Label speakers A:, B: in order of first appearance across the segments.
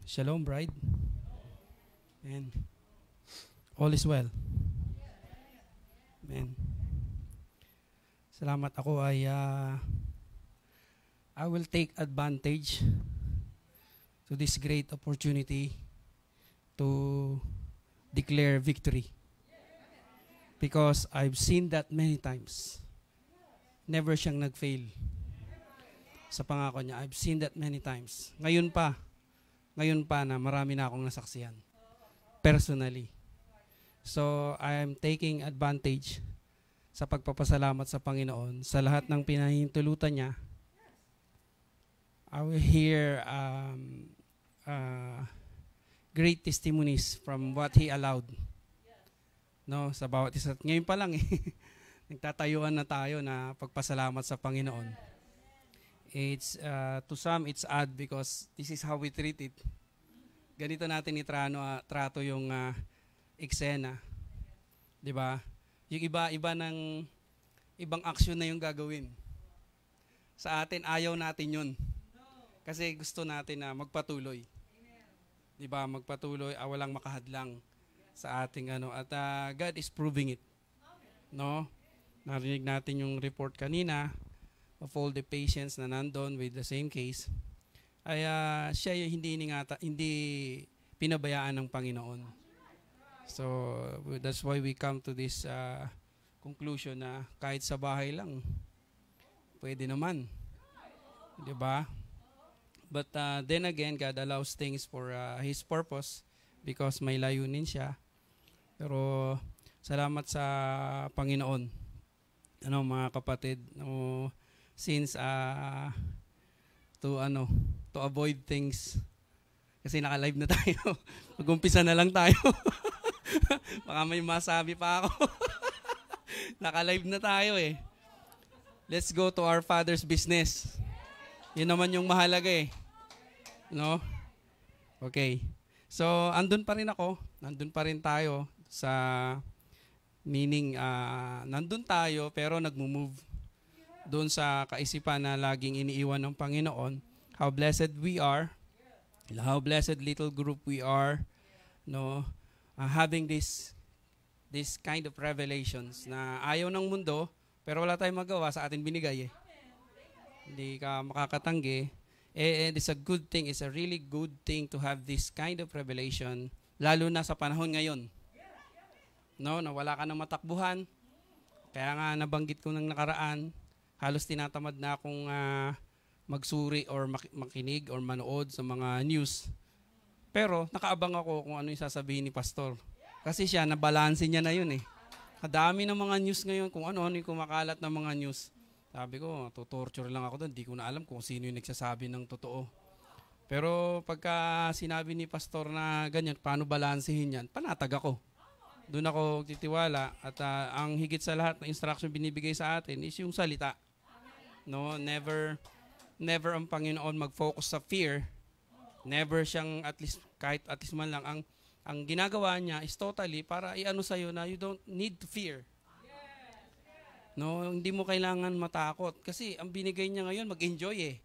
A: Shalom, bride. Amen. All is well. Amen. Salamat. Ako ay I will take advantage to this great opportunity to declare victory. Because I've seen that many times. Never siyang nag-fail sa pangako niya. I've seen that many times. Ngayon pa na marami na akong nasaksihan. Personally. So, I am taking advantage sa pagpapasalamat sa Panginoon sa lahat ng pinahintulutan niya. I will hear great testimonies from what He allowed. No, sa bawat isa. Ngayon pa lang nagtatayuan na tayo na pagpasalamat sa Panginoon. It's to some it's odd because this is how we treat it. Ganito natin trato yung eksena. 'Di ba? Yung iba ng ibang action na yung gagawin. Sa atin ayaw natin 'yun. Kasi gusto natin na magpatuloy. 'Di ba? Magpatuloy, walang makahadlang sa ating at God is proving it. No? Narinig natin yung report kanina of all the patients na nandun with the same case. Ay siya yung hindi pinabayaan ng Panginoon. So that's why we come to this conclusion na kahit sa bahay lang pwede naman. 'Di ba? But then again, God allows things for His purpose because may layunin siya. Pero salamat sa Panginoon. Mga kapatid, since to avoid things kasi naka-live na tayo. Mag-umpisa na lang tayo. Baka may masabi pa ako. Naka-live na tayo eh. Let's go to our Father's business. Yun naman yung mahalaga eh. No? Okay. So, andun pa rin ako. Nandun pa rin tayo sa meaning, nandun tayo pero nagmo-move doon sa kaisipan na laging iniiwan ng Panginoon. How blessed we are. How blessed little group we are. No? Having this kind of revelations na ayaw ng mundo pero wala tayong magawa, sa atin binigay eh. Hindi ka makakatanggi. And it's a good thing, it's a really good thing to have this kind of revelation, lalo na sa panahon ngayon. No, na wala ka ng matakbuhan. Kaya nga nabanggit ko ng nakaraan, halos tinatamad na akong magsuri or makinig or manood sa mga news. Pero nakaabang ako kung ano yung sasabihin ni Pastor. Kasi siya, nabalansin niya na yun eh. Kadami ng mga news ngayon, kung ano yung kumakalat ng mga news. Sabi ko, tutorture lang ako doon. Hindi ko na alam kung sino yung nagsasabi ng totoo. Pero pagka sinabi ni Pastor na ganyan, paano balansehin yan, panatag ako. Doon ako titiwala. At ang higit sa lahat na instruction binibigay sa atin is yung salita. No, never ang Panginoon mag-focus sa fear. Never siyang kahit at least man lang. Ang ginagawa niya is totally para iano sa'yo na you don't need to fear. No, hindi mo kailangan matakot kasi ang binigay niya ngayon mag-enjoy eh.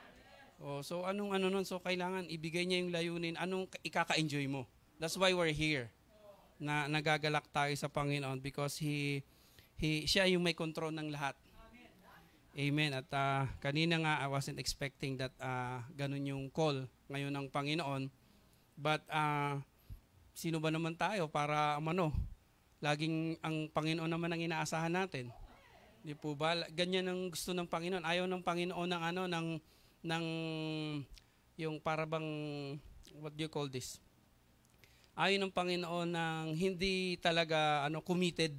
A: So anong nun? So kailangan ibigay niya yung layunin, anong ikaka-enjoy mo. That's why we're here. Na nagagalak tayo sa Panginoon because siya yung may control ng lahat. Amen. At kanina nga I wasn't expecting that ganun yung call ngayon ng Panginoon. But sino ba naman tayo para laging ang Panginoon naman ang inaasahan natin. Di po ba? Ganyan ang gusto ng Panginoon. Ayaw ng Panginoon ng yung parabang, what do you call this? Ayaw ng Panginoon ng hindi talaga committed.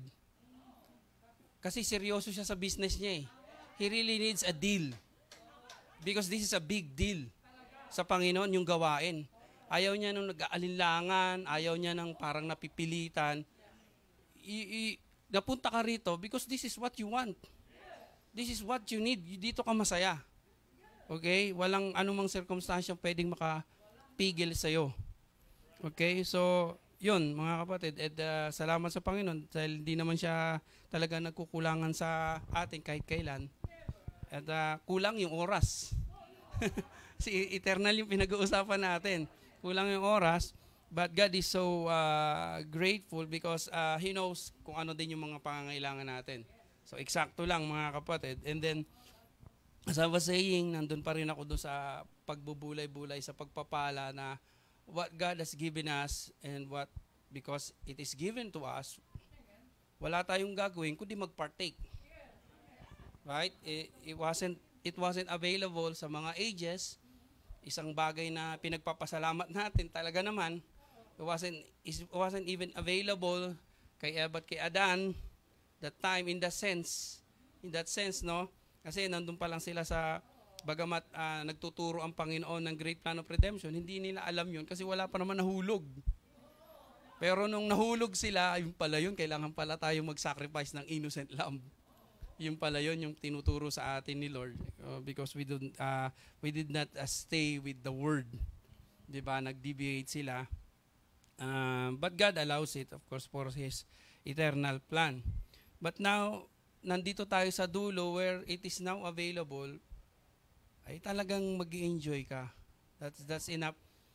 A: Kasi seryoso siya sa business niya eh. He really needs a deal. Because this is a big deal sa Panginoon yung gawain. Ayaw niya nung nag-aalinlangan, ayaw niya nang parang napipilitan. Napunta ka rito because this is what you want. This is what you need. Dito ka masaya. Okay? Walang anumang circumstance pwedeng makapigil sa'yo. Okay? So, yun, mga kapatid. At salamat sa Panginoon dahil hindi naman siya talaga nagkukulangan sa atin kahit kailan. At kulang yung oras. Si eternal yung pinag-uusapan natin. kulang yung oras. But God is so grateful because He knows kung ano din yung mga pangangailangan natin. So, eksakto lang mga kapatid. And then, as I was saying, nandun pa rin ako doon sa pagbubulay-bulay, sa pagpapala na what God has given us and what, because it is given to us, wala tayong gagawin kundi mag-partake. Right? It wasn't available sa mga ages. Isang bagay na pinagpapasalamat natin talaga naman. It wasn't even available kay Eva at kay Adan that time in that sense, no? Kasi nandun pa lang sila sa bagamat nagtuturo ang Panginoon ng great plan of redemption, hindi nila alam yun kasi wala pa naman nahulog. Pero nung nahulog sila, yun pala yun, kailangan pala tayo mag-sacrifice ng innocent lamb. Yun pala yun yung tinuturo sa atin ni Lord because we did not stay with the word. 'Di ba? Nag-deviate sila. But God allows it, of course, for His eternal plan. But now, nandito tayo sa dulo where it is now available, ay talagang mag-i-enjoy ka. That's enough.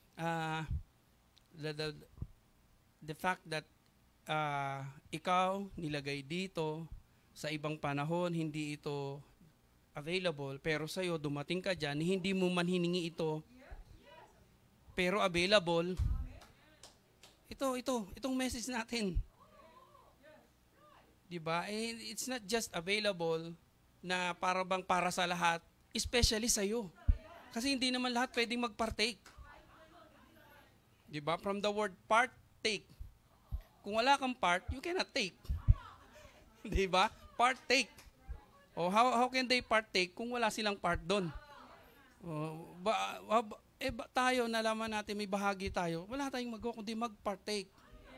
A: The fact that ikaw nilagay dito, sa ibang panahon, hindi ito available, pero sa'yo, dumating ka dyan, hindi mo man hiningi ito, pero available. Itong message natin. Diba? It's not just available na para sa lahat, especially sa'yo. Kasi hindi naman lahat pwedeng mag-partake. Diba? From the word partake. Kung wala kang part, you cannot take. Diba? Partake. O how can they partake kung wala silang part doon? Tayo, nalaman natin, may bahagi tayo. Wala tayong magawa kundi mag-partake.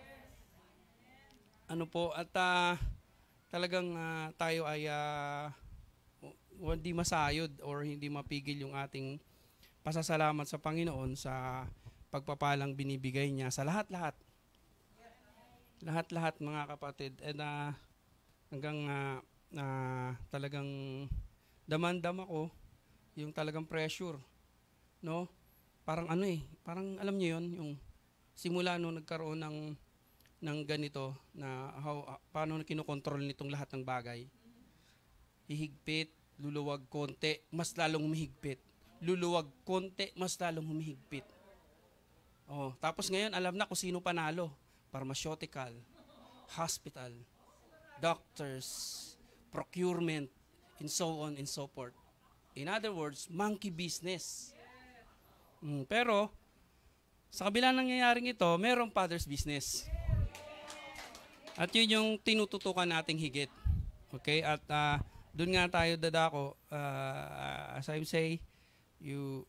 A: Ano po, at talagang tayo ay hindi masayod or hindi mapigil yung ating pasasalamat sa Panginoon sa pagpapalang binibigay niya sa lahat-lahat. Lahat-lahat mga kapatid. And hanggang talagang damandam ako yung talagang pressure. No? Parang parang alam niyo yun, yung simula nung nagkaroon ng ganito na paano kinokontrol nitong lahat ng bagay. Hihigpit, luluwag konti, mas lalong humihigpit. Luluwag konti, mas lalong humihigpit. Tapos ngayon alam na kung sino panalo. Pharmaceutical, hospital, doctors, procurement, and so on and so forth. In other words, monkey business. Pero, sa kabila ng nangyayaring ito, merong father's business. At yun yung tinututukan nating higit. Okay? At doon nga tayo dadako. As I say, you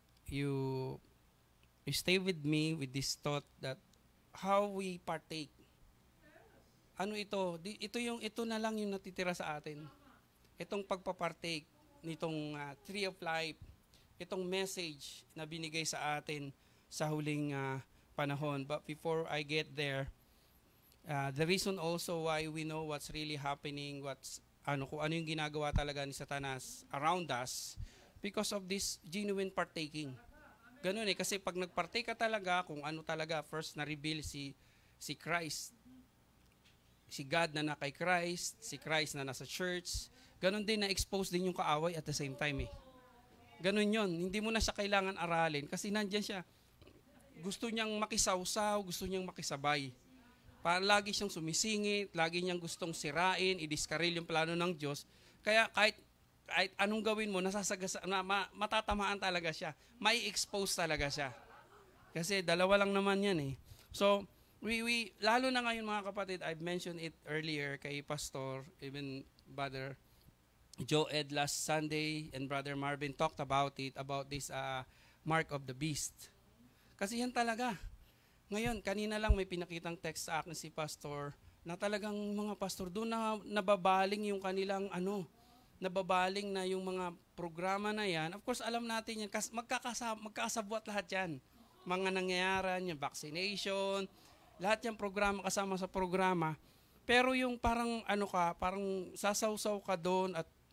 A: stay with me with this thought that how we partake. Ano ito? Ito na lang yung natitira sa atin. Itong pagpapartake nitong tree of life, itong message na binigay sa atin sa huling panahon. But before I get there, the reason also why we know what's really happening, kung ano yung ginagawa talaga ni Satanas around us, because of this genuine partaking. Ganun kasi pag nagpartake ka talaga, kung ano talaga, first na-reveal si Christ, si God na kay Christ, si Christ na nasa church, ganun din na-expose din yung kaaway at the same time Ganun yon. Hindi mo na siya kailangan aralin kasi nandyan siya. Gusto niyang makisawsaw, gusto niyang makisabay. Lagi siyang sumisingit, lagi niyang gustong sirain, i-discarril yung plano ng Diyos. Kaya kahit anong gawin mo, matatamaan talaga siya. May expose talaga siya. Kasi dalawa lang naman yan So, we lalo na ngayon mga kapatid, I've mentioned it earlier kay Pastor, even Brother Joe Ed last Sunday, and Brother Marvin talked about this mark of the beast. Kasi yan talaga. Ngayon, kanina lang may pinakitang text sa akin si Pastor na talagang mga pastor doon na nababaling yung kanilang nababaling na yung mga programa na yan. Of course, alam natin yan, magkakasabwat lahat yan. Mga nangyayaran, yung vaccination, lahat yung programa kasama sa programa. Pero yung parang parang sasawsaw ka doon at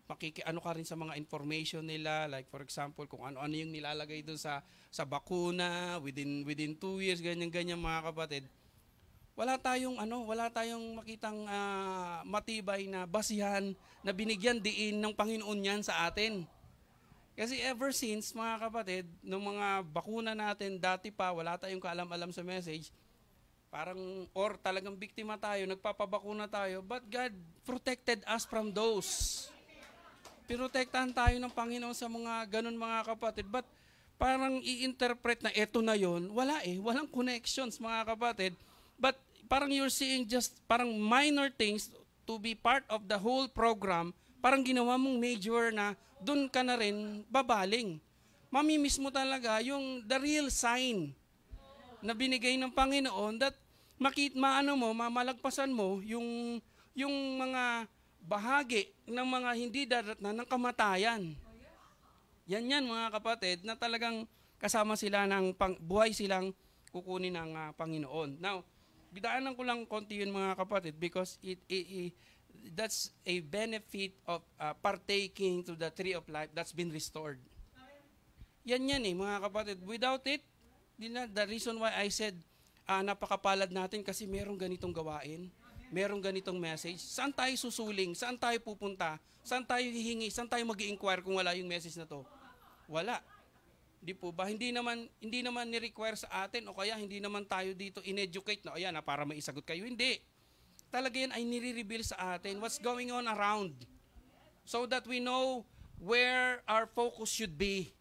A: makikiano ka rin sa mga information nila, like for example, kung ano-ano yung nilalagay doon sa bakuna, within 2 years, ganyan-ganyan mga kapatid. Wala tayong makitang matibay na basihan na binigyan diin ng Panginoon yan sa atin. Kasi ever since, mga kapatid, nung mga bakuna natin, dati pa, wala tayong kaalam-alam sa message, or talagang biktima tayo, nagpapabakuna tayo, but God protected us from those. Pinotektahan tayo ng Panginoon sa mga ganun mga kapatid, but parang i-interpret na eto na yon, walang connections mga kapatid, but parang you're seeing just parang minor things to be part of the whole program, parang ginawa mong major na doon ka na rin babaling. Mamimiss mo talaga yung the real sign na binigay ng Panginoon that mamalagpasan mo yung mga bahagi ng mga hindi daratnan ng kamatayan. Yan mga kapatid na talagang kasama sila ng buhay silang kukunin ng Panginoon. Now, bidaanan ko lang konti yun mga kapatid because that's a benefit of partaking to the tree of life that's been restored. Yan mga kapatid. Without it, the reason why I said napakapalad natin kasi merong ganitong gawain, merong ganitong message. Saan tayo susuling? Saan tayo pupunta? Saan tayo hihingi? Saan tayo mag-i-inquire kung wala yung message na to? Wala. Di po ba? Hindi naman ni-require sa atin o kaya hindi naman tayo dito in-educate na ayan para maisagot kayo. Hindi. Talaga yan ay nire-reveal sa atin what's going on around so that we know where our focus should be.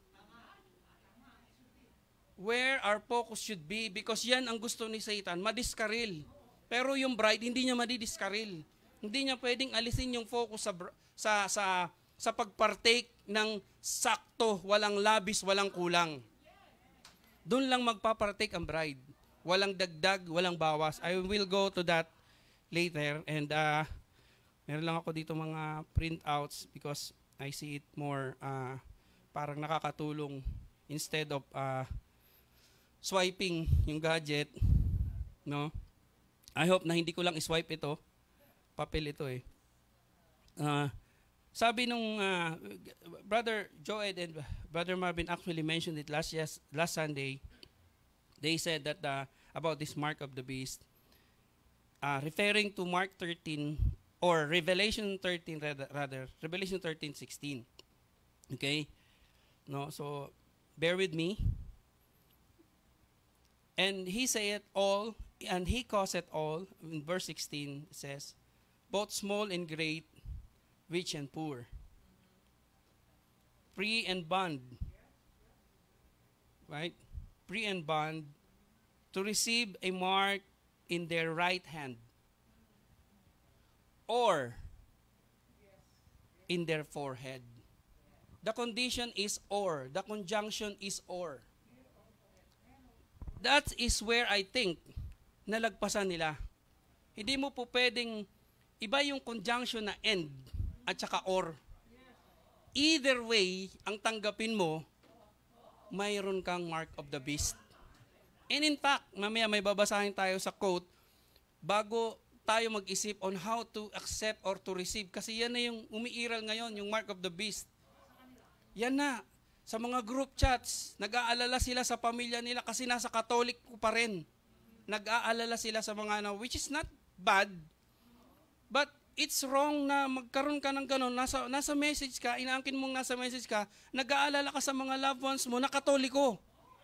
A: Where our focus should be because yan ang gusto ni Satan, madiskaril. Pero yung bride, hindi niya madidiskaril. Hindi niya pwedeng alisin yung focus sa pagpartake ng sakto, walang labis, walang kulang. Doon lang magpapartake ang bride. Walang dagdag, walang bawas. I will go to that later and meron lang ako dito mga printouts because I see it more parang nakakatulong instead of swiping yung gadget, no? I hope na hindi ko lang iswipe ito. Papel ito eh. Sabi nung Brother Joed and Brother Marvin actually mentioned it last Sunday. They said that about this mark of the beast, referring to Mark 13 or Revelation 13 rather, Revelation 13:16. Okay? No, so bear with me. And he saith all, and he causeth all, in verse 16 it says, both small and great, rich and poor, free and bond, right? Free and bond, to receive a mark in their right hand, or in their forehead. The condition is or. The conjunction is or. That is where I think nalagpasan nila. Hindi mo po pwedeng iba yung conjunction na and at saka or. Either way, ang tanggapin mo, mayroon kang mark of the beast. And in fact, mamaya may babasahin tayo sa quote bago tayo mag-isip on how to accept or to receive. Kasi yan na yung umiiral ngayon, yung mark of the beast. Yan na. Sa mga group chats, nag-aalala sila sa pamilya nila kasi nasa Catholic pa rin. Nag-aalala sila sa mga which is not bad. But it's wrong na magkaroon ka ng ganun. Nasa message ka, inaangkin mong nasa message ka, nag-aalala ka sa mga loved ones mo na Katoliko.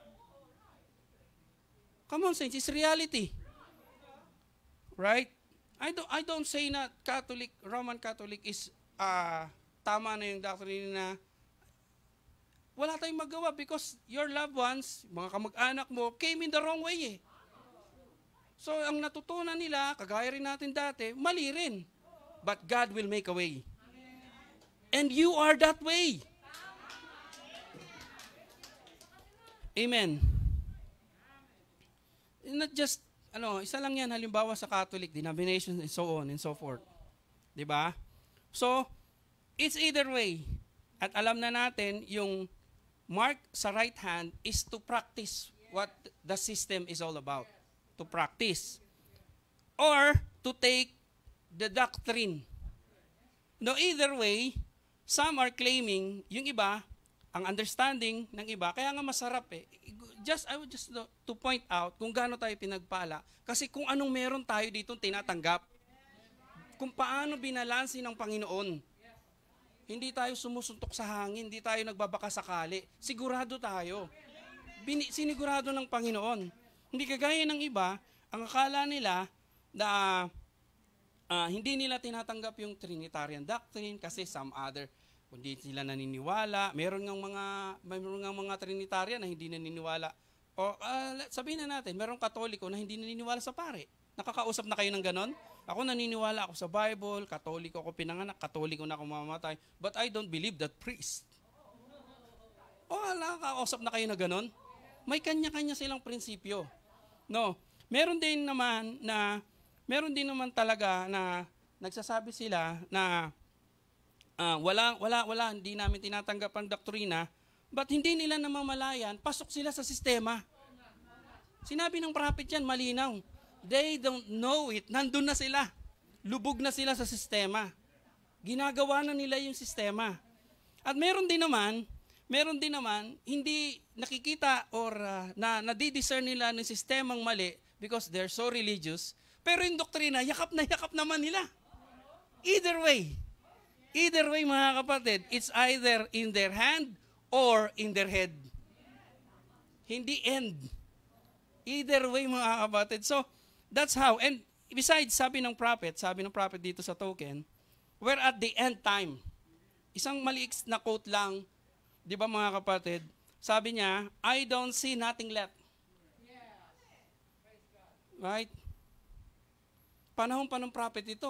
A: Come on, saints, it's reality. Right? I don't say na Catholic, Roman Catholic is tama na yung doctrine na wala tayong magawa because your loved ones, mga kamag-anak mo, came in the wrong way eh. So, ang natutunan nila, kagaya rin natin dati, mali rin. But God will make a way. And you are that way. Amen. Not just, isa lang yan, halimbawa sa Catholic, denominations, and so on and so forth. Diba? So, it's either way. At alam na natin, yung mark sa right hand is to practice what the system is all about. To practice. Or to take the doctrine. No, either way, some are claiming, yung iba, ang understanding ng iba, kaya nga masarap eh. I would just to point out kung gaano tayo pinagpala. Kasi kung anong meron tayo dito tinatanggap. Kung paano binalansi ng Panginoon. Hindi tayo sumusuntok sa hangin, hindi tayo nagbabaka sakali. Sigurado tayo. Sinigurado ng Panginoon. Hindi kagaya ng iba, ang akala nila na hindi nila tinatanggap yung Trinitarian doctrine kasi some other, hindi sila naniniwala. Meron ng mga Trinitarian na hindi naniniwala. O sabihin na natin, merong Katoliko na hindi naniniwala sa pare. Nakakausap na kayo ng ganon? Ako naniniwala ako sa Bible, Katoliko ako pinanganak, Katoliko na ako mamamatay, but I don't believe that priest. O nakakausap na kayo na ganon? May kanya-kanya silang prinsipyo. No, meron din naman talaga na nagsasabi sila na wala, hindi namin tinatanggap ang doktrina, but hindi nila namamalayan, pasok sila sa sistema. Sinabi ng prophet yan, malinaw. They don't know it. Nandun na sila. Lubog na sila sa sistema. Ginagawa na nila yung sistema. At meron din naman, hindi nakikita or nadidiscern nila ng sistemang mali because they're so religious. Pero yung doktrina, yakap naman nila. Either way, mga kapatid, it's either in their hand or in their head. Hindi end. Either way, mga kapatid. So, that's how. And besides, sabi ng prophet dito sa token, we're at the end time. Isang maliit na quote lang, di ba mga kapatid? Sabi niya, I don't see nothing left. Right? Panahon pa ng prophet ito.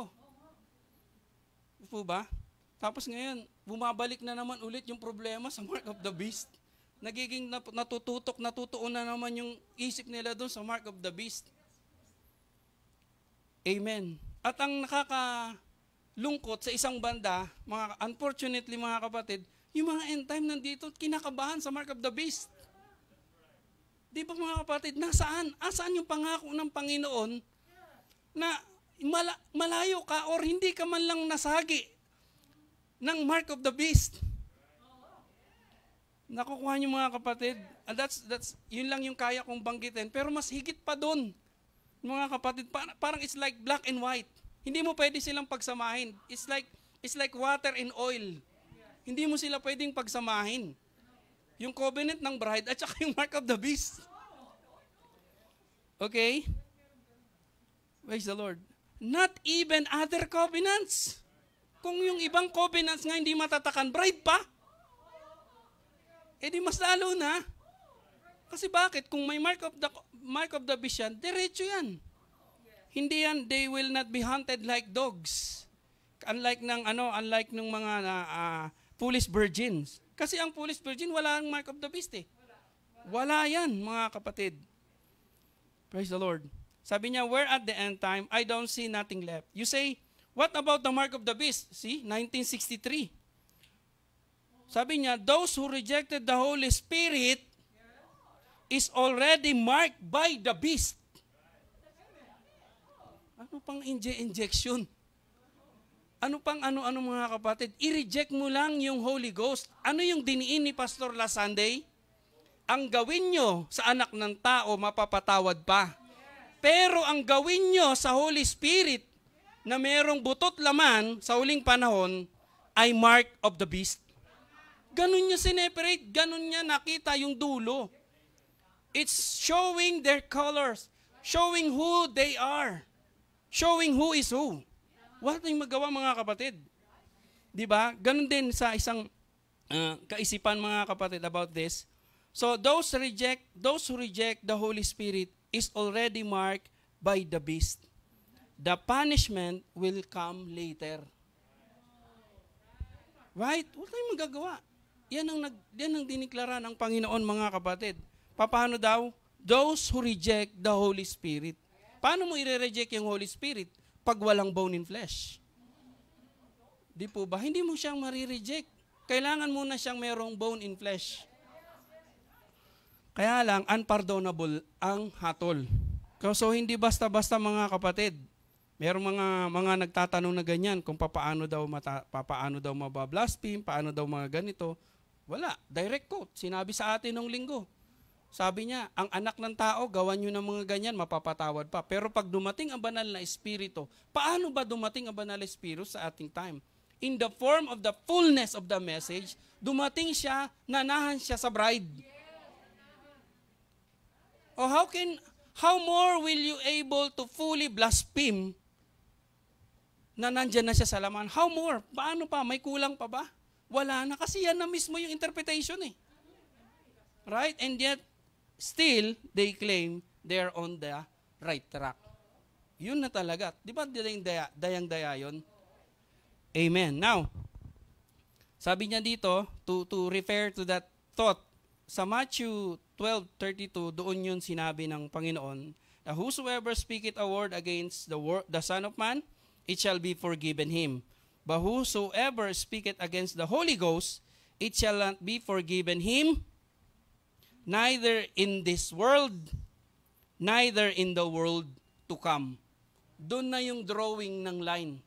A: Po ba? Tapos ngayon, bumabalik na naman ulit yung problema sa mark of the beast. Nagiging natutuon na naman yung isip nila doon sa mark of the beast. Amen. At ang nakakalungkot sa isang banda, unfortunately mga kapatid, yung mga end time nandito, kinakabahan sa mark of the beast. Di ba mga kapatid, nasaan? Asaan yung pangako ng Panginoon na malayo ka or hindi ka man lang nasagi ng mark of the beast? Nakukuha niyo mga kapatid. Yun lang yung kaya kong banggitin. Pero mas higit pa doon. Mga kapatid, parang it's like black and white. Hindi mo pwede silang pagsamahin. It's like water and oil. Hindi mo sila pwedeng pagsamahin. Yung covenant ng bride at saka yung mark of the beast. Okay? Praise the Lord. Not even other covenants. Kung yung ibang covenants nga hindi matatakan, bride pa. Eh di mas lalo na. Kasi bakit? Kung may mark of the beast yan, diretso yan. Hindi yan, they will not be hunted like dogs. Unlike ng mga foolish virgins. Kasi ang foolish virgin, wala ang mark of the beast eh. Wala yan, mga kapatid. Praise the Lord. Sabi niya, we're at the end time, I don't see nothing left. You say, what about the mark of the beast? See, 1963. Sabi niya, those who rejected the Holy Spirit is already marked by the beast. Ano pang injection? Ano pang ano-ano mga kapatid? I-reject mo lang yung Holy Ghost. Ano yung diniin ni Pastor last Sunday? Ang gawin nyo sa anak ng tao, mapapatawad pa. Pero ang gawin nyo sa Holy Spirit na merong butot laman sa huling panahon ay mark of the beast. Ganun niya sineperate, ganun niya nakita yung dulo. It's showing their colors, showing who they are, showing who is who. Wala tayong magawa mga kapatid. Diba? Ganun din sa isang kaisipan mga kapatid about this. So those who reject the Holy Spirit is already marked by the beast. The punishment will come later. Right? Wala tayong magagawa. Yan ang diniklara ng Panginoon mga kapatid. Paano daw? Those who reject the Holy Spirit. Paano mo i-reject yung Holy Spirit pag walang bone in flesh? Di po ba? Hindi mo siyang marireject. Kailangan muna siyang merong bone in flesh. Kaya lang, unpardonable ang hatol. So, hindi basta-basta mga kapatid. Merong mga nagtatanong na ganyan kung paano daw mabablaspheme, paano daw mga ganito. Wala, direct quote. Sinabi sa atin nung linggo. Sabi niya, ang anak ng tao, gawan nyo ng mga ganyan, mapapatawad pa. Pero pag dumating ang banal na espiritu, paano ba dumating ang banal na espiritu sa ating time? In the form of the fullness of the message, dumating siya, nanahan siya sa bride. O how more will you able to fully blaspheme na nandyan na siya sa laman? How more? Paano pa? May kulang pa ba? Wala na, kasi yan na mismo yung interpretation eh. Right? And yet, still, they claim they're on the right track. Yun na talaga. Di ba dayang-daya yun? Amen. Now, sabi niya dito, to refer to that thought, sa Matthew 12:32, doon yun sinabi ng Panginoon, na whosoever speaketh a word against the Son of Man, it shall be forgiven him. But whosoever speaketh against the Holy Ghost, it shall not be forgiven him, neither in this world, neither in the world to come. Doon na yung drawing ng line.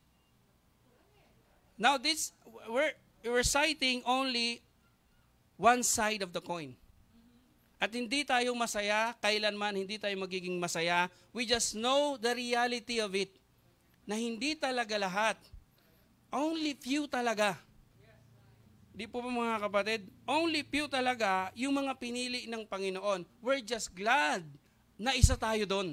A: Now this, we're citing only one side of the coin. At hindi tayo masaya, kailanman hindi tayo magiging masaya. We just know the reality of it. Na hindi talaga lahat. Only few talaga. Di po ba mga kapatid? Only few talaga yung mga pinili ng Panginoon. We're just glad na isa tayo doon.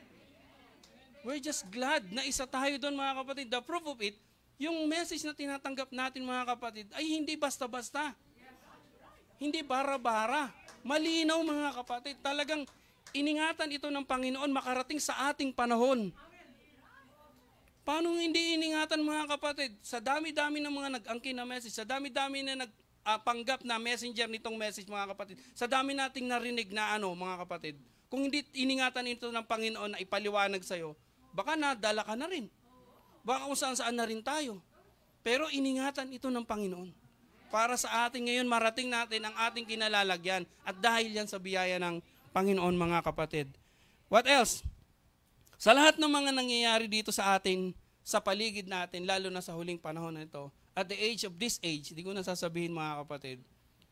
A: We're just glad na isa tayo doon mga kapatid. The proof of it, yung message na tinatanggap natin mga kapatid ay hindi basta-basta. Hindi bara-bara. Malinaw mga kapatid. Talagang iningatan ito ng Panginoon makarating sa ating panahon. Paano hindi iningatan mga kapatid? Sa dami-dami ng mga nag-angkin na message, sa dami-dami na nagpanggap na messenger nitong message mga kapatid, sa dami nating narinig na mga kapatid, kung hindi iningatan ito ng Panginoon na ipaliwanag sa'yo, baka nadala ka na rin. Baka kung saan-saan na rin tayo. Pero iningatan ito ng Panginoon. Para sa ating ngayon, marating natin ang ating kinalalagyan. At dahil yan sa biyaya ng Panginoon, mga kapatid. What else? Sa lahat ng mga nangyayari dito sa atin, sa paligid natin, lalo na sa huling panahon na ito, at the age of this age, hindi ko na sasabihin mga kapatid,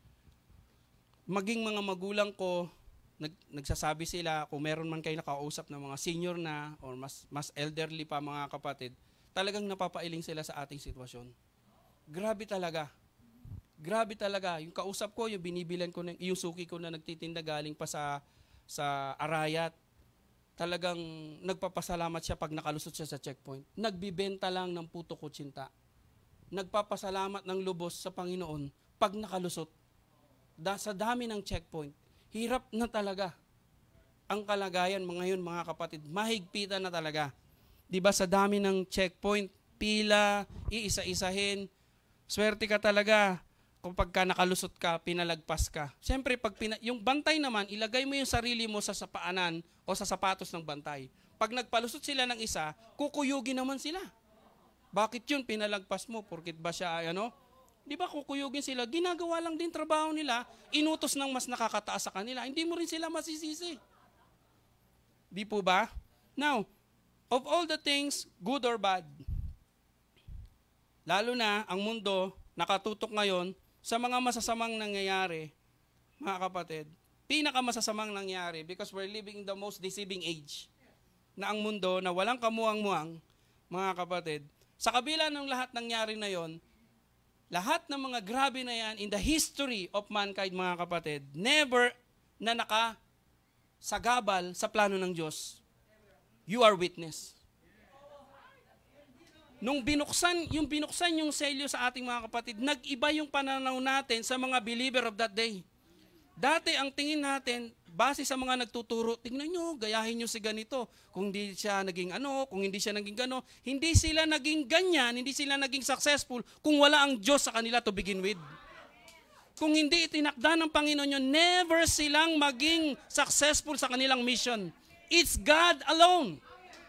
A: maging mga magulang ko, nagsasabi sila, kung meron man kayo nakausap na mga senior na, or mas elderly pa mga kapatid, talagang napapailing sila sa ating sitwasyon. Grabe talaga. Grabe talaga. Yung kausap ko, yung binibilan ko, yung suki ko na nagtitinda galing pa sa Arayat, talagang nagpapasalamat siya pag nakalusot siya sa checkpoint. Nagbibenta lang ng puto kutsinta. Nagpapasalamat ng lubos sa Panginoon pag nakalusot. Sa dami ng checkpoint. Hirap na talaga ang kalagayan ngayon mga kapatid. Mahigpitan na talaga. Diba sa dami ng checkpoint, pila, iisa-isahin, swerte ka talaga. Kung pagka nakalusot ka, pinalagpas ka. Siyempre, yung bantay naman, ilagay mo yung sarili mo sa sapaanan o sa sapatos ng bantay. Pag nagpalusot sila ng isa, kukuyugin naman sila. Bakit yun pinalagpas mo? Porkit ba siya, Di ba kukuyugin sila? Ginagawa lang din trabaho nila, inutos ng mas nakakataas sa kanila. Hindi mo rin sila masisisi. Di po ba? Now, of all the things, good or bad, lalo na ang mundo, nakatutok ngayon, sa mga masasamang nangyayari, mga kapatid, pinakamasasamang nangyayari because we're living in the most deceiving age na ang mundo na walang kamuang-muang, mga kapatid, sa kabila ng lahat nangyari na yon, lahat ng mga grabe na yan in the history of mankind, mga kapatid, never na nakasagabal sa plano ng Diyos. You are witness. Nung binuksan yung selyo sa ating mga kapatid, nag-iba yung pananaw natin sa mga believer of that day. Dati ang tingin natin, base sa mga nagtuturo, tingnan nyo, gayahin nyo si ganito. Kung hindi siya naging kung hindi siya naging gano, hindi sila naging ganyan, hindi sila naging successful kung wala ang Diyos sa kanila to begin with. Kung hindi itinakda ng Panginoon yun, never silang maging successful sa kanilang mission. It's God alone.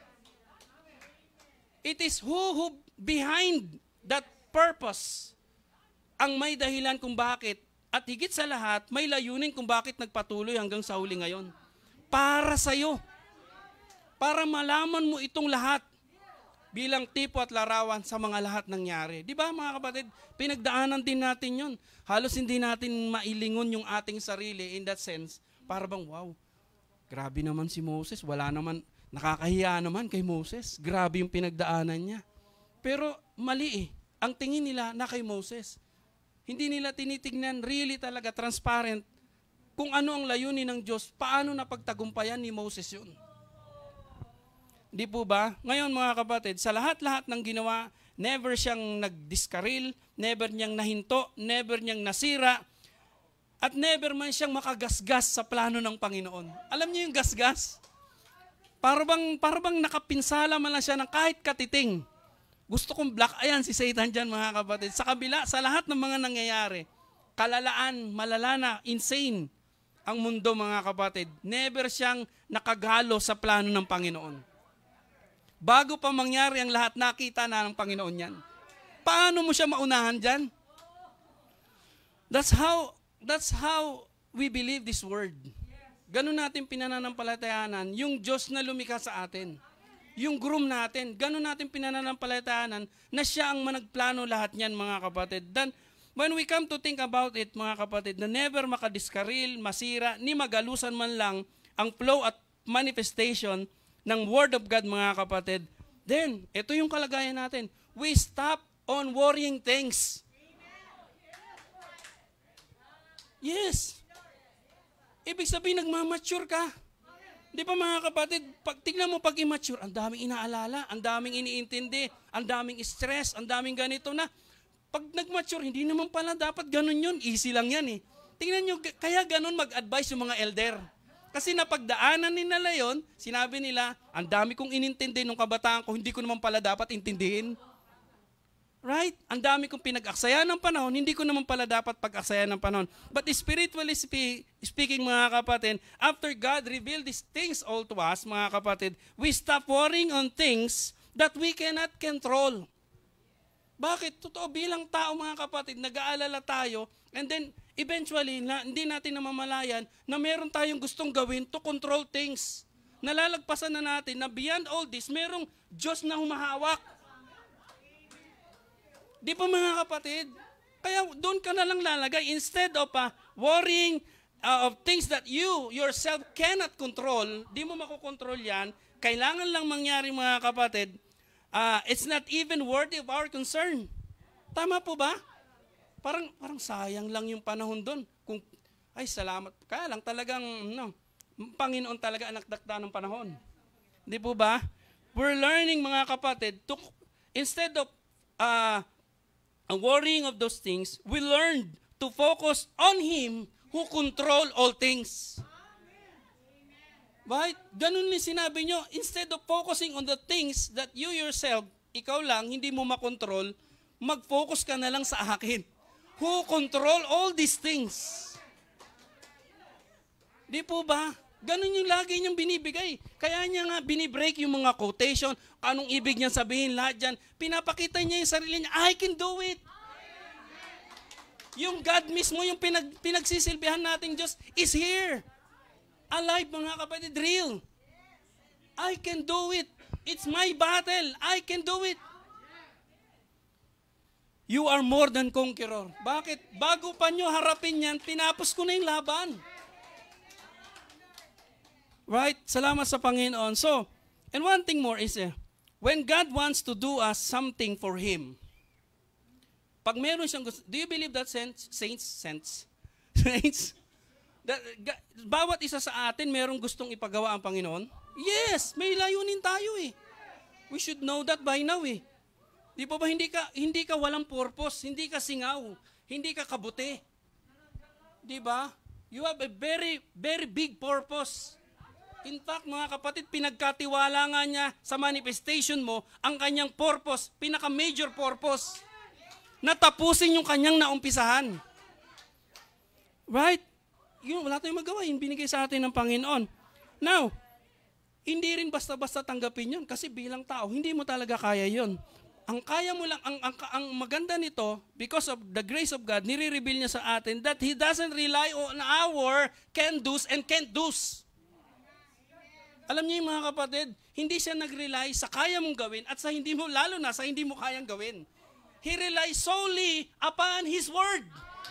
A: It is who behind that purpose ang may dahilan kung bakit at higit sa lahat may layunin kung bakit nagpatuloy hanggang sa huli ngayon. Para sa'yo. Para malaman mo itong lahat. bilang tipo at larawan sa mga lahat nangyari. Di ba mga kapatid, pinagdaanan din natin yun. Halos hindi natin mailingon yung ating sarili in that sense. Para bang, wow, grabe naman si Moses. Wala naman, nakakahiya naman kay Moses. Grabe yung pinagdaanan niya. Pero mali eh. Ang tingin nila na kay Moses. Hindi nila tinitignan really talaga transparent kung ano ang layunin ng Diyos, paano napagtagumpayan ni Moses yun. Di po ba? Ngayon mga kapatid, sa lahat-lahat ng ginawa, never siyang nagdiskaril, never niyang nahinto, never niyang nasira, at never man siyang makagasgas sa plano ng Panginoon. Alam niyo yung gasgas? Para bang nakapinsala man lang siya ng kahit katiting. Gusto kong black, ayan si Satan dyan mga kapatid. Sa kabila, sa lahat ng mga nangyayari, kalalaan, malalana, insane, ang mundo mga kapatid, never siyang nakagalo sa plano ng Panginoon. Bago pa mangyari ang lahat, nakita na ng Panginoon yan. Paano mo siya maunahan dyan? That's how we believe this word. Ganun natin pinananampalatayanan yung Diyos na lumikha sa atin. Yung groom natin, ganun natin pinananampalatayanan na siya ang managplano lahat niyan mga kapatid. Then, when we come to think about it, mga kapatid, na never makadiskaril, masira, ni magalusan man lang ang flow at manifestation ng Word of God, mga kapatid, then, ito yung kalagayan natin. We stop on worrying things. Yes. Ibig sabihin, nagmamature ka. Di ba mga kapatid, tignan mo pag immature, ang daming inaalala, ang daming iniintindi, ang daming stress, ang daming ganito na. Pag nag-mature, hindi naman pala dapat ganun yun. Easy lang yan eh. Tingnan nyo, kaya ganun mag-advise yung mga elder. Kasi napagdaanan nila yon, sinabi nila, ang dami kong inintindi nung kabataan ko, hindi ko naman pala dapat intindihin. Right? Ang dami kong pinag-aksaya ng panahon, hindi ko naman pala dapat pag-aksaya ng panahon. But spiritually speaking mga kapatid, after God revealed these things all to us, mga kapatid, we stop worrying on things that we cannot control. Bakit? Totoo, bilang tao mga kapatid, nag-aalala tayo, and then eventually, hindi natin namamalayan na meron tayong gustong gawin to control things. Nalalagpasan na natin na beyond all this, merong Diyos na humahawak. Di ba mga kapatid? Kaya doon ka na lang lalagay. Instead of worrying of things that you yourself cannot control, di mo makokontrol yan, kailangan lang mangyari mga kapatid, it's not even worthy of our concern. Tama po ba? Parang sayang lang yung panahon doon. Kung, ay salamat. Kaya lang talagang, Panginoon talaga ang nagdakda ng panahon. Di po ba? We're learning mga kapatid, instead of worrying of those things, we learned to focus on Him who control all things. Right? Ganun din sinabi nyo, instead of focusing on the things that you yourself, ikaw lang, hindi mo makontrol, mag-focus ka na lang sa akin. Who control all these things. Di po ba? Ganun yung lagi niyang binibigay. Kaya niya nga binibreak yung mga quotation, anong ibig niya sabihin, lahat dyan. Pinapakita niya yung sarili niya, I can do it. Yung God mismo, yung pinagsisilbihan nating Diyos, is here. Alive mga kapatid, real. I can do it. It's my battle. I can do it. You are more than conqueror. Bakit? Bago pa nyo harapin yan, tinapos ko na yung laban. Right? Salamat sa Panginoon. So, and one thing more is, when God wants to do us something for Him, pag meron siyang gusto, do you believe that saints? Saints? Bawat isa sa atin merong gustong ipagawa ang Panginoon? Yes, may layunin tayo eh. We should know that by now eh. Di ba hindi ka walang purpose, hindi ka singaw, hindi ka kabuti. Di ba? You have a very, very big purpose. In fact, mga kapatid, pinagkatiwala nga niya sa manifestation mo ang kanyang purpose, pinaka-major purpose, na tapusin yung kanyang naumpisahan. Right? Yun, wala tayong magawa. Yung binigay sa atin ng Panginoon. Now, hindi rin basta-basta tanggapin yun kasi bilang tao, hindi mo talaga kaya yun. Ang kaya mo lang, ang maganda nito, because of the grace of God, nire-reveal niya sa atin that He doesn't rely on our can-dos and can't-dos. Alam niyo yung mga kapatid, hindi siya nag-rely sa kaya mong gawin at sa hindi mo, lalo na sa hindi mo kayang gawin. He relies solely upon His Word.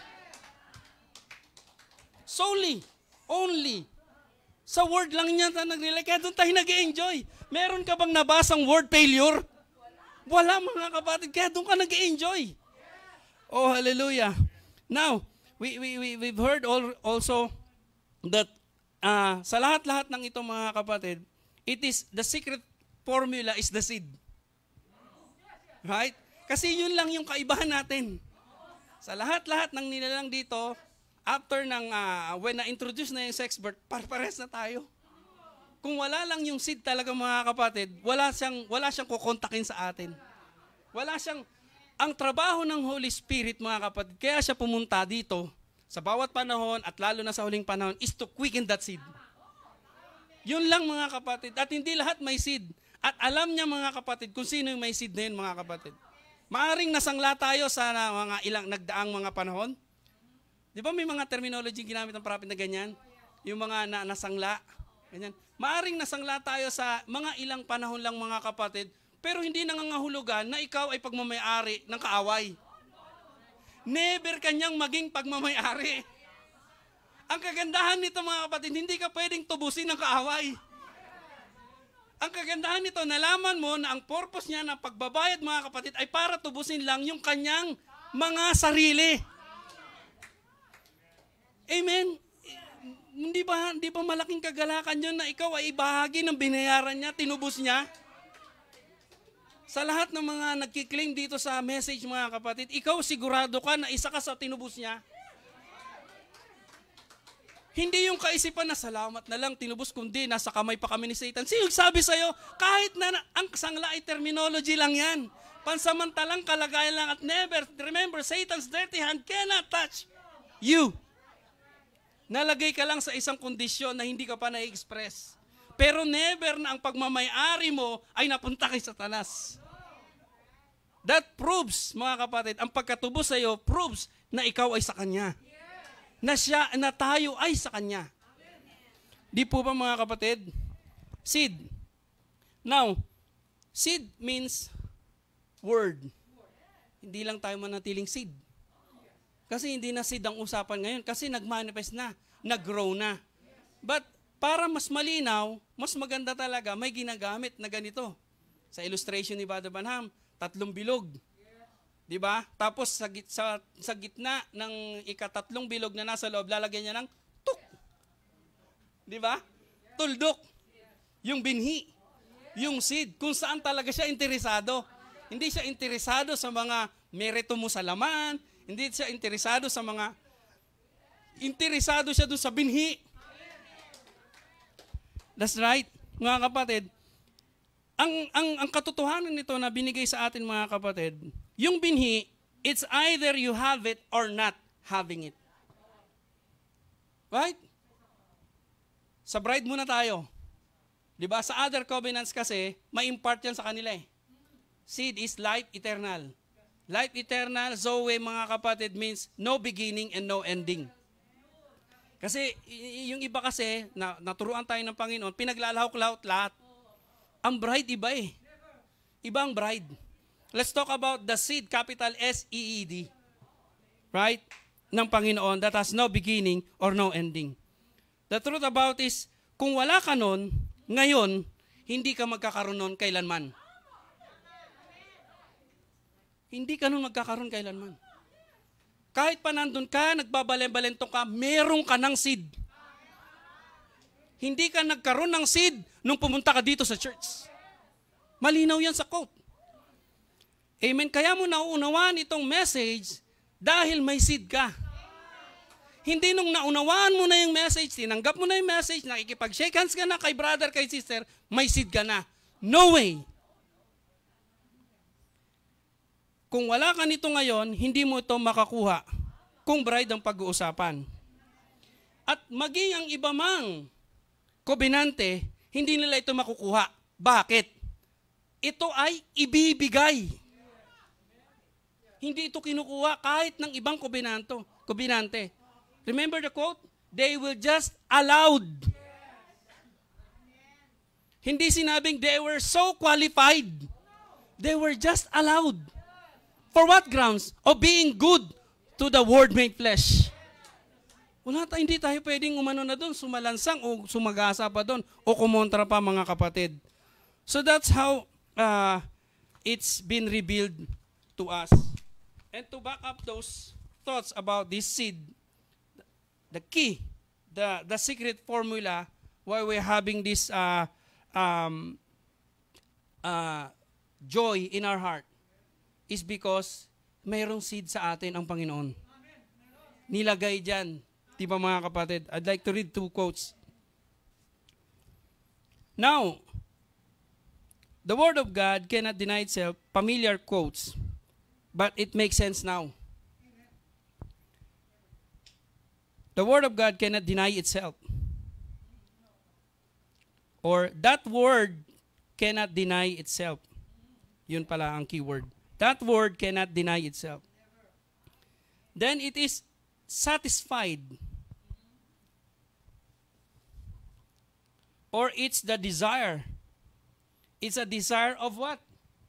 A: Solely. Only. Sa Word lang niya nag-rely. Kaya doon tayo nag-enjoy. Meron ka bang nabasang word failure? Wala mga kapatid. Kaya doon ka nag-enjoy. Oh, hallelujah. Now, we've heard also that sa lahat-lahat ng ito mga kapatid, it is the secret formula is the seed. Right? Kasi yun lang yung kaibahan natin. Sa lahat-lahat ng nilalang dito, after when na-introduce na yung sex birth, pares na tayo. Kung wala lang yung seed talaga mga kapatid, wala siyang kukontakin sa atin. Ang trabaho ng Holy Spirit mga kapatid, kaya siya pumunta dito, sa bawat panahon at lalo na sa huling panahon, is to quicken that seed. Yun lang mga kapatid. At hindi lahat may seed. At alam niya mga kapatid kung sino yung may seed na yun mga kapatid. Maaring nasangla tayo sa mga ilang nagdaang mga panahon. Di ba may mga terminology ginamit ng prophet na ganyan? Yung mga nasangla. Ganyan. Maaring nasangla tayo sa mga ilang panahon lang mga kapatid, pero hindi nangangahulugan na ikaw ay pagmamayari ng kaaway. Never kanyang maging pagmamayari. Ang kagandahan nito mga kapatid, hindi ka pwedeng tubusin ng kaaway. Ang kagandahan nito, nalaman mo na ang purpose niya ng pagbabayad mga kapatid ay para tubusin lang yung kanyang mga sarili. Amen? Hindi ba malaking kagalakan yun na ikaw ay ibahagi ng binayaran niya, tinubos niya? Sa lahat ng mga nagkiklaim dito sa message mga kapatid, ikaw sigurado ka na isa ka sa tinubos niya? Hindi yung kaisipan na salamat na lang tinubos, kundi nasa kamay pa kami ni Satan. Sino sabi sa'yo, kahit na ang sangla ay terminology lang yan. Pansamantalang kalagayan lang at never, remember, Satan's dirty hand cannot touch you. Nalagay ka lang sa isang kondisyon na hindi ka pa na-express. Pero never na ang pagmamayari mo ay napunta kay Satanas. That proves, mga kapatid, ang pagkatubos sa iyo proves na ikaw ay sa Kanya. Na tayo ay sa Kanya. Di po ba mga kapatid? Seed. Now, seed means word. Hindi lang tayo manatiling seed. Kasi hindi na seed ang usapan ngayon. Kasi nag-manifest na, nag-grow na. But para mas malinaw, mas maganda talaga, may ginagamit na ganito. Sa illustration ni Brother Banham, 3 bilog. Diba? Tapos sa gitna ng ika-3 bilog na nasa loob, lalagyan niya ng tuk. Diba? Tuldok. Yung binhi. Yung seed. Kung saan talaga siya interesado. Hindi siya interesado sa mga merito mo sa laman. Hindi siya interesado sa mga... Interesado siya doon sa binhi. That's right, mga kapatid. Ang katotohanan nito na binigay sa atin mga kapatid, yung binhi, it's either you have it or not having it. Right? Sa bride muna tayo. Diba? Sa other covenants kasi, may impart yan sa kanila eh. Seed is life eternal. Life eternal, Zoe mga kapatid, means no beginning and no ending. Kasi yung iba kasi, naturuan tayo ng Panginoon, pinaglalahok-lahok lahat. Ang bride iba eh. Iba ang bride. Let's talk about the seed, capital S-E-E-D. Right? Ng Panginoon that has no beginning or no ending. The truth about is, kung wala ka nun, ngayon, hindi ka magkakaroon nun kailanman. Hindi ka nun magkakaroon kailanman. Kahit pa nandun ka, nagbabaleng-balentong ka, meron ka ng seed. Hindi ka nagkaroon ng seed nung pumunta ka dito sa church. Malinaw yan sa quote. Amen. Kaya mo nauunawaan itong message dahil may seed ka. Hindi nung naunawaan mo na yung message, tinanggap mo na yung message, nakikipag-shake hands ka na kay brother, kay sister, may seed ka na. No way. Kung wala ka nito ngayon, hindi mo ito makakuha kung bride ang pag-uusapan. At maging ang iba mang kobenante, hindi nila ito makukuha. Bakit? Ito ay ibibigay. Hindi ito kinukuha kahit ng ibang kobenante. Remember the quote? They will just allowed. Hindi sinabing they were so qualified. They were just allowed. For what grounds? Of being good to the Word made flesh. Hindi tayo pwedeng umano na doon, sumalansang o sumagasa pa doon, o kumontra pa mga kapatid. So that's how it's been revealed to us. And to back up those thoughts about this seed, the key, the secret formula why we're having this joy in our heart is because mayroong seed sa atin ang Panginoon. Nilagay dyan. Diba mga kapatid? I'd like to read 2 quotes. Now, the Word of God cannot deny itself. Familiar quotes. But it makes sense now. The Word of God cannot deny itself. Or that Word cannot deny itself. Yun pala ang keyword. That Word cannot deny itself. Then it is satisfied. Or it's the desire. It's a desire of what?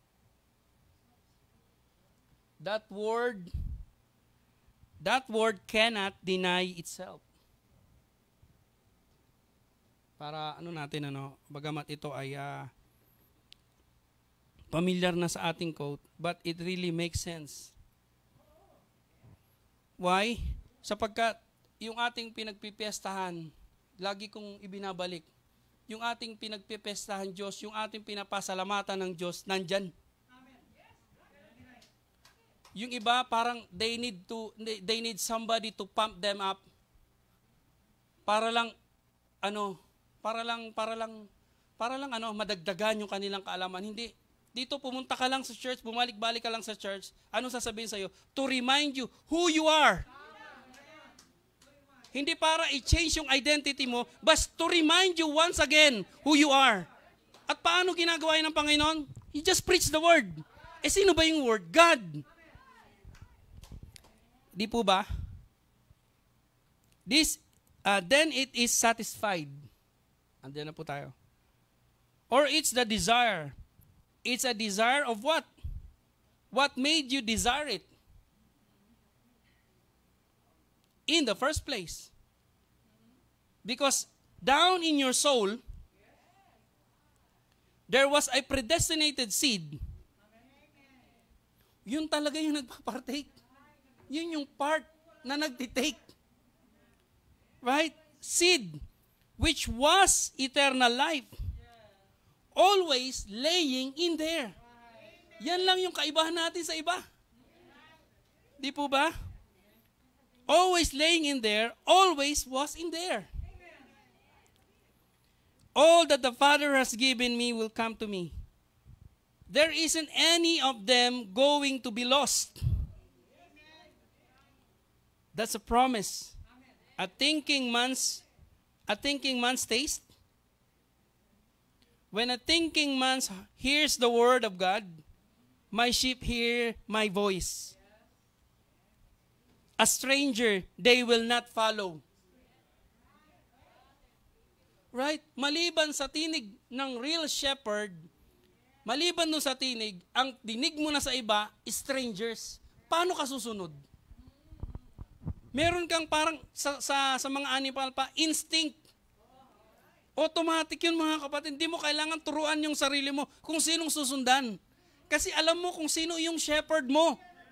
A: That word cannot deny itself. Para bagamat ito ay familiar na sa ating quote, but it really makes sense. Why? Sapagkat yung ating pinagpipiestahan, lagi kong ibinabalik, yung ating pinagpipiestahan Diyos, yung ating pinapasalamatan ng Diyos, nandyan. Yung iba parang they need somebody to pump them up para lang madagdagan yung kanilang kaalaman. Hindi. Dito pumunta ka lang sa church, bumalik-balik ka lang sa church. Anong sasabihin sa iyo? To remind you who you are. Hindi para i-change yung identity mo, but to remind you once again who you are. At paano ginagawa yun ng Panginoon? He just preach the word. Sino ba yung word? God. Di po ba? Then it is satisfied. Andiyan na po tayo. Or it's the desire. It's a desire of what? What made you desire it? In the first place. Because down in your soul, there was a predestinated seed. Yun talaga yung nagpa-partake. Yun yung part na nagtitake. Right? Seed, which was eternal life. Always laying in there. Yan lang yung kaibahan natin sa iba. Di po ba? Always laying in there, always was in there. All that the Father has given me will come to me. There isn't any of them going to be lost. That's a promise. A thinking man's taste. When a thinking man hears the word of God, my sheep hear my voice. A stranger, they will not follow. Right? Maliban sa tinig ng real shepherd, maliban nun sa tinig, ang dinig mo na sa iba, strangers. Paano ka susunod? Meron kang parang sa mga animal pa, instinct. Automatic yun mga kapatid. Hindi mo kailangan turuan yung sarili mo kung sinong susundan. Kasi alam mo kung sino yung shepherd mo.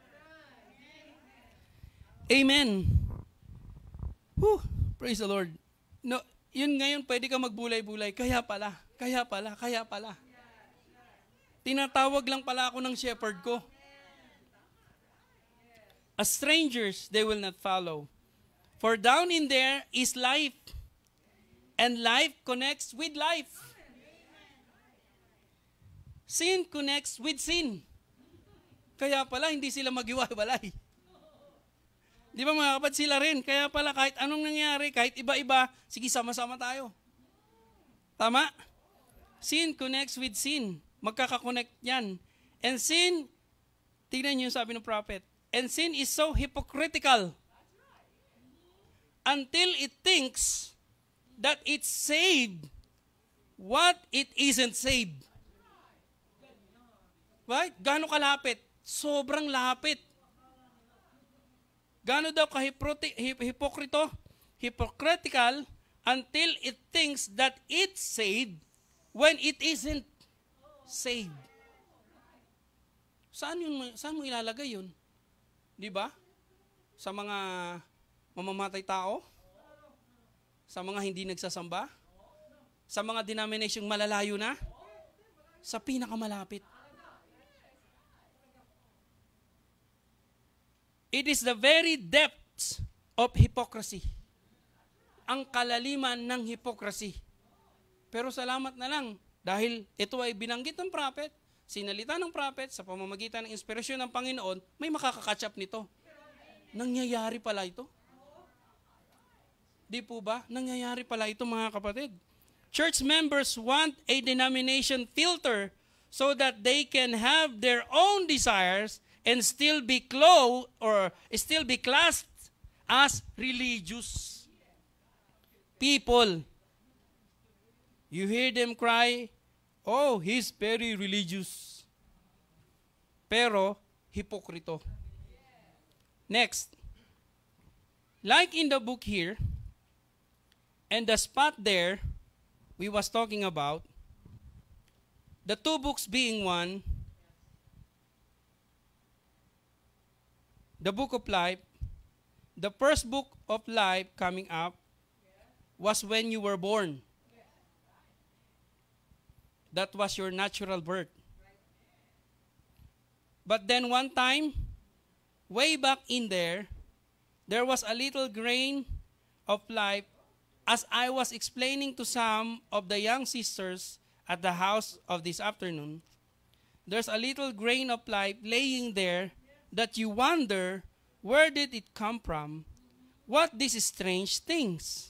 A: Amen. Whew, praise the Lord. No, yun ngayon pwede ka magbulay-bulay. Kaya pala. Tinatawag lang pala ako ng shepherd ko. As strangers, they will not follow. For down in there is life. And life connects with life. Sin connects with sin. Kaya pala hindi sila maghiwa-walay. Di ba mga kapatid, sila rin. Kaya pala kahit anong nangyari, kahit iba-iba, sige sama-sama tayo. Tama? Sin connects with sin. Magkakakonect yan. And sin, tignan niyo yung sabi ng prophet, and sin is so hypocritical until it thinks that it's saved what it isn't saved. Right? Gaano kalapit? Sobrang lapit. Gaano daw hypocritical until it thinks that it's saved when it isn't saved. Saan mo ilalagay yun? Di ba? Sa mga mamamatay tao? Sa mga hindi nagsasamba? Sa mga denominasyong malalayo na? Sa pinakamalapit. It is the very depths of hypocrisy. Ang kalaliman ng hypocrisy. Pero salamat na lang, dahil ito ay binanggit ng prophet, sinalita ng prophet, sa pamamagitan ng inspirasyon ng Panginoon, may makakakatch up nito. Nangyayari pala ito. Di po ba? Nangyayari pala ito, mga kapatid. Church members want a denomination filter so that they can have their own desires and still be classed as religious people. You hear them cry, "Oh, he's very religious." Pero hipokrito. Next, like in the book here, and the spot there we was talking about, the two books being one, the book of life, the first book of life coming up was when you were born. That was your natural birth. But then one time, way back in there was a little grain of life. As I was explaining to some of the young sisters at the house of this afternoon, there's a little grain of life laying there that you wonder, where did it come from? What these strange things?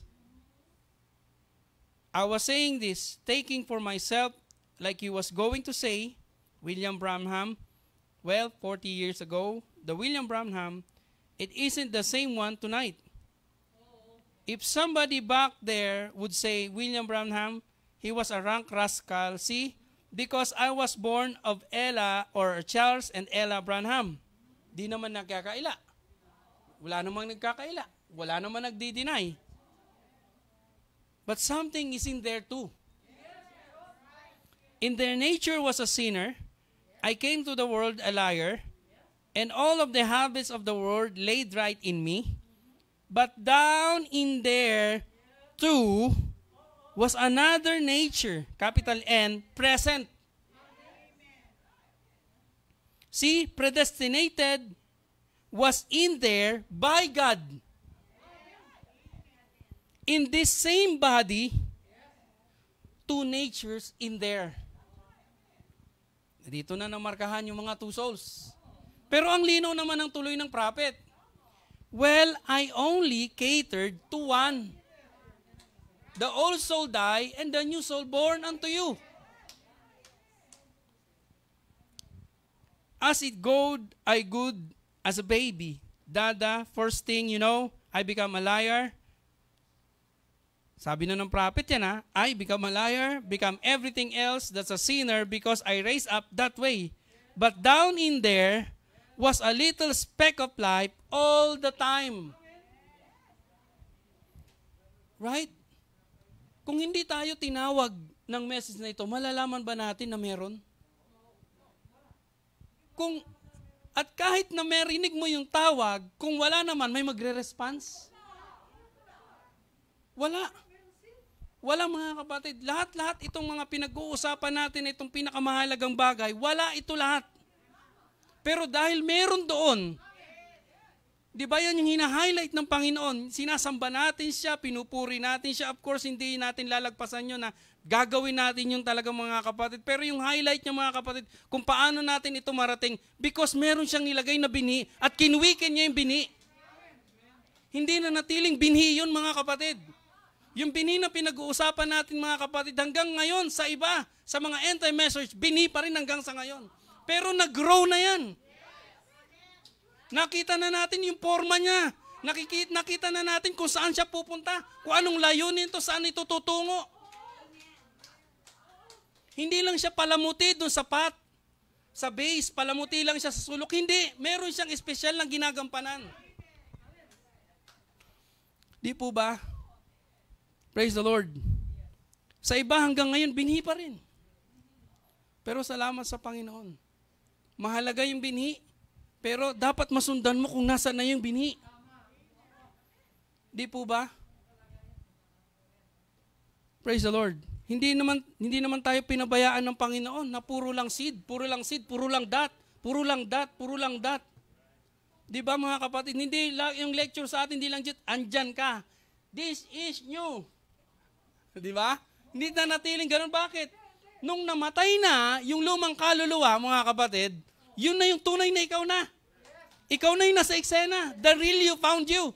A: I was saying this, taking for myself, like he was going to say, William Branham, 40 years ago, the William Branham, it isn't the same one tonight. If somebody back there would say, William Branham, he was a rank rascal, see, because I was born of Ella or Charles and Ella Branham. Di naman nagkakaila. Wala namang nagkakaila. Wala namang nagdi-deny. But something is in there too. In their nature was a sinner. I came to the world a liar, and all of the habits of the world laid right in me. But down in there too was another nature, capital N, present. See, predestinated was in there by God. In this same body, two natures in there. Dito na namarkahan yung mga two souls. Pero ang linaw naman ng tuloy ng prophet. Well, I only catered to one. The old soul die and the new soul born unto you. As it good, I good as a baby. Dada, first thing you know, I become a liar. Sabi na ng prophet yan I become a liar, become everything else that's a sinner because I raised up that way. But down in there was a little speck of life all the time. Right? Kung hindi tayo tinawag ng message na ito, malalaman ba natin na meron? At kahit na marinig mo yung tawag, kung wala naman, may magre-response? Wala. Wala, mga kapatid. Lahat-lahat itong mga pinag-uusapan natin, itong pinakamahalagang bagay, wala ito lahat. Pero dahil meron doon, di ba yan yung hina-highlight ng Panginoon? Sinasamba natin siya, pinupuri natin siya. Of course, hindi natin lalagpasan yun na gagawin natin yung talagang mga kapatid. Pero yung highlight niya, mga kapatid, kung paano natin ito marating, because meron siyang nilagay na binhi at kinwikin niya yung binhi. Hindi na natiling binhi yun, mga kapatid. Yung binhi na pinag-uusapan natin, mga kapatid, hanggang ngayon sa iba, sa mga anti-message, binhi pa rin hanggang sa ngayon. Pero nag-grow na yan. Nakita na natin yung forma niya. Nakita na natin kung saan siya pupunta, kung anong layunin to, saan ito tutungo. Hindi lang siya palamuti doon sa pot, sa base, palamuti lang siya sa sulok. Hindi, meron siyang espesyal na ginagampanan. Di po ba? Praise the Lord. Sa iba hanggang ngayon, binhi pa rin. Pero salamat sa Panginoon. Mahalaga yung binhi, pero dapat masundan mo kung nasa na yung binhi. Di po ba? Praise the Lord. Hindi naman tayo pinabayaan ng Panginoon na puro lang seed, puro lang seed, puro lang dat, puro lang dat, puro lang dat. Di ba mga kapatid? Hindi yung lecture sa atin, hindi lang dito, andyan ka. This is new. Di ba? Hindi na natiling ganun. Bakit? Nung namatay na yung lumang kaluluwa, mga kapatid, yun na yung tunay na ikaw na. Ikaw na yung nasa eksena. The real you found you.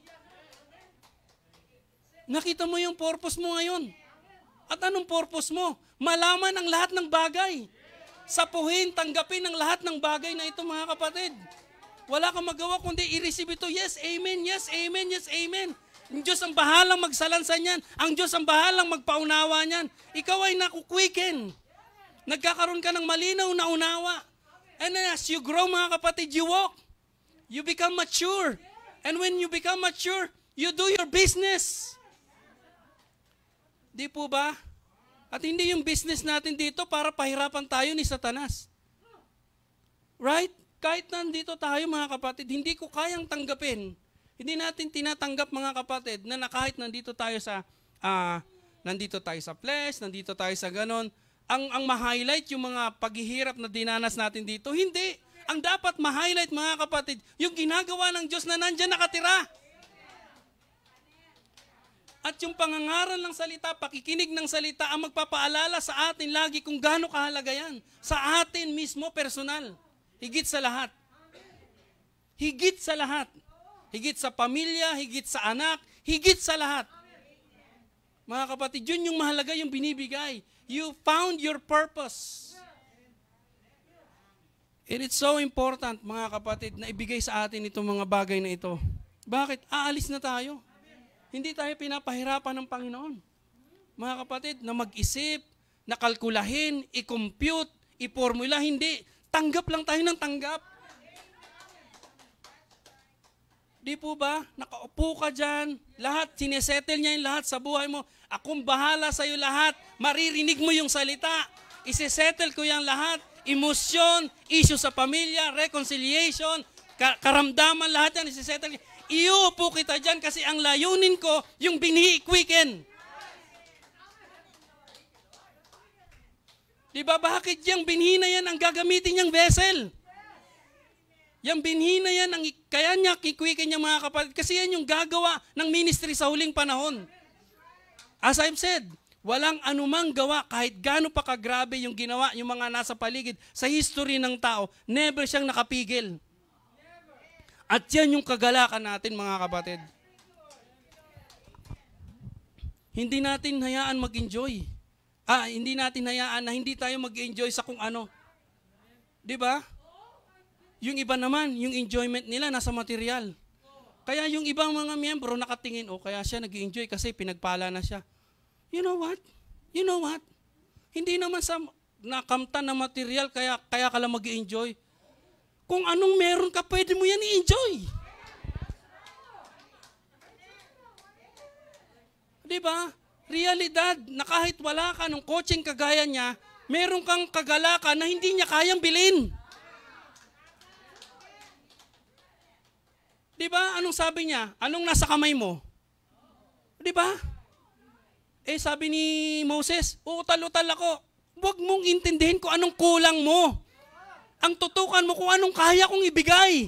A: Nakita mo yung purpose mo ngayon. At anong purpose mo? Malaman ang lahat ng bagay. Sapuhin, tanggapin ang lahat ng bagay na ito, mga kapatid. Wala kang magawa kundi i-receive ito. Yes, amen, yes, amen, yes, amen. Ang Diyos ang bahalang magsalansan niyan. Ang Diyos ang bahalang magpaunawa niyan. Ikaw ay nakuquicken. Nagkakaroon ka ng malinaw na unawa. And then as you grow, mga kapatid, you walk. You become mature. And when you become mature, you do your business. Di po ba? At hindi yung business natin dito para pahirapan tayo ni Satanas. Right? Kahit nandito tayo, mga kapatid, hindi ko kayang tanggapin. Hindi natin tinatanggap, mga kapatid, na kahit nandito tayo sa flesh, nandito tayo sa ganon, ang ma-highlight yung mga paghihirap na dinanas natin dito. Hindi. Ang dapat ma-highlight, mga kapatid, yung ginagawa ng Diyos na nandyan nakatira. At yung pangangaral ng salita, pakikinig ng salita, ang magpapaalala sa atin lagi kung gaano kahalaga yan. Sa atin mismo, personal. Higit sa lahat. Higit sa lahat. Higit sa pamilya, higit sa anak, higit sa lahat. Mga kapatid, yun yung mahalaga yung binibigay. You found your purpose. And it's so important, mga kapatid, na ibigay sa atin itong mga bagay na ito. Bakit? Aalis na tayo. Hindi tayo pinapahirapan ng Panginoon. Mga kapatid, na mag-isip, na kalkulahin, i-compute, i-formula, hindi. Tanggap lang tayo ng tanggap. Di po ba? Nakaupo ka dyan, lahat, sinesettle niya yung lahat sa buhay mo. Akong bahala sa iyo lahat. Maririnig mo yung salita. Isesettle ko yung lahat. Emosyon, issue sa pamilya, reconciliation, karamdaman, lahat yan, isesettle niya. Iuupo kita dyan kasi ang layunin ko, yung binhi-quicken. Diba, bakit yung binhi na yan ang gagamitin niyang vessel? Yung binhi na yan, kaya niya kikwicken niya, mga kapatid, kasi yan yung gagawa ng ministry sa huling panahon. As I've said, walang anumang gawa, kahit gaano pa kagrabe yung ginawa, yung mga nasa paligid, sa history ng tao, never siyang nakapigil. At yan yung kagalakan natin, mga kapatid. Hindi natin hayaan mag-enjoy. Hindi natin hayaan na hindi tayo mag-enjoy sa kung ano. Di ba? Yung iba naman, yung enjoyment nila nasa material. Kaya yung ibang mga miyembro nakatingin, kaya siya nag-enjoy kasi pinagpala na siya. You know what? You know what? Hindi naman sa nakamtan na material kaya ka lang mag-enjoy. Kung anong meron ka, pwede mo yan i-enjoy. Diba? Realidad na kahit wala ka ng coaching kagaya niya, meron kang kagalakan na hindi niya kayang bilhin. Diba? Anong sabi niya? Anong nasa kamay mo? Diba? Sabi ni Moses, utal-utal ako. Huwag mong intindihin kung anong kulang mo. Ang tutukan mo kung anong kaya kong ibigay.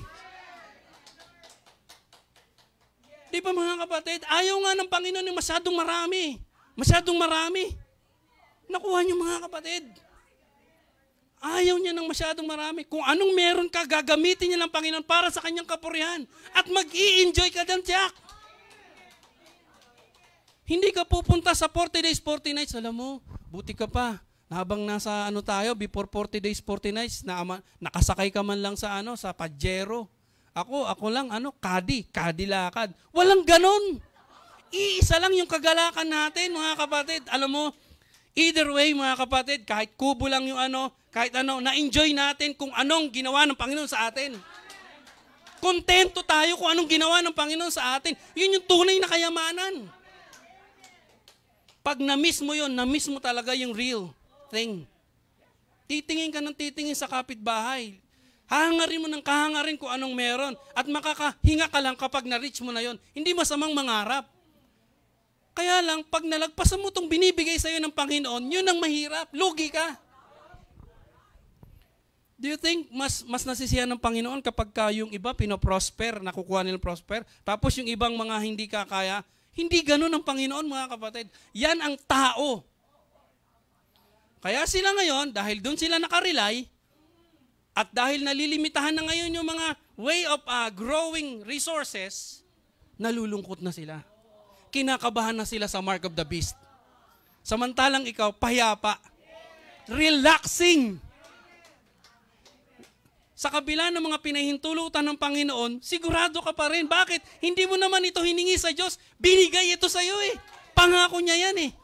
A: Di ba, mga kapatid? Ayaw nga ng Panginoon yung masyadong marami. Masyadong marami. Nakuha niyo, mga kapatid. Ayaw niya ng masyadong marami. Kung anong meron ka, gagamitin niya ng Panginoon para sa kanyang kapurihan. At mag-i-enjoy ka dyan, Jack. Hindi ka pupunta sa 40 days, 40 nights. Alam mo, buti ka pa. Habang nasa tayo, before 40 days, 40 nights, nakasakay ka man lang sa sa Pajero. Ako lang, kadi lakad. Walang ganon. Iisa lang yung kagalakan natin, mga kapatid. Alam mo, Either way, mga kapatid, kahit kubo lang yung kahit na-enjoy natin kung anong ginawa ng Panginoon sa atin. Kontento tayo kung anong ginawa ng Panginoon sa atin. Yun yung tunay na kayamanan. Pag na-miss mo yun, na-miss mo talaga yung real thing. Titingin ka ng titingin sa kapitbahay. Hahangarin mo ng kahangarin kung anong meron. At makakahinga ka lang kapag na-reach mo na yun. Hindi masamang mangarap. Kaya lang, pag nalagpasan mo itong binibigay sa'yo ng Panginoon, yun ang mahirap. Lugi ka. Do you think mas nasisiyahan ng Panginoon kapag yung iba pinoprosper, nakukuha nilang prosper, tapos yung ibang mga hindi kakaya, hindi ganun ang Panginoon, mga kapatid. Yan ang tao. Kaya sila ngayon, dahil doon sila nakarely, at dahil nalilimitahan na ngayon yung mga way of growing resources, nalulungkot na sila. Kinakabahan na sila sa mark of the beast. Samantalang ikaw, payapa. Relaxing. Sa kabila ng mga pinahintulutan ng Panginoon, sigurado ka pa rin. Bakit? Hindi mo naman ito hiningi sa Diyos. Binigay ito sa iyo eh. Pangako niya yan eh.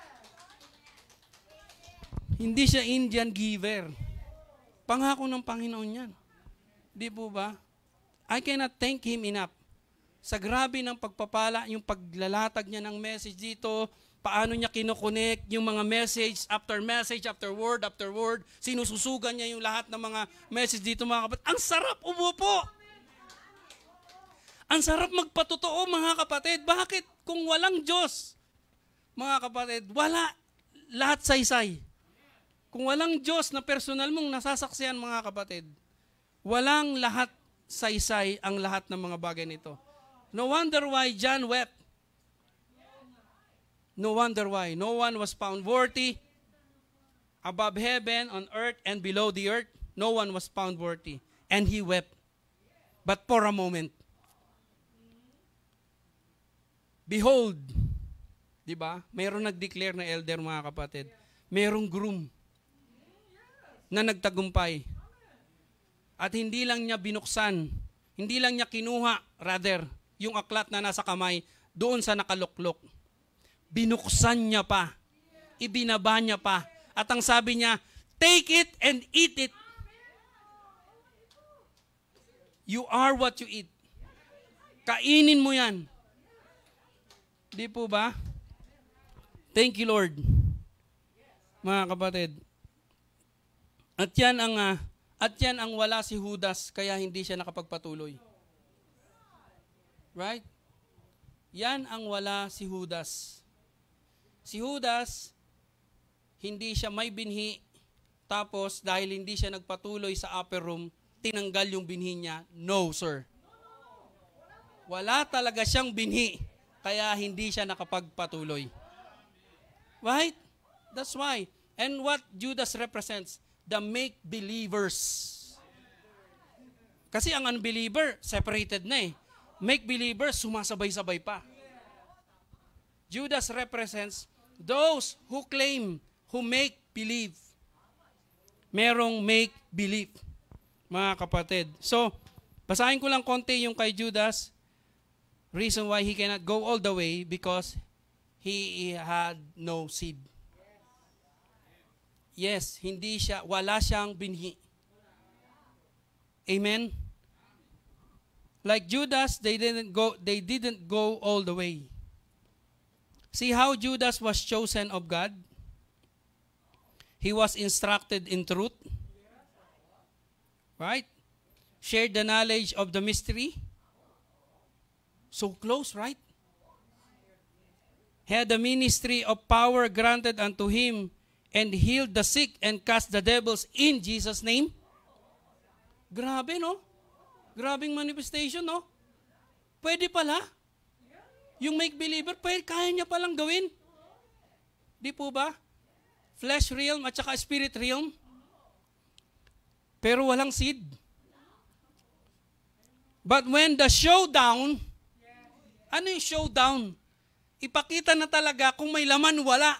A: Hindi siya Indian giver. Pangako ng Panginoon yan. Di po ba? I cannot thank Him enough. Sa grabe ng pagpapala, yung paglalatag niya ng message dito, paano niya kinokonek yung mga message, after word, sinususugan niya yung lahat ng mga message dito, mga kapatid. Ang sarap umupo! Ang sarap magpatotoo, mga kapatid. Bakit? Kung walang Diyos, mga kapatid, wala lahat saysay. Kung walang Diyos na personal mong nasasaksihan, mga kapatid, walang lahat saysay ang lahat ng mga bagay nito. No wonder why John wept. No wonder why. No one was found worthy above heaven, on earth, and below the earth. No one was found worthy. And he wept. But for a moment. Behold. Diba? Mayroong nag-declare na elder, mga kapatid. Mayroong groom na nagtagumpay. At hindi lang niya binuksan, hindi lang niya kinuha, rather, yung aklat na nasa kamay, doon sa nakaluklok. Binuksan niya pa. Ibinaba niya pa. At ang sabi niya, take it and eat it. You are what you eat. Kainin mo yan. Di po ba? Thank you, Lord. Mga kapatid. At yan ang wala si Judas, kaya hindi siya nakapagpatuloy. Right? Yan ang wala si Judas. Si Judas, hindi siya may binhi, tapos dahil hindi siya nagpatuloy sa upper room, tinanggal yung binhi niya. No, sir. Wala talaga siyang binhi, kaya hindi siya nakapagpatuloy. Right? That's why. And what Judas represents? The make-believers. Kasi ang unbeliever, separated na eh. Make-believers, sumasabay-sabay pa. Judas represents those who claim, who make believe. Merong make believe, mga kapatid. So, basahin ko lang konti yung kay Judas. Reason why he cannot go all the way, because he had no seed. Yes, wala siyang binhi. Amen? Like Judas, they didn't go all the way. See how Judas was chosen of God? He was instructed in truth. Right? Shared the knowledge of the mystery. So close, right? Had the ministry of power granted unto him, and healed the sick and cast the devils in Jesus' name. Grabe, no? Grabing manifestation, no? Pwede pala. Yung make-believer, kaya niya palang gawin. Di po ba? Flesh realm at saka spirit realm. Pero walang seed. But when the showdown, ano yung showdown? Ipakita na talaga kung may laman, wala.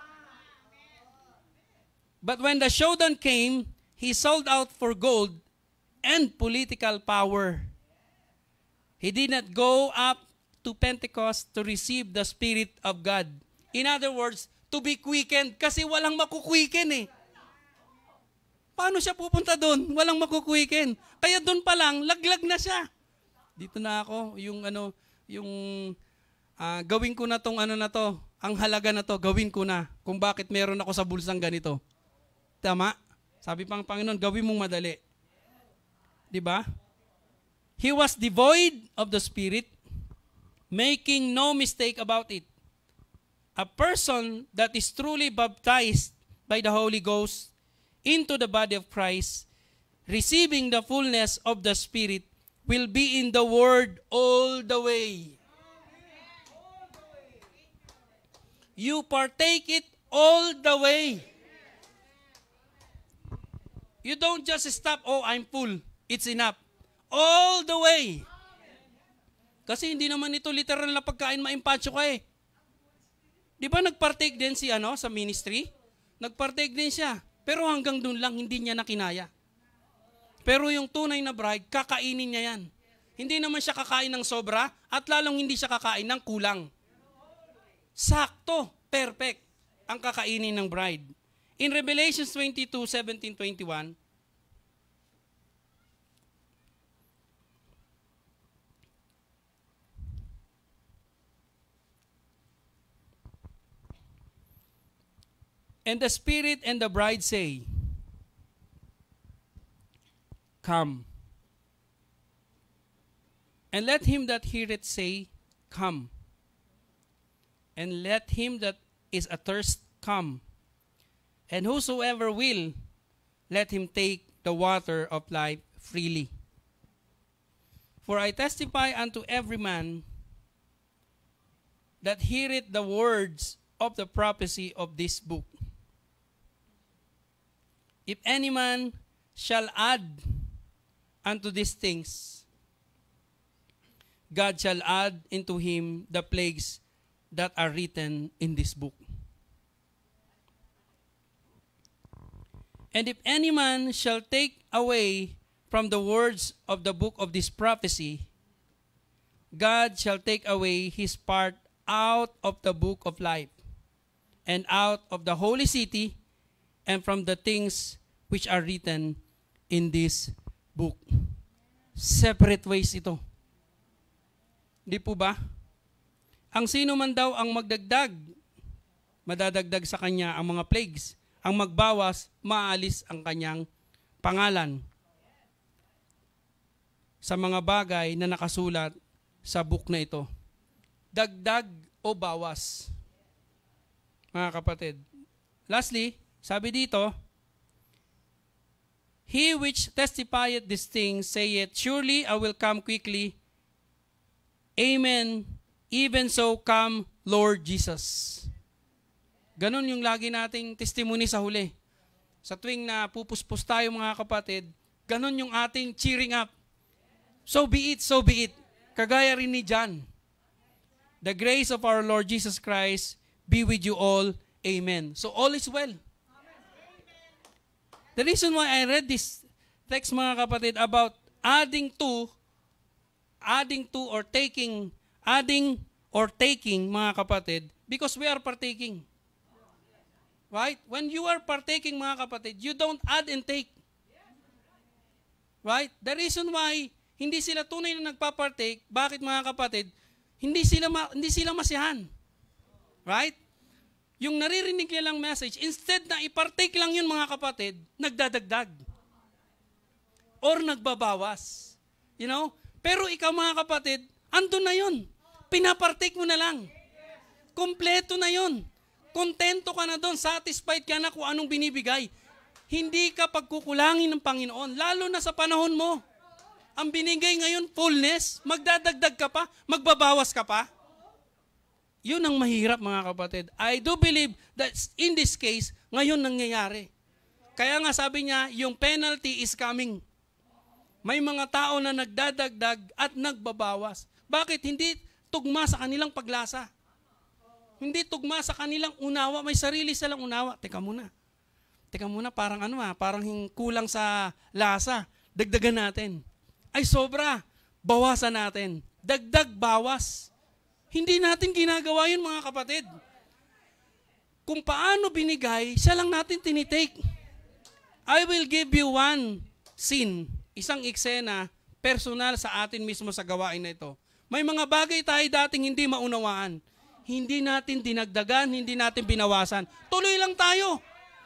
A: But when the showdown came, he sold out for gold and political power. He did not go up to Pentecost to receive the Spirit of God. In other words, to be quickened kasi walang makuquicken eh. Paano siya pupunta doon? Walang makuquicken. Kaya doon pa lang, laglag na siya. Dito na ako, gawin ko na tong na to, ang halaga na to, gawin ko na. Kung bakit meron ako sa bulsang ganito. Tama? Sabi pang Panginoon, gawin mong madali. Diba? He was devoid of the Spirit, making no mistake about it. A person that is truly baptized by the Holy Ghost into the body of Christ, receiving the fullness of the Spirit, will be in the Word all the way. You partake it all the way. You don't just stop, oh, I'm full. It's enough. All the way. Kasi hindi naman ito literal na pagkain, maimpacho ka eh. Di ba nagpartake din si sa ministry? Nagpartake din siya. Pero hanggang doon lang, hindi niya nakinaya. Pero yung tunay na bride, kakainin niya yan. Hindi naman siya kakain ng sobra at lalong hindi siya kakain ng kulang. Sakto, perfect ang kakainin ng bride. In Revelation 22:17-21, and the Spirit and the bride say, Come. And let him that heareth say, Come. And let him that is athirst come. And whosoever will, let him take the water of life freely. For I testify unto every man that heareth the words of the prophecy of this book. If any man shall add unto these things, God shall add into him the plagues that are written in this book. And if any man shall take away from the words of the book of this prophecy, God shall take away his part out of the book of life, and out of the holy city, and from the things which are written in this book. Separate ways ito. Di po ba? Ang sino man daw ang magdagdag, madadagdag sa kanya ang mga plagues. Ang magbawas, maalis ang kanyang pangalan sa mga bagay na nakasulat sa book na ito. Dagdag o bawas. Mga kapatid. Lastly, sabi dito, He which testifieth these things saith, Surely I will come quickly. Amen. Even so come, Lord Jesus. Ganon yung lagi nating testimony sa huli. Sa tuwing na pupuspos tayo mga kapatid, ganon yung ating cheering up. So be it, so be it. Kagaya rin ni John. The grace of our Lord Jesus Christ be with you all. Amen. So all is well. The reason why I read this text mga kapatid about adding or taking mga kapatid, because we are partaking. Right? When you are partaking mga kapatid, you don't add and take. Right? The reason why hindi sila tunay na nagpapartake, bakit mga kapatid? Hindi sila masiyahan. Right? Yung naririnig nilang message, instead na ipartake lang yun mga kapatid, nagdadagdag. Or nagbabawas. You know? Pero ikaw mga kapatid, andun na yun. Pinapartake mo na lang. Kompleto na yun. Kontento ka na doon, satisfied ka na kung anong binibigay. Hindi ka pagkukulangin ng Panginoon, lalo na sa panahon mo. Ang binigay ngayon, fullness, magdadagdag ka pa, magbabawas ka pa. Yun ang mahirap mga kapatid. I do believe that in this case, ngayon nangyayari. Kaya nga sabi niya, yung penalty is coming. May mga tao na nagdadagdag at nagbabawas. Bakit? Hindi tugma sa kanilang paglasa. Hindi tugma sa kanilang unawa. May sarili silang unawa. Teka muna, parang parang kulang sa lasa. Dagdagan natin. Ay sobra, bawasan natin. Dagdag, bawas. Hindi natin ginagawa yun mga kapatid. kung paano binigay, siya lang natin tinitake. I will give you one scene, isang eksena, personal sa atin mismo sa gawain na ito. May mga bagay tayo dating hindi maunawaan. Hindi natin dinagdagan, hindi natin binawasan. Tuloy lang tayo.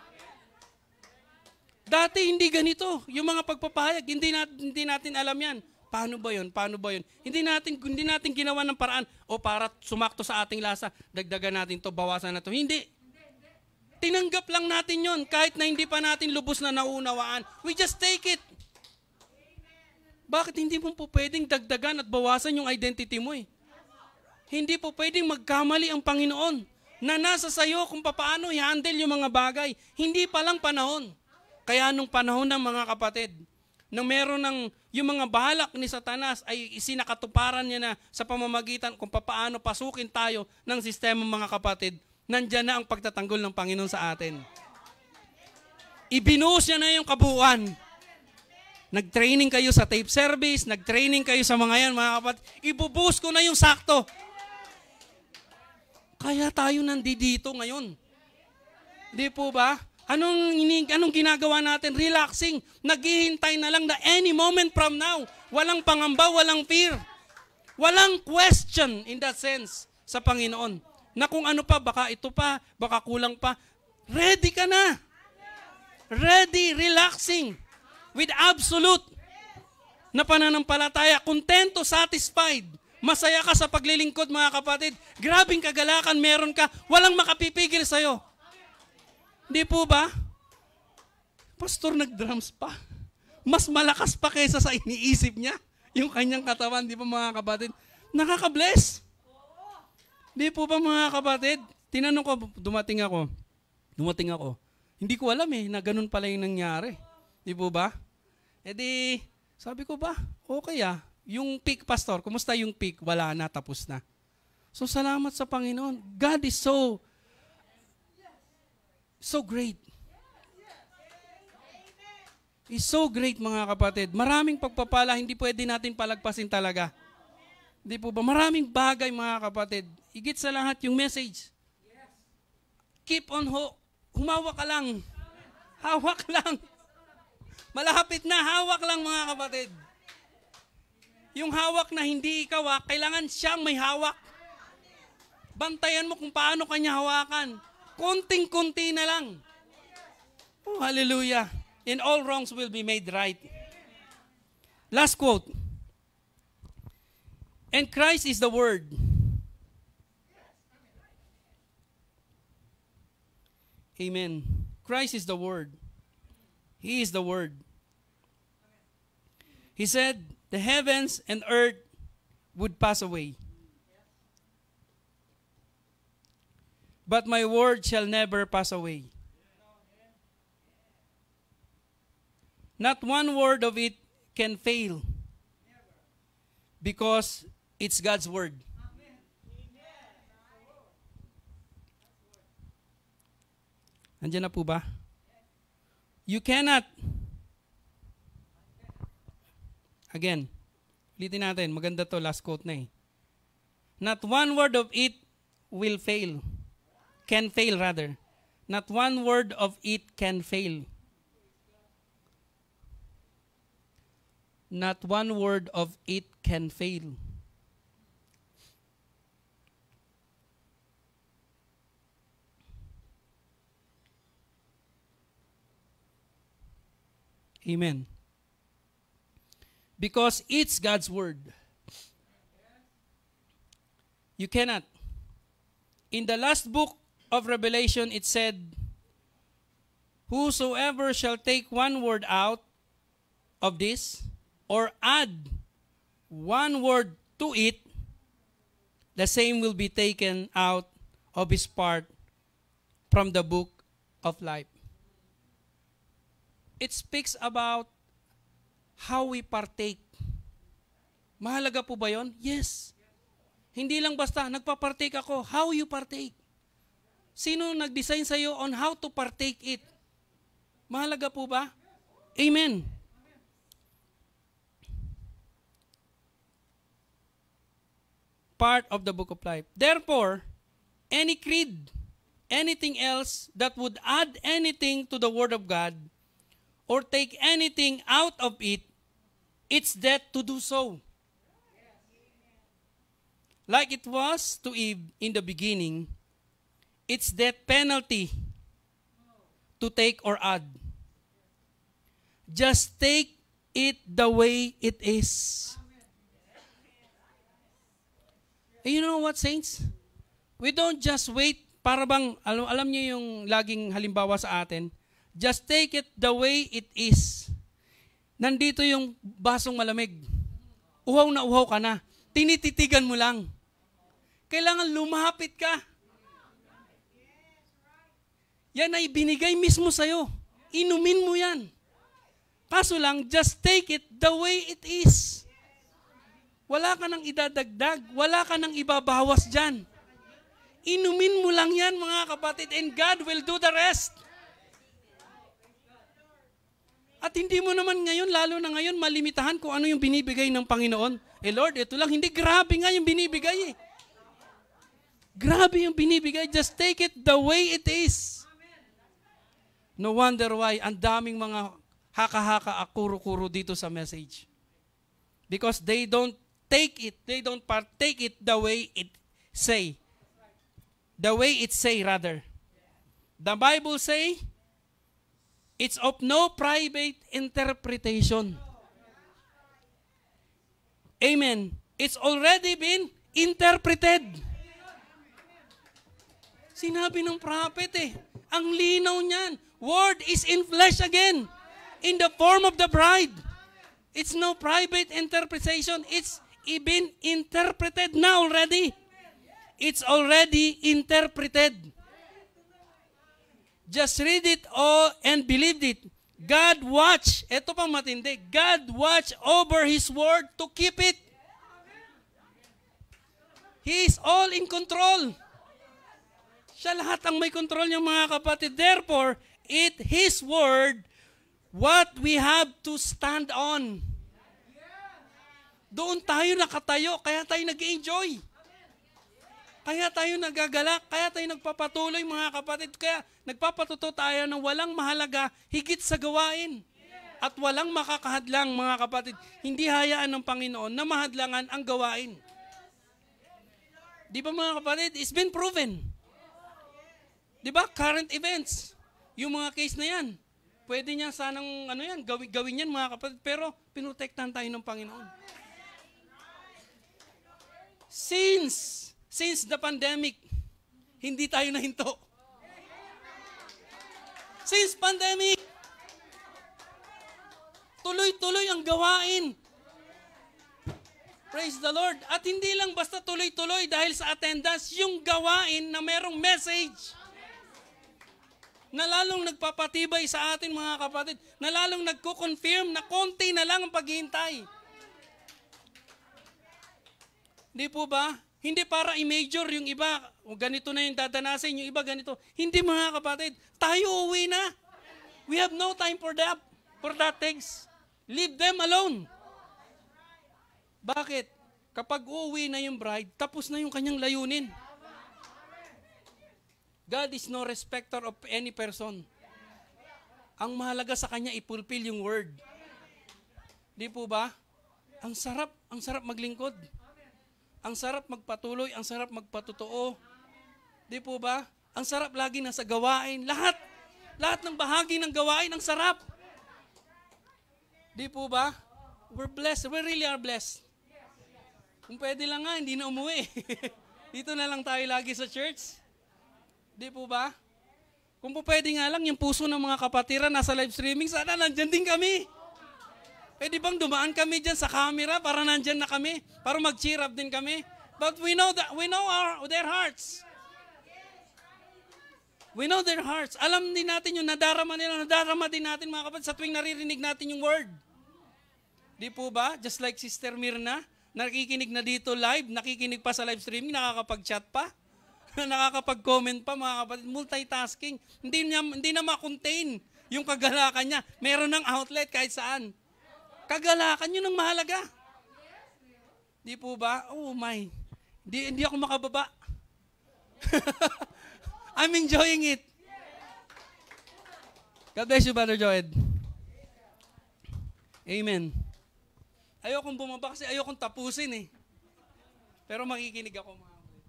A: Dati hindi ganito. Yung mga pagpapahayag, hindi natin alam yan. Paano ba yun? Paano ba yun? Hindi natin ginawa ng paraan o para sumakto sa ating lasa, dagdagan natin to, bawasan na to. Hindi. Tinanggap lang natin yon kahit na hindi pa natin lubos na naunawaan. We just take it. Bakit hindi mo po pwedeng dagdagan at bawasan yung identity mo eh? Hindi po pwedeng magkamali ang Panginoon na nasa sayo kung paano i-handle yung mga bagay. Hindi pa lang panahon. Kaya nung panahon ng mga kapatid, nang meron ng yung mga balak ni Satanas ay isinakatuparan niya na sa pamamagitan kung paano pasukin tayo ng sistema mga kapatid, nandyan na ang pagtatanggol ng Panginoon sa atin. Ibinuhos niya na yung kabuuan. Nag-training kayo sa tape service, nag-training kayo sa mga yan, mga kapatid. Ibubuhos ko na yung sakto. Kaya tayo nandito ngayon. Di po ba? Anong ginagawa natin? Relaxing. Naghihintay na lang na any moment from now. Walang pangamba, walang fear. Walang question in that sense sa Panginoon. Na kung ano pa, baka ito pa, baka kulang pa. Ready ka na. Ready, relaxing. With absolute na pananampalataya. Kontento, satisfied. Masaya ka sa paglilingkod mga kapatid. Grabing kagalakan meron ka. Walang makapipigil sa'yo. Di po ba? Pastor, nag-drums pa. Mas malakas pa kaysa sa iniisip niya. Yung kanyang katawan, di ba mga kapatid? Nakaka-bless. Di po ba mga kapatid? Tinanong ko, dumating ako. Hindi ko alam na ganun pala yung nangyari. Di po ba? E di, sabi ko ba, okay Yung peak, pastor, kumusta yung peak? Wala na, tapos na. So, salamat sa Panginoon. God is so great. He's so great, mga kapatid. Maraming pagpapala, hindi pwede natin palagpasin talaga. Di po ba? Maraming bagay, mga kapatid. Higit sa lahat, yung message. Keep on humawak ka lang. Hawak lang. Malapit na, hawak lang, mga kapatid. Yung hawak na hindi ikaw, kailangan siyang may hawak. Bantayan mo kung paano kanya hawakan. Konting-konti na lang. Oh, hallelujah. And all wrongs will be made right. Last quote. And Christ is the Word. Amen. Christ is the Word. He is the Word. He said, the heavens and earth would pass away. But my word shall never pass away. Not one word of it can fail. Because it's God's word. Andiyan na po ba? You cannot. Again, ulitin natin. Maganda to, last quote na Not one word of it will fail. Can fail rather. Not one word of it can fail. Not one word of it can fail. Amen. Because it's God's word. You cannot. In the last book of Revelation, it said, whosoever shall take one word out of this, or add one word to it, the same will be taken out of his part from the book of life. It speaks about how we partake. Mahalaga po ba yun? Yes. Hindi lang basta, nagpa-partake ako. How you partake? Sino nag-design sa'yo on how to partake it? Mahalaga po ba? Amen. Part of the book of life. Therefore, any creed, anything else that would add anything to the Word of God or take anything out of it, it's death to do so. Like it was to Eve in the beginning, it's death penalty to take or add. Just take it the way it is. And you know what, saints? We don't just wait para bang, alam niyo yung laging halimbawa sa atin, just take it the way it is. Nandito yung basong malamig. Uhaw na uhaw ka na. Tinititigan mo lang. Kailangan lumapit ka. Yan ay binigay mismo sa'yo. Inumin mo yan. Kaso lang, just take it the way it is. Wala ka nang idadagdag. Wala ka nang ibabawas dyan. Inumin mo lang yan, mga kapatid, and God will do the rest. At hindi mo naman ngayon, lalo na ngayon, malimitahan kung ano yung binibigay ng Panginoon. Lord, ito lang, hindi, grabe nga yung binibigay eh. Grabe yung binibigay. Just take it the way it is. No wonder why ang daming mga haka-haka akuro-kuro dito sa message. Because they don't take it, they don't partake it the way it say. The way it say rather. The Bible say, it's of no private interpretation. Amen. It's already been interpreted. Sinabi ng prophet eh. Ang linaw niyan. Word is in flesh again. In the form of the bride. It's no private interpretation. It's been interpreted now already. It's already interpreted. Just read it all and believe it. God watch. Ito pang matindi. God watch over His word to keep it. He is all in control. Siya lahat ang may control niya, mga kapatid. Therefore, His word, what we have to stand on. Doon tayo nakatayo, kaya tayo nag-enjoy. Kaya tayo nagagalak, kaya tayo nagpapatuloy, mga kapatid. Kaya nagpapatuto tayo ng walang mahalaga higit sa gawain. At walang makakahadlang, mga kapatid. Hindi hayaan ng Panginoon na mahadlangan ang gawain. Di ba, mga kapatid? It's been proven. Di ba? Current events. Yung mga case na yan. Pwede niya sanang gawin yan, mga kapatid. Pero pinotektahan tayo ng Panginoon. Since the pandemic, hindi tayo nahinto. Since pandemic, tuloy-tuloy ang gawain. Praise the Lord. At hindi lang basta tuloy-tuloy dahil sa attendance, yung gawain na merong message na lalong nagpapatibay sa atin, mga kapatid, na lalong nagko-confirm na konti na lang ang paghihintay. Hindi po ba? Hindi para i-major yung iba, o ganito na yung dadanasin, yung iba ganito. Hindi, mga kapatid, tayo uwi na. We have no time for that things. Leave them alone. Bakit? Kapag uuwi na yung bride, tapos na yung kanyang layunin. God is no respecter of any person. Ang mahalaga sa kanya, ipulpil yung word. Di po ba? Ang sarap maglingkod. Ang sarap magpatuloy, ang sarap magpatotoo. Di po ba? Ang sarap lagi nasa gawain. Lahat ng bahagi ng gawain, ang sarap. Di po ba? We're blessed. We really are blessed. Kung pwede lang nga, hindi na umuwi. Dito na lang tayo lagi sa church. Di po ba? Kung po pwede nga lang, yung puso ng mga kapatiran nasa live streaming, sana nandyan din kami. Pwede bang dumaan kami dyan sa camera para nandyan na kami? Para mag-cheer up din kami? But we know their hearts. We know their hearts. Alam din natin yung nadarama nila, nadarama din natin, mga kapatid, sa tuwing naririnig natin yung word. Di po ba? Just like Sister Mirna, nakikinig na dito live, nakikinig pa sa live streaming, nakakapag-chat pa. Nakakapag-comment pa, mga kapatid, multitasking. Hindi na ma-contain yung kagalakan niya. Meron ng outlet kahit saan. Kagalakan yun ang mahalaga. Di po ba? Oh my. Hindi ako makababa. I'm enjoying it. God bless you, Brother Joed. Amen. Ayokong bumaba kasi ayokong tapusin eh. Pero makikinig ako mga kapatid.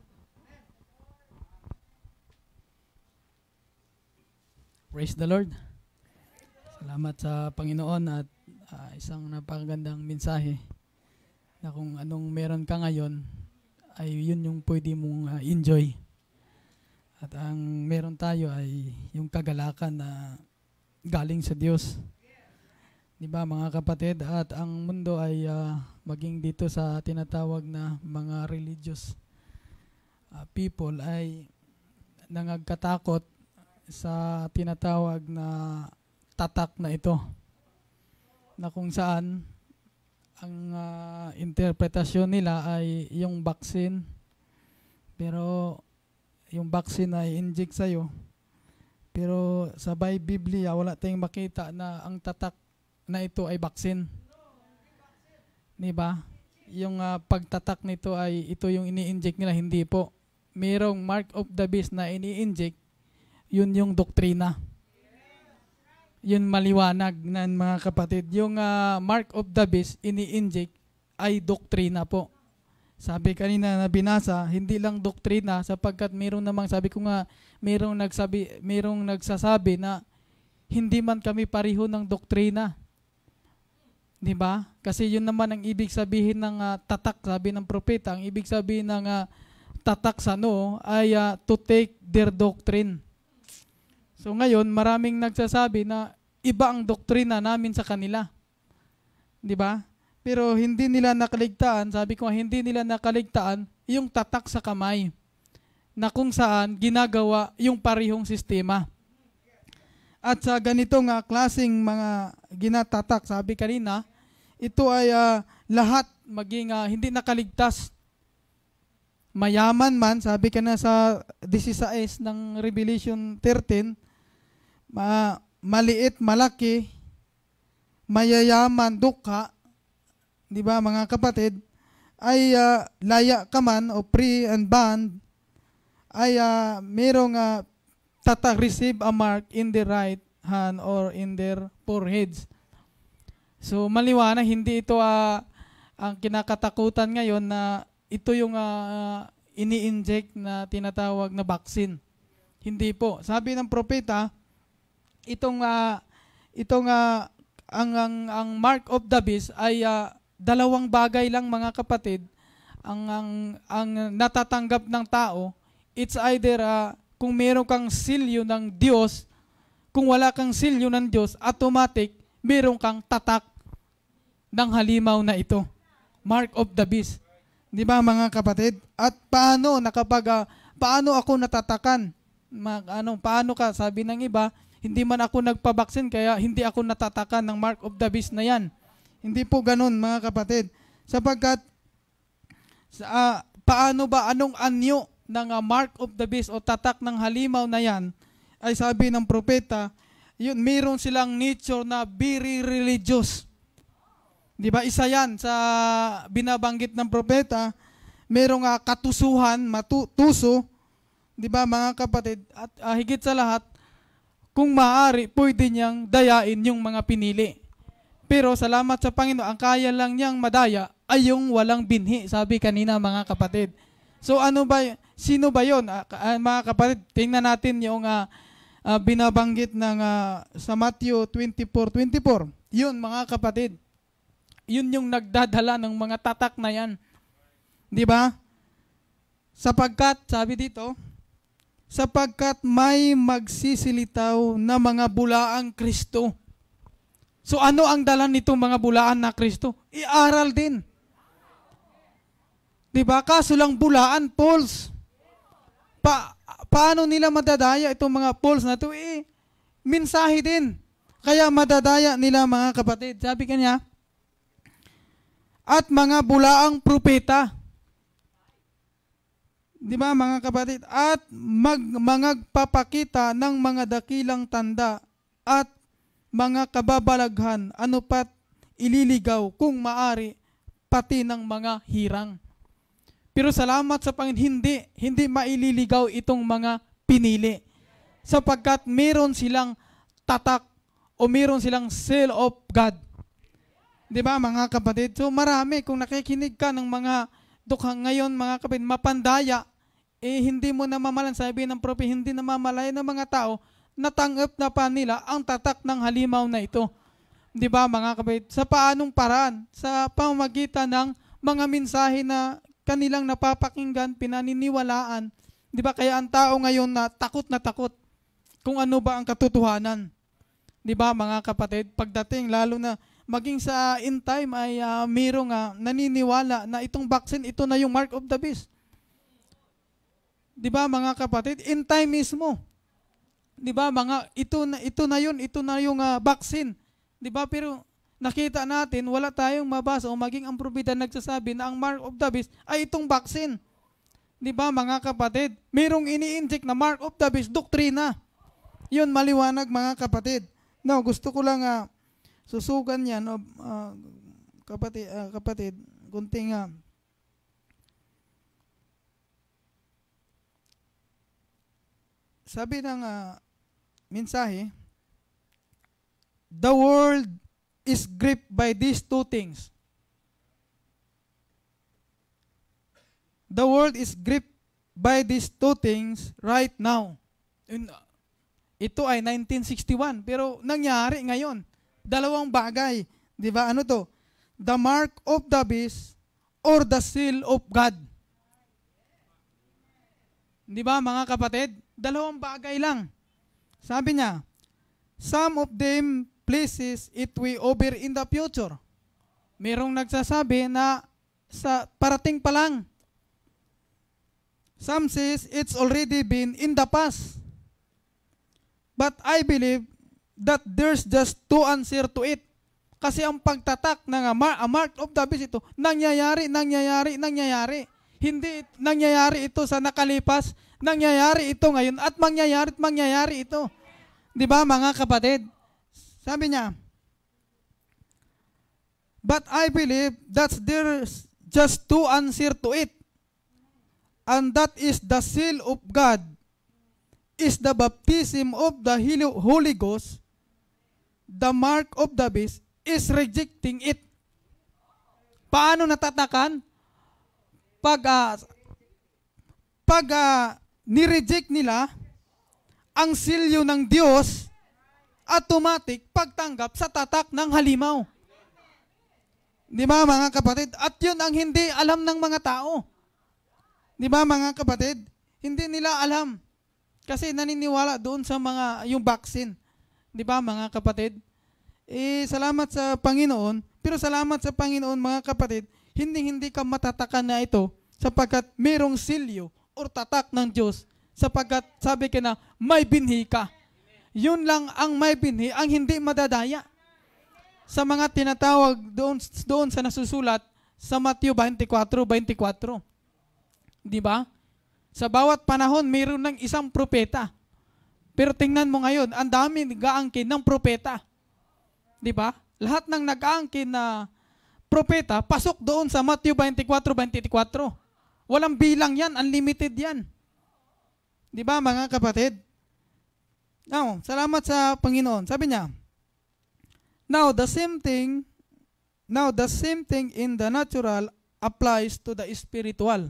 B: Praise the Lord. Salamat sa Panginoon at isang napakagandang mensahe na kung anong meron ka ngayon ay yun yung pwede mong enjoy. At ang meron tayo ay yung kagalakan na galing sa Diyos. Di ba mga kapatid? At ang mundo ay maging dito sa tinatawag na mga religious people ay nangagkatakot sa tinatawag na tatak na ito. Na kung saan ang interpretasyon nila ay yung vaccine. Pero yung vaccine ay inject sa'yo. Pero sa Biblia, wala tayong makita na ang tatak na ito ay vaccine. Diba? Yung pagtatak nito ay ito yung ini-inject nila, hindi po. Mayroong mark of the beast na ini-inject, yun yung doktrina. Yun maliwanag na mga kapatid. Yung mark of the beast, ini-inject ay doktrina po. Sabi kanina na binasa, hindi lang doktrina sapagkat mayroong namang sabi ko nga, mayroong nagsasabi na hindi man kami pareho ng doktrina. 'Di ba? Kasi yun naman ang ibig sabihin ng tatak, sabi ng propeta, ang ibig sabihin ng tatak sa no ay to take their doctrine. So ngayon, maraming nagsasabi na iba ang doktrina namin sa kanila. 'Di ba? Pero hindi nila nakaligtaan, sabi ko hindi nila nakaligtaan yung tatak sa kamay na kung saan ginagawa yung parehong sistema. At sa ganitong klaseng mga ginatatak, sabi kanina, ito ay lahat maging hindi nakaligtas. Mayaman man, sabi ka na sa 16 ng Revelation 13, maliit, malaki, mayayaman, dukha, di ba mga kapatid, ay laya ka man o free and bond, ay merong receive a mark in the right hand or in their foreheads. So maliwanag, hindi ito ang kinakatakutan ngayon na ito yung ini-inject na tinatawag na vaccine. Hindi po. Sabi ng propeta, ang mark of the beast ay dalawang bagay lang mga kapatid ang natatanggap ng tao. It's either kung meron kang silyo ng Diyos, kung wala kang silyo ng Diyos, automatic meron kang tatak ng halimaw na ito. Mark of the beast. Di ba mga kapatid? At paano paano ako natatakan? Paano ka? Sabi ng iba, hindi man ako nagpabaksin kaya hindi ako natatakan ng mark of the beast na yan. Hindi po ganun mga kapatid. Sapagkat paano ba, anong anyo ng mark of the beast o tatak ng halimaw na yan, ay sabi ng propeta, yun, mayroon silang nature na very religious. Di ba? Isa yan sa binabanggit ng propeta, mayroong katusuhan, matuso, di ba mga kapatid? At higit sa lahat, kung maaari, pwede niyang dayain yung mga pinili. Pero salamat sa Panginoon, ang kaya lang niyang madaya ay yung walang binhi, sabi kanina mga kapatid. So sino ba yun? Mga kapatid, tingnan natin yung binabanggit ng sa Matthew 24:24. Yun mga kapatid. Yun yung nagdadala ng mga tatak na yan. Di ba? Sapagkat, sabi dito, sapagkat may magsisilitaw na mga bulaang Kristo. So ano ang dala nitong mga bulaan na Kristo? Iaral din. Di ba? Kaso lang bulaan, false. Paano nila madadaya itong mga false na ito? Mensahe din. Kaya madadaya nila mga kapatid. Sabi kanya, at mga bulaang propeta. Di ba mga kapatid? At magpapakita ng mga dakilang tanda at mga kababalaghan, ano pat ililigaw kung maari pati ng mga hirang. Pero salamat sa Panginoon, hindi maililigaw itong mga pinili. Sapagkat meron silang tatak o meron silang seal of God. Di ba mga kapatid? So marami, kung nakikinig ka ng mga dukhang ngayon mga kapatid, mapandaya, hindi mo namamalan, sabi ng prophet, hindi namamalaya ng mga tao, natanggap na pa nila ang tatak ng halimaw na ito. Di ba mga kapatid? Sa paanong paraan? Sa pamamagitan ng mga mensahe na kanilang napapakinggan, pinaniniwalaan. Di ba? Kaya ang tao ngayon na takot kung ano ba ang katotohanan. Di ba mga kapatid? Pagdating, lalo na maging sa end time ay mayroong naniniwala na itong vaccine, ito na yung mark of the beast. Di ba mga kapatid? End time mismo. Di ba mga ito na yung vaccine. Di ba? Pero nakita natin, wala tayong mabasa o maging ang propeta nagsasabi na ang mark of the beast ay itong vaccine. Di ba mga kapatid? Mayroong ini-inject na mark of the beast, doktrina. Yun maliwanag mga kapatid. Now, gusto ko lang susugan yan, kapatid, kunting sabi ng mensahe, the world is gripped by these two things. The world is gripped by these two things right now. Ito ay 1961, pero nangyari ngayon. Dalawang bagay. Di ba? Ano to? The mark of the beast or the seal of God. Di ba mga kapatid? Dalawang bagay lang. Sabi niya, some of them places it will over in the future. Merong nagsasabi na sa parating pa lang. Some says it's already been in the past. But I believe that there's just two answer to it. Kasi ang pagtatak ng mark of the beast ito, nangyayari. Hindi nangyayari ito sa nakalipas, nangyayari ito ngayon at mangyayari ito. Di ba mga kapatid? Sabi niya, but I believe that there's just two answer to it. And that is the seal of God is the baptism of the Holy Ghost. The mark of the beast is rejecting it. Paano natatakan? Pag nireject nila ang silyo ng Diyos, automatic pagtanggap sa tatak ng halimaw. Di ba mga kapatid? At yun ang hindi alam ng mga tao. Di ba mga kapatid? Hindi nila alam. Kasi naniniwala doon sa yung vaccine. Di ba mga kapatid? Salamat sa Panginoon. Pero salamat sa Panginoon mga kapatid, hindi ka matatakan na ito sapagkat mayroong silyo o tatak ng Diyos. Sapagkat sabi ka na may binhi ka. Yun lang ang may binhi, ang hindi madadaya. Sa mga tinatawag doon sa nasusulat sa Matthew 24:24. Di ba? Sa bawat panahon, mayroon ng isang propeta. Pero tingnan mo ngayon, ang dami nag-aangkin ng propeta. Di ba? Lahat ng nag-aangkin na propeta, pasok doon sa Matthew 24:24. Walang bilang yan, unlimited yan. Di ba mga kapatid? Now, salamat sa Panginoon. Sabi niya, Now the same thing in the natural applies to the spiritual.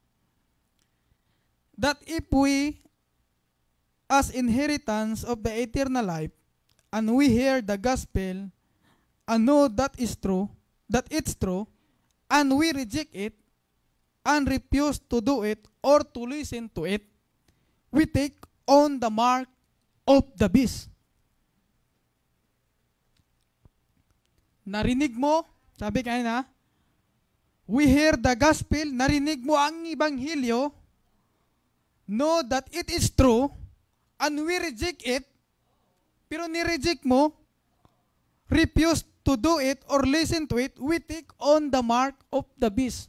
B: That if we, as inheritance of the eternal life, and we hear the gospel, and know that it's true, and we reject it, and refuse to do it, or to listen to it, we take on the mark of the beast. Narinig mo, sabi kanina, we hear the gospel, narinig mo ang Ebanghelyo, know that it is true, and we reject it, pero ni-reject mo, refuse to do it or listen to it, we take on the mark of the beast.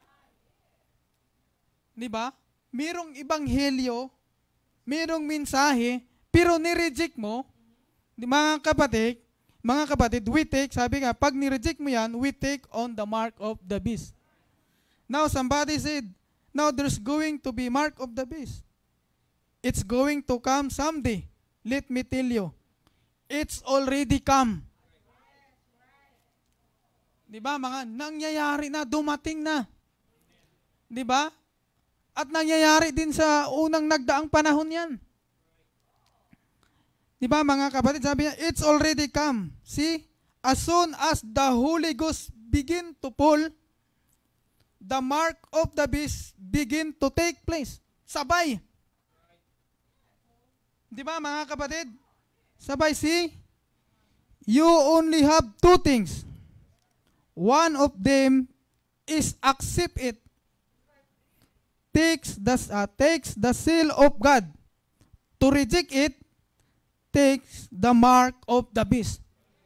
B: Diba? Merong Ebanghelyo, merong mensahe, pero ni-reject mo, mga kapatid, we take, sabi nga, pag ni-reject mo yan, we take on the mark of the beast. Now, somebody said, now there's going to be mark of the beast. It's going to come someday. Let me tell you, it's already come. Di ba mga nangyayari na, dumating na. Di ba? At nangyayari din sa unang nagdaang panahon yan. Di ba mga kapatid, sabi niya, it's already come. See, as soon as the Holy Ghost begin to fall, the mark of the beast begin to take place. Sabay. Di ba mga kapatid? Sabay, see? You only have two things. One of them is accept it. Takes the seal of God. To reject it, takes the mark of the beast.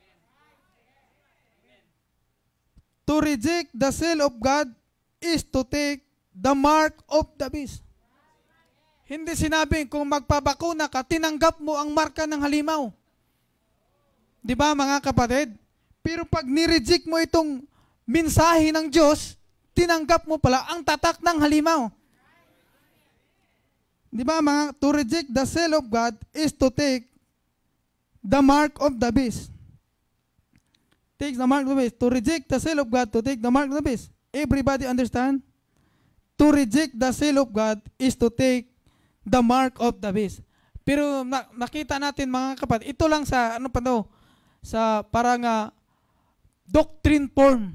B: To reject the seal of God is to take the mark of the beast. Hindi sinabing kung magpabakuna ka, tinanggap mo ang marka ng halimaw. Di ba mga kapatid? Pero pag nireject mo itong mensahe ng Diyos, tinanggap mo pala ang tatak ng halimaw. Di ba mga, to reject the seal of God is to take the mark of the beast. Take the mark of the beast. To reject the seal of God, to take the mark of the beast. Everybody understand? To reject the seal of God is to take the mark of the beast. Pero nakita natin mga kapatid, ito lang sa ano pa daw, sa parang doctrine form.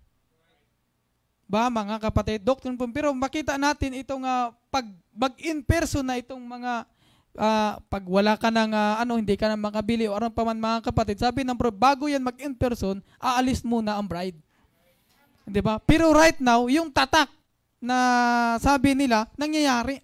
B: Ba mga kapatid, doctrine form. Pero makita natin itong pag in person na itong mga pag wala ka ng hindi ka na makabili o anong paman mga kapatid, sabi ng bago yan mag in person, aalis muna ang bride. 'Di ba? Pero right now, yung tatak na sabi nila nangyayari.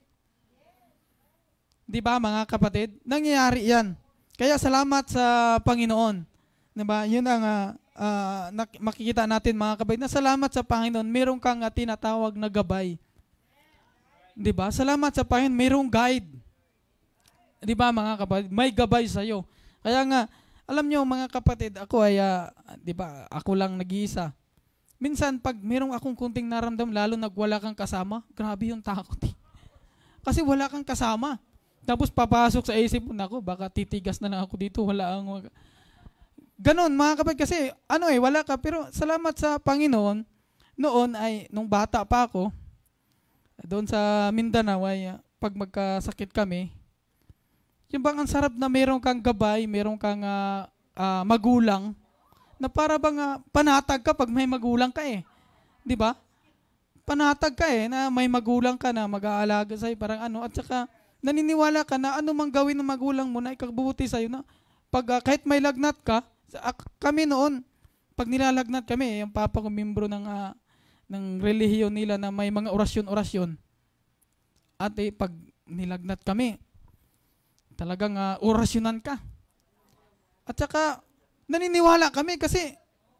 B: 'Di ba mga kapatid? Nangyayari 'yan. Kaya salamat sa Panginoon. 'Di ba? 'Yun ang makikita natin mga kapatid. Na salamat sa Panginoon, meron kang tinatawag na gabay. 'Di ba? Salamat sa Panginoon, merong guide. 'Di ba mga kapatid? May gabay sa iyo. Kaya nga, alam niyo mga kapatid, ako ay 'di ba, ako lang nag-iisa. Minsan pag merong akong kunting naramdam, lalo wala kang kasama, grabe yung takot. Kasi wala kang kasama. Tapos papasok sa isip mo, nako, baka titigas na lang ako dito, wala ang... Ganon mga kapatid, kasi wala ka. Pero salamat sa Panginoon, noon ay, nung bata pa ako, doon sa Mindanao ay, pag magkasakit kami, yung bang ang sarap na meron kang gabay, meron kang magulang, na para bang panatag ka pag may magulang ka eh. Di ba? Panatag ka eh, na may magulang ka na mag-aalaga sa'yo, parang at saka, naniniwala ka na ano mang gawin ng magulang mo na ikabubuti sa'yo na pag kahit may lagnat ka, kami noon, pag nilalagnat kami, yung papa ko membro ng relihiyon nila na may mga orasyon-orasyon. At pag nilagnat kami, talagang orasyonan ka. At saka, naniniwala kami kasi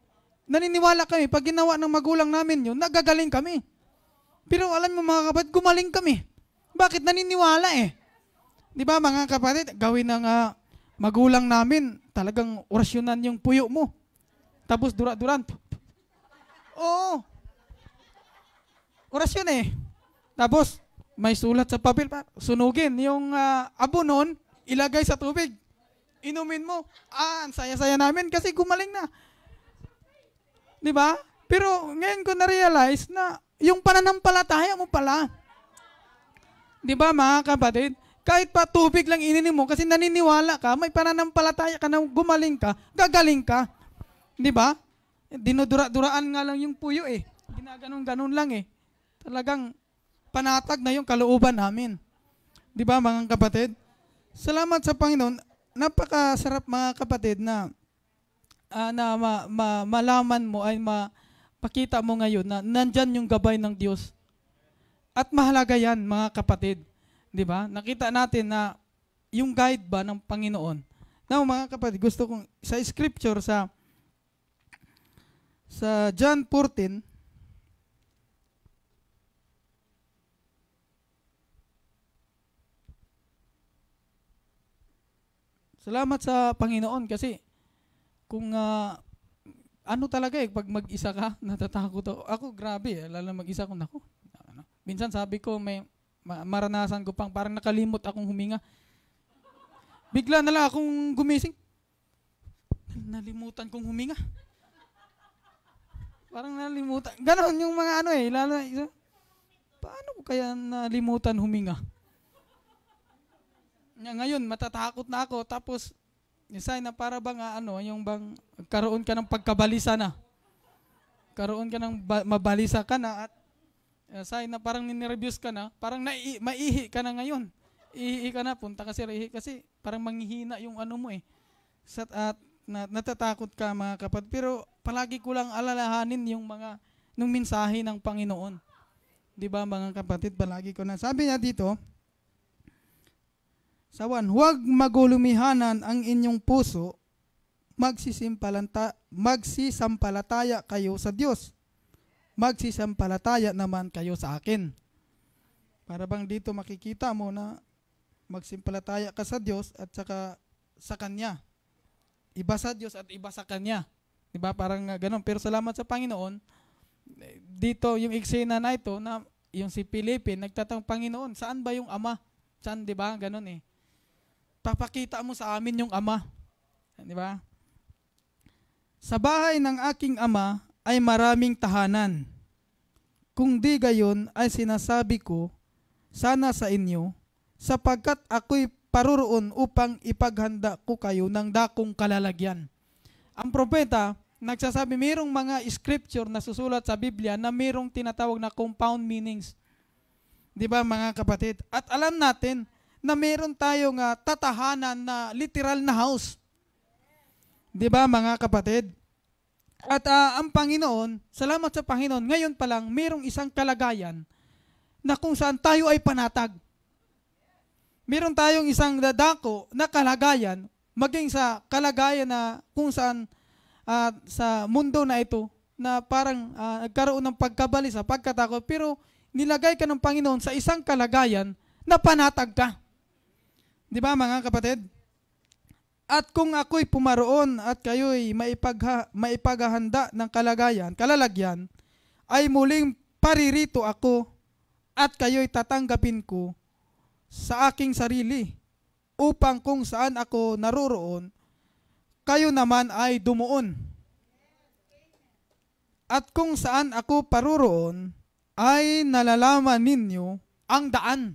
B: pag ginawa ng magulang namin yun, nagagaling kami. Pero alam mo mga kapatid, gumaling kami. Bakit? Naniniwala eh. Di ba mga kapatid, gawin ng magulang namin, talagang orasyonan yung puyo mo. Tapos dura-duran. Oo. Orasyon eh. Tapos, may sulat sa papel pa. Sunugin yung abonon, ilagay sa tubig. Inumin mo. Ang saya-saya namin kasi gumaling na. Di ba? Pero ngayon ko na-realize na yung pananampalataya mo pala. Di ba mga kapatid? Kahit pa tubig lang ininom mo kasi naniniwala ka, may pananampalataya ka na gumaling ka, gagaling ka. Di ba? Dinudura-duraan nga lang yung puyo eh. Ginaganon-ganon lang eh. Talagang panatag na yung kalooban namin. Di ba mga kapatid? Salamat sa Panginoon. Napakasarap mga kapatid na malaman mo ay mapakita mo ngayon na nandyan yung gabay ng Diyos. At mahalaga yan mga kapatid. Di ba? Nakita natin na yung guide ba ng Panginoon. Now mga kapatid, gusto kong sa scripture sa John 14, salamat sa Panginoon kasi kung talaga pag mag-isa ka, natatakot ako. Ako grabe, lalo mag-isa ko nako. Minsan sabi ko maranasan ko pang parang nakalimot akong huminga. Bigla na lang akong gumising. Nalimutan kong huminga. Parang nalimutan. Ganon yung mga ano eh. Lalo, paano ko kaya nalimutan huminga? Ngayon, matatakot na ako. Tapos, isa na para bang yung bang karoon ka ng pagkabalisa na. Karoon ka ng mabalisa ka na at sign na parang ninervyos ka na, parang maihi ka na ngayon. Ihi ka na, punta ka kasi parang manghihina yung ano mo eh. At natatakot ka mga kapatid. Pero palagi ko lang alalahanin nung mensahe ng Panginoon. Di ba mga kapatid, palagi ko na. Sabi niya dito, sa 1, huwag magulumihanan ang inyong puso, magsisampalataya kayo sa Diyos. Magsisampalataya naman kayo sa akin. Para bang dito makikita mo na magsimpalataya ka sa Diyos at saka sa Kanya. Iba sa Diyos at iba sa Kanya. Diba? Parang ganun. Pero salamat sa Panginoon, dito yung eksena na ito, na yung si Felipe, nagtatang Panginoon, saan ba yung Ama? Saan, diba? Ganun eh. Papakita mo sa amin yung Ama. Diba? Sa bahay ng aking Ama ay maraming tahanan. Kung di gayon ay sinasabi ko, sana sa inyo, sapagkat ako'y paroroon upang ipaghanda ko kayo ng dakong kalalagyan. Ang propeta, nagsasabi, mayroong mga scripture na susulat sa Biblia na mayroong tinatawag na compound meanings. Di ba mga kapatid? At alam natin na mayroon tayong tatahanan na literal na house. Di ba mga kapatid? At ang Panginoon, salamat sa Panginoon, ngayon pa lang, mayroong isang kalagayan na kung saan tayo ay panatag. Meron tayong isang dadako na kalagayan, maging sa kalagayan na kung saan sa mundo na ito, na parang nagkaroon ng pagkabalisa, pagkatakot, pero nilagay ka ng Panginoon sa isang kalagayan na panatag ka. Di ba mga kapatid? At kung ako'y pumaroon at kayo'y maipaghahanda ng kalalagyan, ay muling paririto ako at kayo'y tatanggapin ko sa aking sarili, upang kung saan ako naroroon, kayo naman ay dumuon. At kung saan ako paroroon, ay nalalaman ninyo ang daan.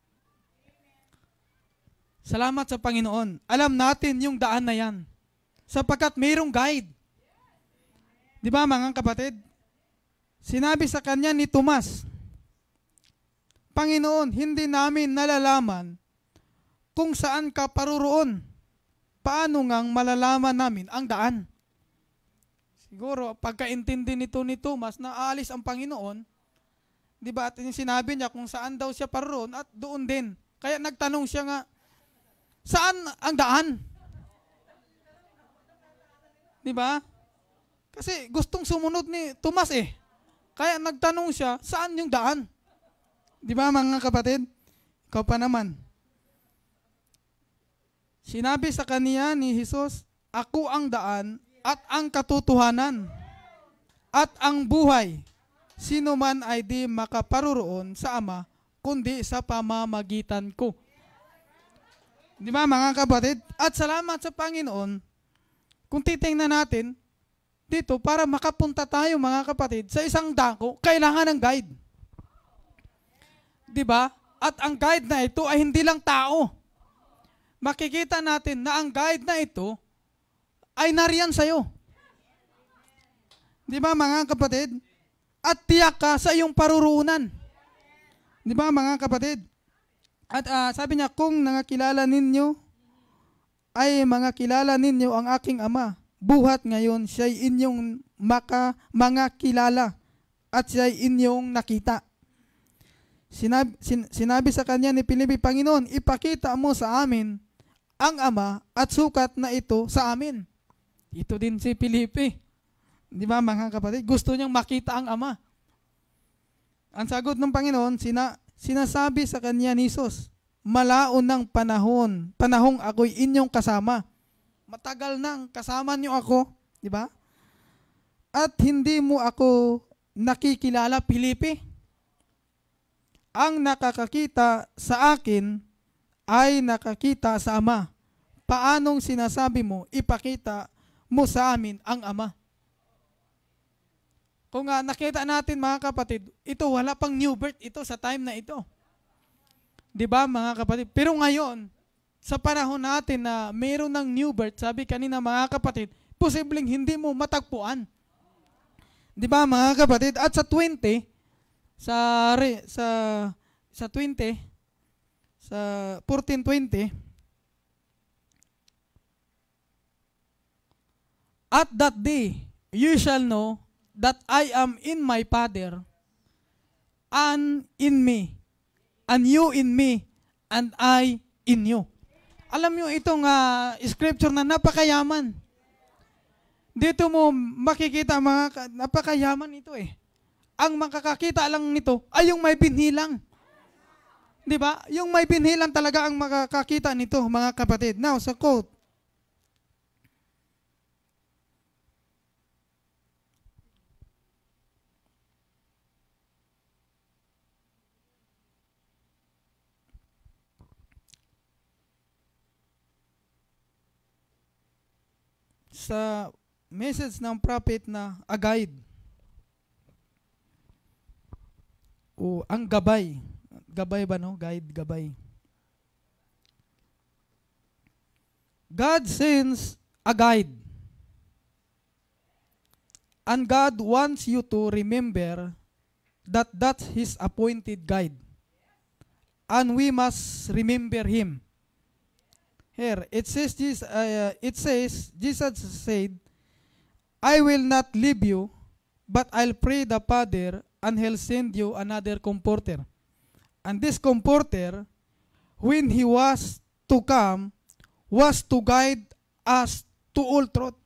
B: Salamat sa Panginoon. Alam natin yung daan na yan. Sapagkat mayroong guide. Di ba mga kapatid? Sinabi sa kanya ni Tomas, Panginoon, hindi namin nalalaman kung saan ka paroroon. Paano ngang malalaman namin ang daan? Siguro, pagkaintindi nito ni Tomas na aalis ang Panginoon, di ba? At sinabi niya kung saan daw siya paroroon at doon din. Kaya nagtanong siya nga, saan ang daan? Di ba? Kasi gustong sumunod ni Tomas eh. Kaya nagtanong siya, saan yung daan? Di ba mga kapatid? Ikaw pa naman. Sinabi sa kaniya ni Jesus, ako ang daan at ang katotohanan at ang buhay. Sino man ay di makaparoroon sa Ama, kundi sa pamamagitan ko. Di ba mga kapatid? At salamat sa Panginoon, kung titingnan natin, dito para makapunta tayo mga kapatid sa isang dako, kailangan ng guide. Di ba? At ang guide na ito ay hindi lang tao. Makikita natin na ang guide na ito ay nariyan sa'yo. Di ba mga kapatid? At tiyak ka sa iyong paruroonan. Di ba mga kapatid? At sabi niya, kung nangakilala ninyo, ay mga kilala ninyo ang aking Ama. Buhat ngayon, siya'y inyong mga kilala at siya'y inyong nakita. Sinabi sa kanya ni Felipe, Panginoon, ipakita mo sa amin ang Ama at sukat na ito sa amin. Ito din si Felipe. Di ba mga kapatid? Gusto niyang makita ang Ama. Ang sagot ng Panginoon, sinasabi sa kanya ni Jesus, malaon ng panahong ako'y inyong kasama. Matagal nang kasama niyo ako, di ba? At hindi mo ako nakikilala, Felipe. ang nakakakita sa akin ay nakakita sa Ama. Paanong sinasabi mo, ipakita mo sa amin ang Ama? Kung nakita natin mga kapatid, ito wala pang new birth ito sa time na ito. 'Di ba mga kapatid? Pero ngayon, sa panahon natin na mayroon ng new birth, sabi kanina mga kapatid, posibleng hindi mo matagpuan. 'Di ba mga kapatid? At sa 20, sa 20, sa 14:20, at that day you shall know that I am in my Father, and in me, and you in me, and I in you. Alam niyo itong scripture na napakayaman. Dito mo makikita napakayaman ito eh. Ang makakakita lang nito ay yung may binhi lang. 'Di ba? Yung may binhi lang talaga ang makakakita nito, mga kapatid. Now, sa quote. Sa message ng prophet na a guide. O ang gabay. Gabay ba no? Guide, gabay. God sends a guide. And God wants you to remember that that's His appointed guide. And we must remember Him. Here, it says, Jesus said, I will not leave you, but I'll pray the Father, and He'll send you another comforter. And this comforter, when He was to come, was to guide us to all truth.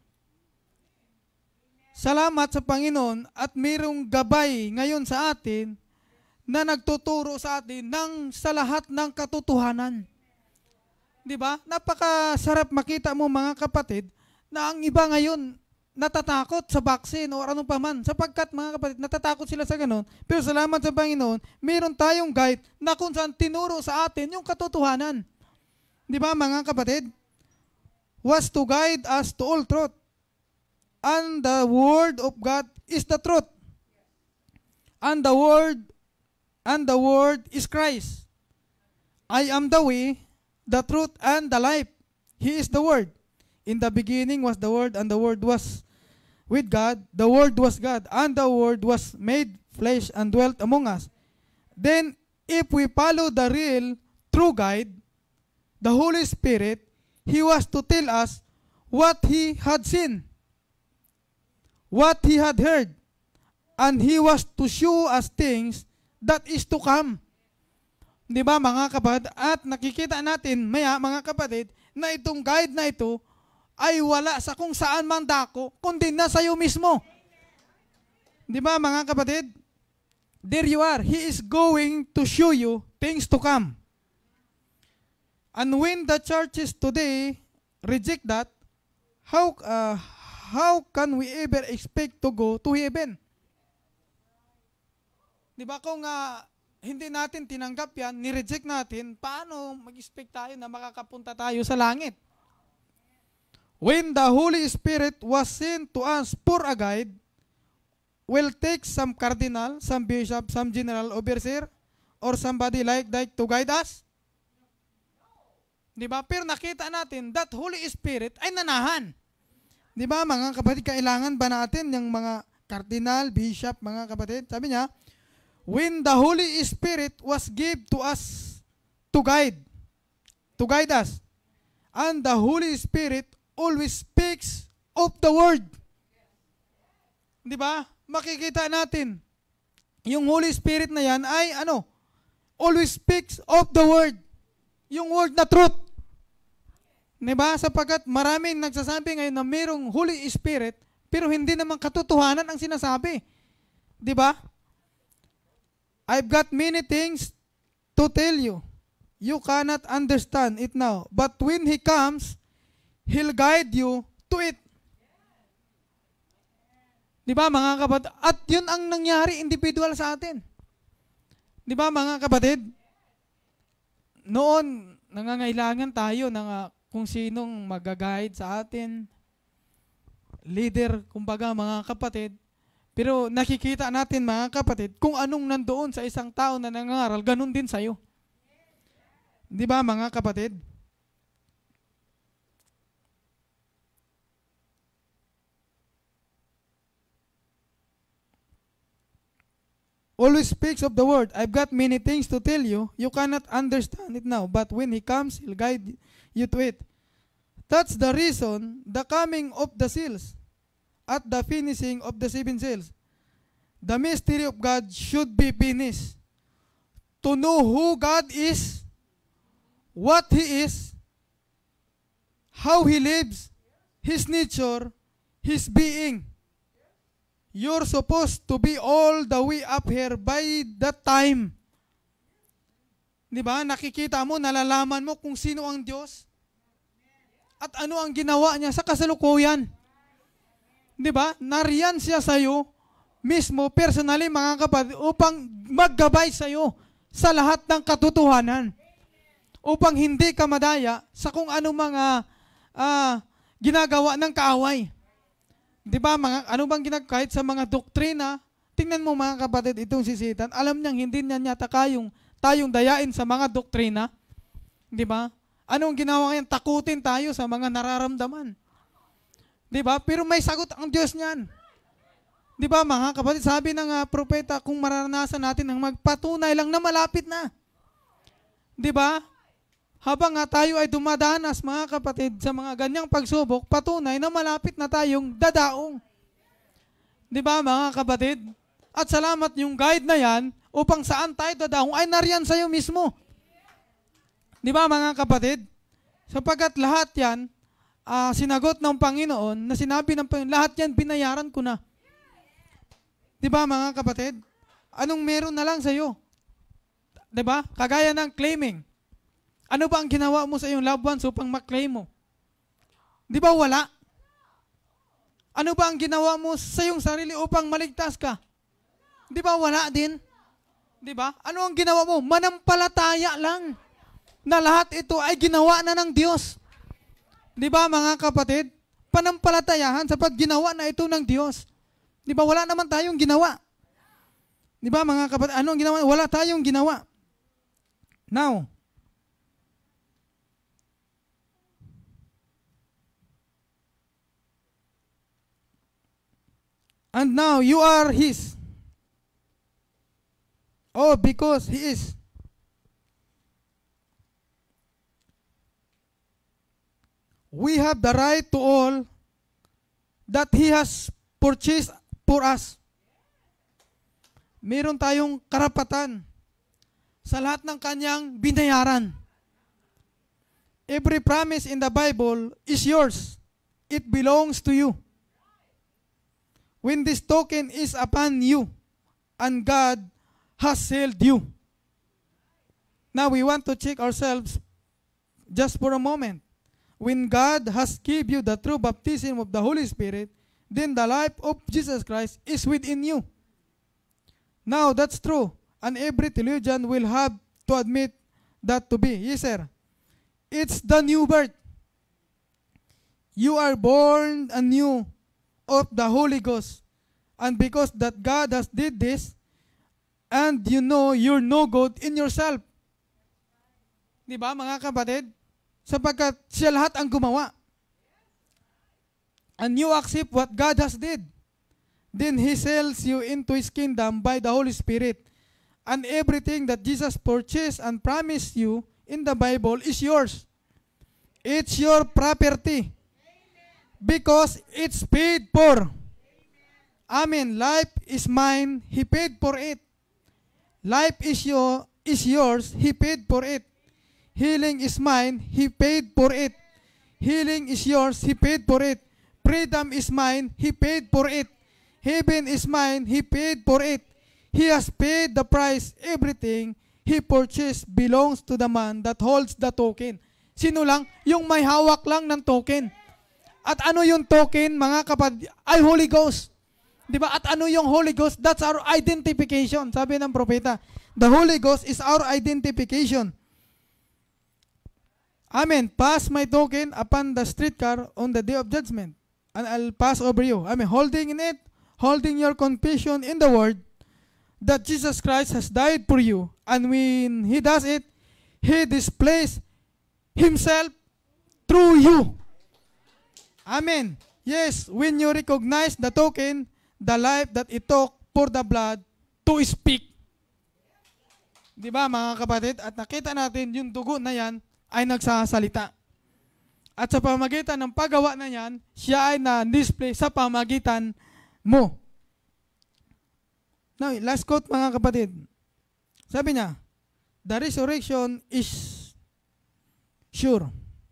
B: Salamat sa Panginoon at mayroong gabay ngayon sa atin na nagtuturo sa atin sa lahat ng katotohanan. Diba? Napakasarap makita mo mga kapatid na ang iba ngayon natatakot sa vaccine o ano pa man. Sapagkat mga kapatid, natatakot sila sa ganun. Pero salamat sa Panginoon, mayroon tayong guide na kung saan tinuro sa atin yung katotohanan. Diba mga kapatid? Was to guide us to all truth. And the Word of God is the truth. And the Word is Christ. I am the way, the truth, and the life. He is the Word. In the beginning was the Word, and the Word was with God. The Word was God, and the Word was made flesh and dwelt among us. Then, if we follow the real, true guide, the Holy Spirit, He was to tell us what He had seen, what He had heard, and He was to show us things that is to come. Di ba mga kapatid? At nakikita natin maya mga kapatid na itong guide na ito ay wala sa kung saan man dako, kundi nasa iyo mismo. Di ba mga kapatid? There you are. He is going to show you things to come. And when the churches today reject that, how can we ever expect to go to heaven? Di ba kung hindi natin tinanggap yan, nireject natin, paano mag-expect tayo na makakapunta tayo sa langit? When the Holy Spirit was sent to us for a guide, will take some cardinal, some bishop, some general overseer, or somebody like that to guide us? Di ba? Pero nakita natin that Holy Spirit ay nanahan. Di ba mga kapatid, kailangan ba natin yung mga cardinal, bishop, mga kapatid? Sabi niya, when the Holy Spirit was given to us to guide us, and the Holy Spirit always speaks of the Word. Di ba? Makikita natin, yung Holy Spirit na yan ay always speaks of the Word. Yung Word na truth. Di ba? Sapagkat maraming nagsasabi ngayon na mayroong Holy Spirit, pero hindi naman katotohanan ang sinasabi. Di ba? I've got many things to tell you. You cannot understand it now. But when He comes, He'll guide you to it. Di ba mga kapatid? At yun ang nangyari individual sa atin. Di ba mga kapatid? Noon, nangangailangan tayo ng kung sinong mag-guide sa atin, leader, kumbaga mga kapatid. Pero nakikita natin mga kapatid, kung anong nandoon sa isang tao na nangangaral, ganun din sa'yo. Di ba mga kapatid? Always speaks of the word. I've got many things to tell you. You cannot understand it now. But when he comes, he'll guide you to it. That's the reason the coming of the seals at the finishing of the 7 seals. The mystery of God should be finished. To know who God is, what He is, how He lives, His nature, His being. You're supposed to be all the way up here by that time. Di ba? Nakikita mo, nalalaman mo kung sino ang Diyos at ano ang ginawa niya sa kasalukuyan. Di ba? Nariyan siya sa iyo mismo, personally mga kapatid, upang maggabay sa iyo sa lahat ng katotohanan. Upang hindi ka madaya sa kung ano mga ginagawa ng kaaway. Di ba, ano bang kahit sa mga doktrina, tingnan mo mga kapatid, itong si Satan, alam niyang hindi niya yata tayong dayain sa mga doktrina. Di ba? Anong ginawa niyan? Takutin tayo sa mga nararamdaman. Di ba? Pero may sagot ang Diyos niyan. Di ba mga kapatid, sabi ng propeta, kung maranasan natin ang magpatunay lang na malapit na. Di ba? Habang tayo ay dumadanas, mga kapatid, sa mga ganyang pagsubok, patunay na malapit na tayong dadaong. Di ba, mga kapatid? At salamat yung guide na yan, upang saan tayo dadaong, ay nariyan sa'yo mismo. Di ba, mga kapatid? Sapagkat lahat yan, sinagot ng Panginoon, na sinabi ng Panginoon, lahat yan, binayaran ko na. Di ba, mga kapatid? Anong meron na lang sa'yo? Di ba? Kagaya ng claiming. Ano ba ang ginawa mo sa iyong loved ones upang maklaim mo? Di ba wala? Ano ba ang ginawa mo sa iyong sarili upang maligtas ka? Di ba wala din? Di ba? Ano ang ginawa mo? Manampalataya lang na lahat ito ay ginawa na ng Diyos. Di ba mga kapatid? Panampalatayahan sa pagginawa na ito ng Diyos. Di ba wala naman tayong ginawa? Di ba mga kapatid? Ano ang ginawa? Wala tayong ginawa. Now, and now you are His. Oh, because He is. We have the right to all that He has purchased for us. Meron tayong karapatan sa lahat ng Kanyang binayaran. Every promise in the Bible is yours. It belongs to you. When this token is upon you, and God has sealed you. Now we want to check ourselves just for a moment. When God has given you the true baptism of the Holy Spirit, then the life of Jesus Christ is within you. Now that's true, and every theologian will have to admit that to be. Yes, sir. It's the new birth. You are born anew of the Holy Ghost. And because that God has did this, and you know you're no good in yourself. Di ba mga kapatid? Sapagkat siya lahat ang gumawa. And you accept what God has did. Then He seals you into His kingdom by the Holy Spirit. And everything that Jesus purchased and promised you in the Bible is yours. It's your property. Because it's paid for. Amen. Life is mine. He paid for it. Life is yours. He paid for it. Healing is mine. He paid for it. Healing is yours. He paid for it. Freedom is mine. He paid for it. Heaven is mine. He paid for it. He has paid the price. Everything He purchased belongs to the man that holds the token. Sino lang? Yung may hawak lang ng token. At ano yung token, mga kapatid? Ay Holy Ghost. Di ba? At ano yung Holy Ghost? That's our identification. Sabi ng propeta, the Holy Ghost is our identification. Amen. Pass my token upon the streetcar on the day of judgment, and I'll pass over you. Amen. Holding in it, holding your confession in the word that Jesus Christ has died for you. And when He does it, He displays Himself through you. Amen. Yes, when you recognize the token, the life that it took for the blood to speak. Di ba mga kapatid? At nakita natin yung dugo na yan ay nagsasalita. At sa pamagitan ng paggawa na yan, siya ay na-display sa pamagitan mo. Now, last quote mga kapatid. Sabi niya, the resurrection is sure.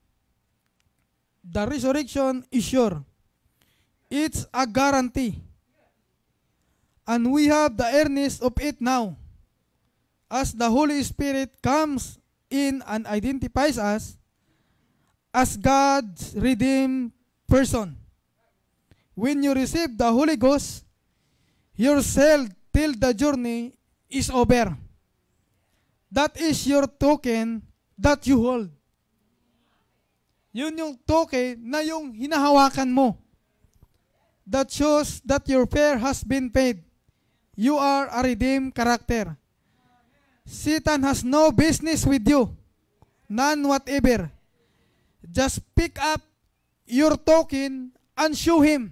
B: The resurrection is sure. It's a guarantee. And we have the earnest of it now. As the Holy Spirit comes in and identifies us as God's redeemed person. When you receive the Holy Ghost, you're sealed till the journey is over. That is your token that you hold. Yun yung token na yung hinahawakan mo. That shows that your fare has been paid. You are a redeemed character. Satan has no business with you. None whatever. Just pick up your token and show him.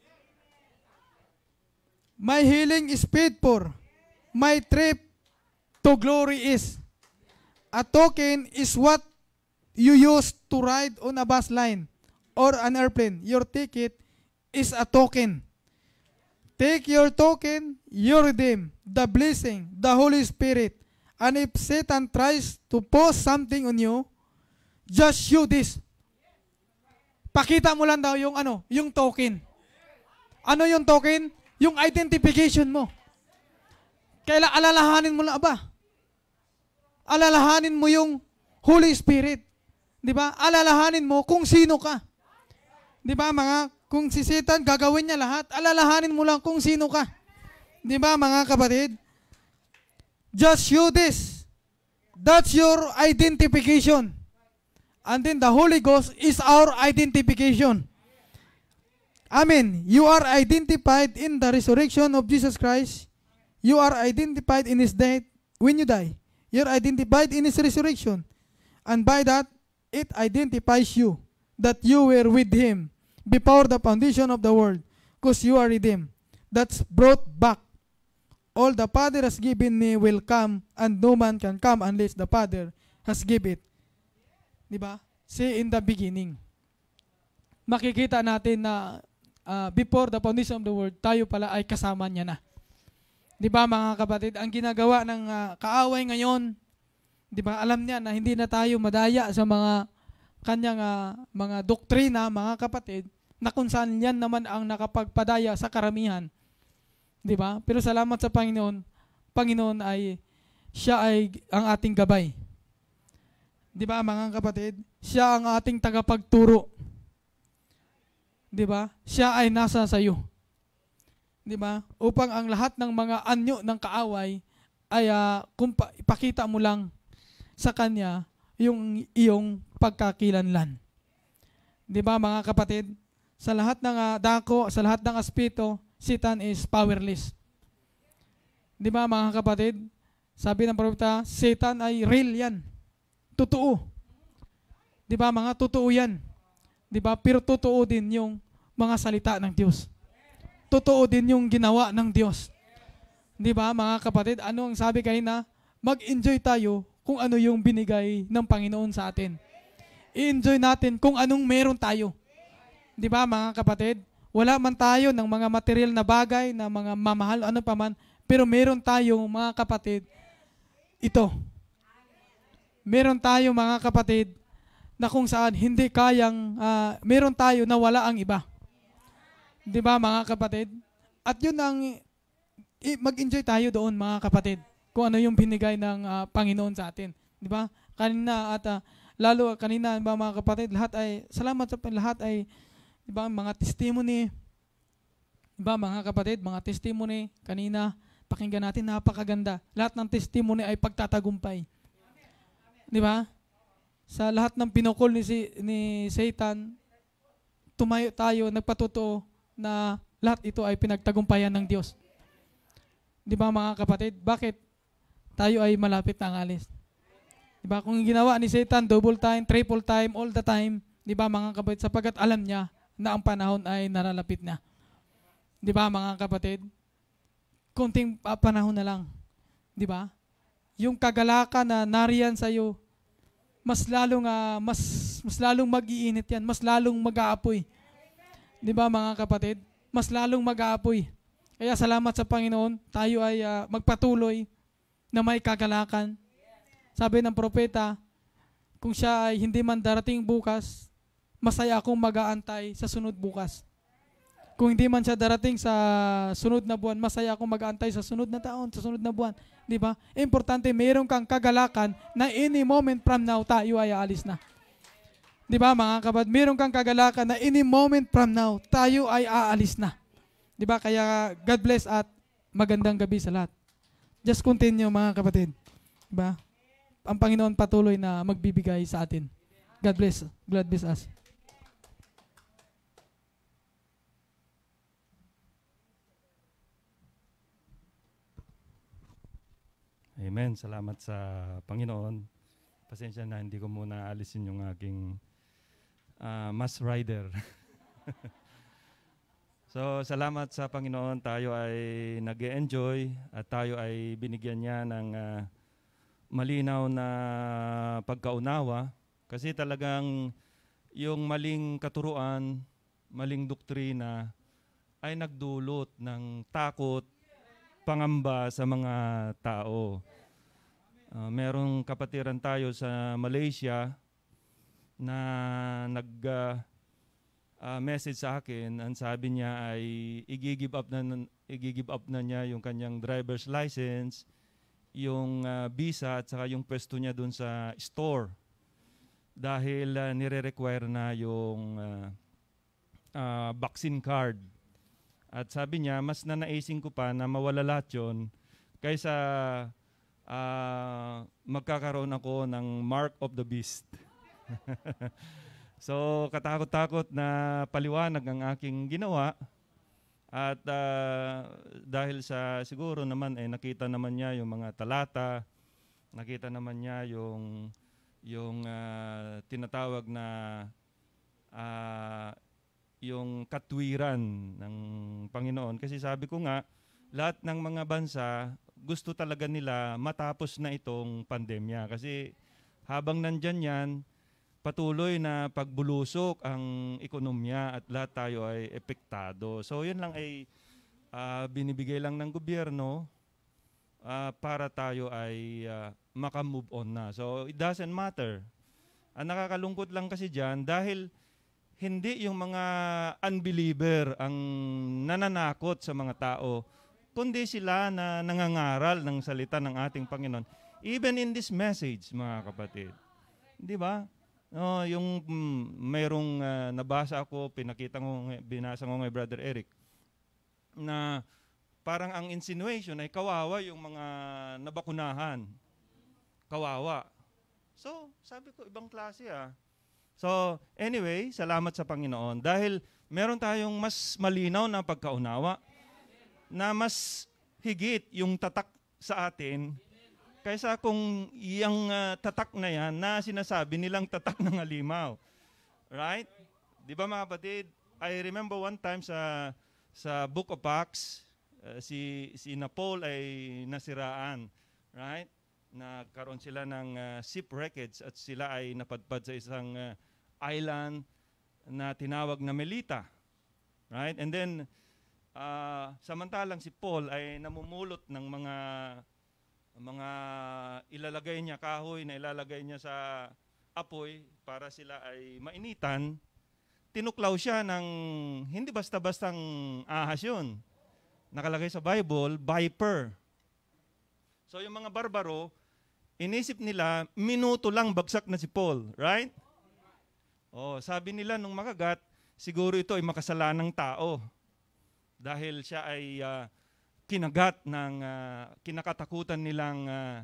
B: My healing is paid for. My trip to glory is. A token is what you use to ride on a bus line or an airplane. Your ticket is a token. Take your token, you redeem the blessing, the Holy Spirit. And if Satan tries to post something on you, just show this. Pakita mo lang daw yung yung token. Ano yung token? Yung identification mo. Kailan alalahanin mo lang ba? Alalahanin mo yung Holy Spirit. 'Di ba? Alalahanin mo kung sino ka. 'Di ba mga kung si Satan gagawin niya lahat, alalahanin mo lang kung sino ka. 'Di ba mga kapatid? Just show this. That's your identification. And then the Holy Ghost is our identification. Amen. You are identified in the resurrection of Jesus Christ. You are identified in His death when you die. You're identified in His resurrection. And by that, it identifies you that you were with Him before the foundation of the world, because you are redeemed. That's brought back. All the Father has given me will come, and no man can come unless the Father has given it. Diba? See, in the beginning, makikita natin na before the foundation of the world, tayo pala ay kasama niya na. Diba mga kapatid, ang ginagawa ng kaaway ngayon, diba, alam niya na hindi na tayo madaya sa mga kanyang mga doktrina, mga kapatid, na kung saan yan naman ang nakapagpadaya sa karamihan. Diba? Pero salamat sa Panginoon, Panginoon ay siya ay ang ating gabay. Diba mga kapatid? Siya ang ating tagapagturo. Diba? Siya ay nasa sayo. Diba? Upang ang lahat ng mga anyo ng kaaway ay ipakita mo lang sa kanya yung iyong pagkakilanlan. Diba mga kapatid? Sa lahat ng dako, sa lahat ng aspeto, Satan is powerless. Di ba mga kapatid? Sabi ng propeta, Satan ay real yan. Totoo. Di ba mga totoo yan? Di ba? Pero totoo din yung mga salita ng Diyos. Totoo din yung ginawa ng Diyos. Di ba mga kapatid? Ano ang sabi kanina? Mag-enjoy tayo kung ano yung binigay ng Panginoon sa atin. I-enjoy natin kung anong meron tayo. Di ba mga kapatid? Wala man tayo ng mga material na bagay, na mga mamahal, ano pa man, pero meron tayong mga kapatid, ito. Meron tayo mga kapatid na kung saan hindi kayang, meron tayo na wala ang iba. Di ba mga kapatid? At yun ang, mag-enjoy tayo doon mga kapatid, kung ano yung binigay ng Panginoon sa atin. Di ba? Kanina at lalo kanina ba mga kapatid, lahat ay, salamat sa lahat ay, diba, mga testimony, Diba mga kapatid, mga testimony, kanina pakinggan natin, napakaganda. Lahat ng testimony ay pagtatagumpay. Di ba? Sa lahat ng pinukol ni Satan, tumayo tayo, nagpatotoo na lahat ito ay pinagtagumpayan ng Diyos. Di ba mga kapatid? Bakit tayo ay malapit na ang alis? Di ba? Kung ginawa ni Satan, double time, triple time, all the time, di ba mga kapatid? Sapagkat alam niya na ang panahon ay naralapit na. Di ba mga kapatid? Konting panahon na lang. Di ba? Yung kagalakan na nariyan sa iyo, mas lalong mag-iinit yan, mas lalong mag-aapoy. Di ba mga kapatid? Mas lalong mag-aapoy. Kaya salamat sa Panginoon, tayo ay magpatuloy na may kagalakan. Sabi ng propeta, kung siya ay hindi man darating bukas, masaya akong mag-aantay sa sunod bukas. Kung hindi man siya darating sa sunod na buwan, masaya akong mag-aantay sa sunod na taon, sa sunod na buwan. Di ba? Importante, mayroon kang kagalakan na any moment from now, tayo ay aalis na. Di ba mga kapatid? Mayroon kang kagalakan na any moment from now, tayo ay aalis na. Di ba? Kaya God bless at magandang gabi sa lahat. Just continue mga kapatid. Di ba? Ang Panginoon patuloy na magbibigay sa atin. God bless. God bless us.
C: Amen. Salamat sa Panginoon. Pasensya na, hindi ko muna alisin yung aking mass rider. So, salamat sa Panginoon. Tayo ay nag-enjoy at tayo ay binigyan niya ng malinaw na pagkaunawa. Kasi talagang yung maling katuruan, maling doktrina ay nagdulot ng takot, pangamba sa mga tao. Merong kapatiran tayo sa Malaysia na nag-message sa akin. Ang sabi niya ay i-give up na niya yung kanyang driver's license, yung visa at saka yung pwesto niya dun sa store dahil nire-require na yung vaccine card. At sabi niya, mas nanaising ko pa na mawala lahat yun kaysa magkakaroon ako ng mark of the beast. So, katakot-takot na paliwanag ang aking ginawa. At dahil sa siguro naman, nakita naman niya yung mga talata, nakita naman niya yung tinatawag na yung katwiran ng Panginoon. Kasi sabi ko nga, lahat ng mga bansa, gusto talaga nila matapos na itong pandemya. Kasi habang nandyan yan, patuloy na pagbulusok ang ekonomiya at lahat tayo ay epektado. So yun lang ay binibigay lang ng gobyerno para tayo ay makamove on na. So it doesn't matter. Ang nakakalungkot lang kasi dyan dahil hindi yung mga unbeliever ang nananakot sa mga tao, kundi sila na nangangaral ng salita ng ating Panginoon. Even in this message, mga kapatid. Di ba? Yung mayroong nabasa ako, binasa ko kay Brother Eric, na parang ang insinuation ay kawawa yung mga nabakunahan. Kawawa. So, sabi ko, ibang klase ah. So, anyway, salamat sa Panginoon. Dahil meron tayong mas malinaw na pagkaunawa na mas higit yung tatak sa atin kaysa kung yung tatak na yan na sinasabi nilang tatak ng halimaw. Right? Di ba mga kapatid? I remember one time sa Book of Acts, si Paul ay nasiraan. Right? Nagkaroon sila ng shipwreckage at sila ay napadpad sa isang island na tinawag na Melita. Right? And then, samantalang si Paul ay namumulot ng mga ilalagay niya, kahoy na ilalagay niya sa apoy para sila ay mainitan, tinuklaw siya ng hindi basta-bastang ahas yun. Nakalagay sa Bible, viper. So yung mga barbaro, inisip nila, minuto lang bagsak na si Paul. Right? Sabi nila nung makagat, siguro ito ay makasalanang tao. dahil siya ay kinagat ng kinakatakutan nilang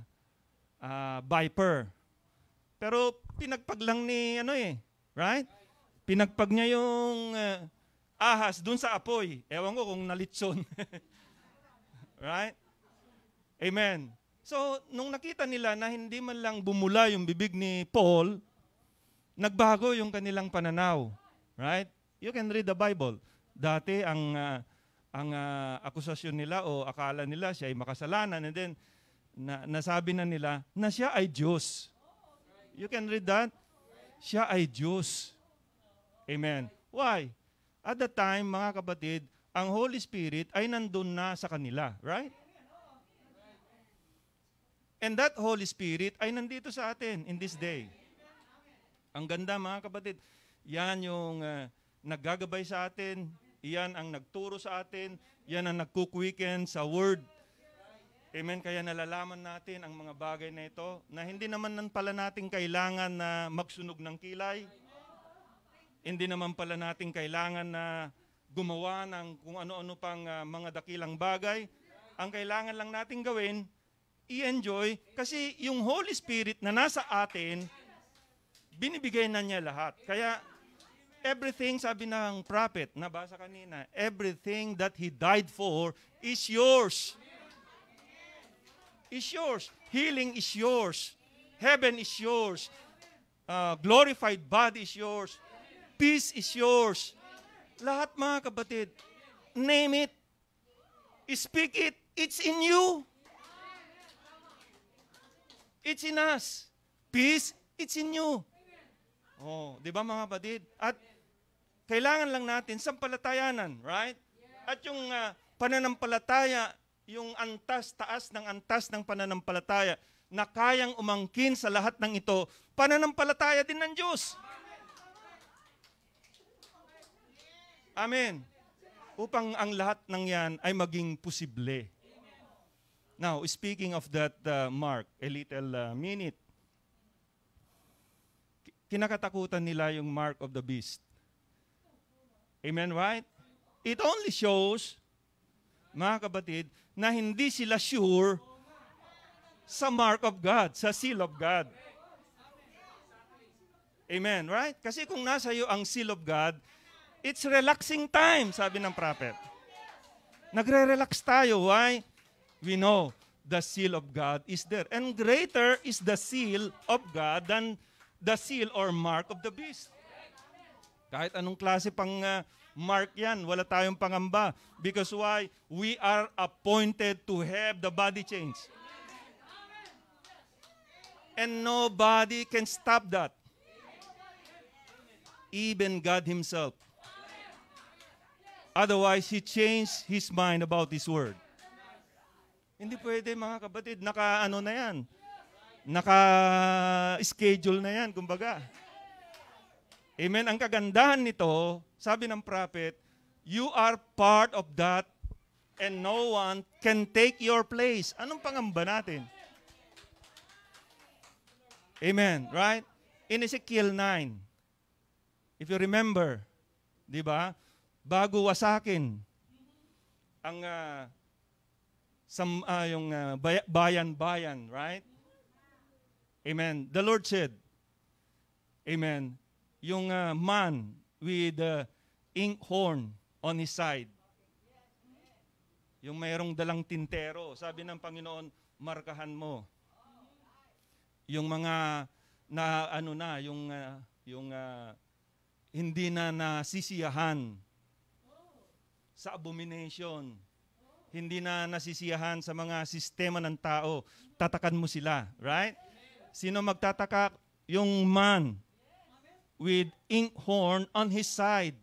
C: viper. Pero pinagpag lang ni right? Pinagpag niya yung ahas dun sa apoy. Ewan ko kung nalitson. Right? Amen. So, nung nakita nila na hindi man lang bumula yung bibig ni Paul, nagbago yung kanilang pananaw. Right? You can read the Bible. Dati ang akusasyon nila o akala nila siya ay makasalanan, and then nasabi na nila na siya ay Diyos. You can read that. Siya ay Diyos. Amen. Why? At that time, mga kapatid, ang Holy Spirit ay nandun na sa kanila. Right? And that Holy Spirit ay nandito sa atin in this day. Ang ganda, mga kapatid. Yan yung naggagabay sa atin. Yan ang nagturo sa atin. Yan ang nagkukwiken sa Word. Amen. Kaya nalalaman natin ang mga bagay na ito na hindi naman pala natin kailangan na magsunog ng kilay. Hindi naman pala natin kailangan na gumawa ng kung ano-ano pang mga dakilang bagay. Ang kailangan lang natin gawin, i-enjoy, kasi yung Holy Spirit na nasa atin, binibigay na niya lahat. Kaya everything, sabi ng prophet, nabasa kanina, everything that He died for is yours. Is yours. Healing is yours. Heaven is yours. Glorified body is yours. Peace is yours. Lahat, mga kapatid. Name it. Speak it. It's in you. It's in us. Peace, it's in you. Oh, di ba, mga kapatid? At kailangan lang natin sampalatayanan, right? At yung pananampalataya, yung taas ng pananampalataya na kayang umangkin sa lahat ng ito, pananampalataya din ng Diyos. Amen. Upang ang lahat ng yan ay maging posible. Now, speaking of that, Mark, a little minute. Kinakatakutan nila yung mark of the beast. Amen, right? It only shows, mga kapatid, na hindi sila sure sa mark of God, sa seal of God. Amen, right? Kasi kung nasa iyo ang seal of God, it's relaxing time, sabi ng prophet. Nagre-relax tayo. Why? We know the seal of God is there. And greater is the seal of God than the seal or mark of the beast. Kahit anong klase pang mark yan, wala tayong pangamba. Because why? We are appointed to have the body change. And nobody can stop that. Even God Himself. Otherwise, He changed His mind about His word. Hindi pwede, mga kapatid. Naka-ano na yan. Naka-schedule na yan, kumbaga. Amen. Ang kagandahan nito, sabi ng prophet, you are part of that and no one can take your place. Anong pangamba natin? Amen. Right? In Ezekiel 9, if you remember, di ba? Bago wasakin ang yung bayan-bayan, right? Amen. The Lord said, amen, yung man with the inkhorn on his side, yung mayroong dalang tintero, sabi ng Panginoon, markahan mo. Yung mga hindi na nasisiyahan sa abomination, hindi na nasisiyahan sa mga sistema ng tao, tatakan mo sila, right? Sino magtataka? Yung man with inkhorn on his side.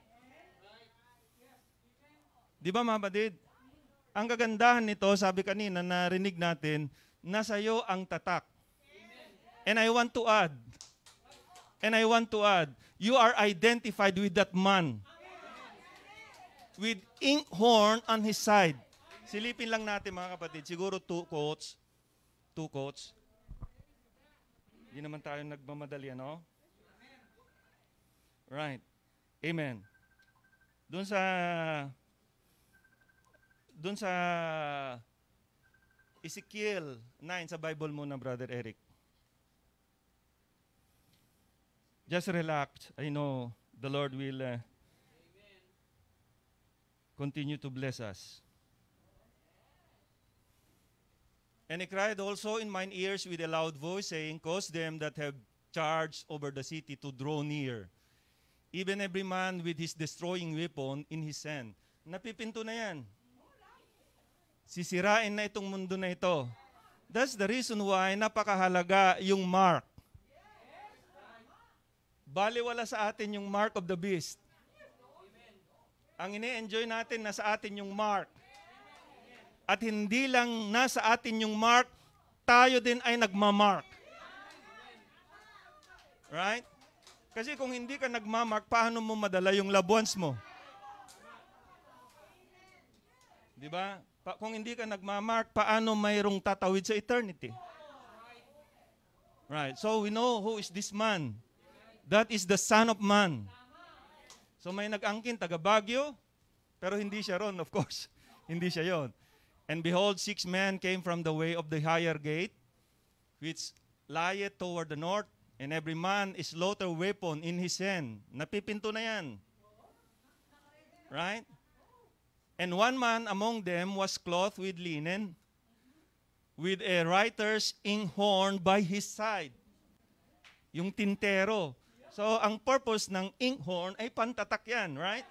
C: Di ba, mga kapatid? Ang kagandahan nito, sabi kanina, narinig natin, nasa iyo ang tatak. And I want to add, you are identified with that man. With inkhorn on his side. Silipin lang natin, mga kapatid. Siguro two quotes. Hindi naman tayo nagmamadali, ano? Right. Amen. Doon sa dun sa Ezekiel 9 sa Bible mo na, Brother Eric. Just relax. I know the Lord will continue to bless us. And he cried also in mine ears with a loud voice, saying, cause them that have charge over the city to draw near, even every man with his destroying weapon in his hand. Napipinto na yan. Sisirain na itong mundo na ito. That's the reason why napakahalaga yung mark. Baliwala sa atin yung mark of the beast. Ang ini-enjoy natin na sa atin yung mark. At hindi lang nasa atin yung mark, tayo din ay nagmamark. Right? Kasi kung hindi ka nagmamark, paano mo madala yung loved ones mo? Di ba? Kung hindi ka nagmamark, paano mayroong tatawid sa eternity? Right. So we know who is this man. That is the Son of Man. So may nag-angkin, taga Baguio, pero hindi siya ron, of course. Hindi siya yon. And behold, 6 men came from the way of the higher gate, which lieth toward the north, and every man is slaughter weapon in his hand. Napipinto na yan. Right? And one man among them was clothed with linen, with a writer's inkhorn by his side. Yung tintero. So, ang purpose ng inkhorn ay pantatak yan, right?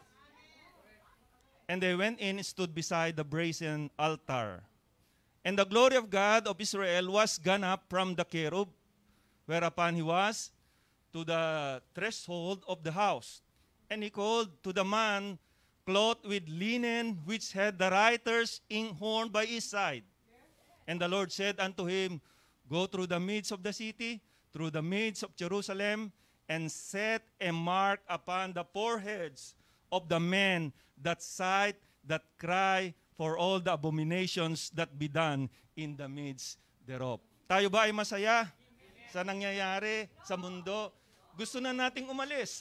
C: And they went in and stood beside the brazen altar. And the glory of God of Israel was gone up from the cherub, whereupon he was to the threshold of the house. And he called to the man clothed with linen, which had the writer's inkhorn by his side. And the Lord said unto him, go through the midst of the city, through the midst of Jerusalem, and set a mark upon the foreheads of the men that cite, that cry for all the abominations that be done in the midst thereof. Tayo ba ay masaya sa nangyayari sa mundo? Gusto na nating umalis.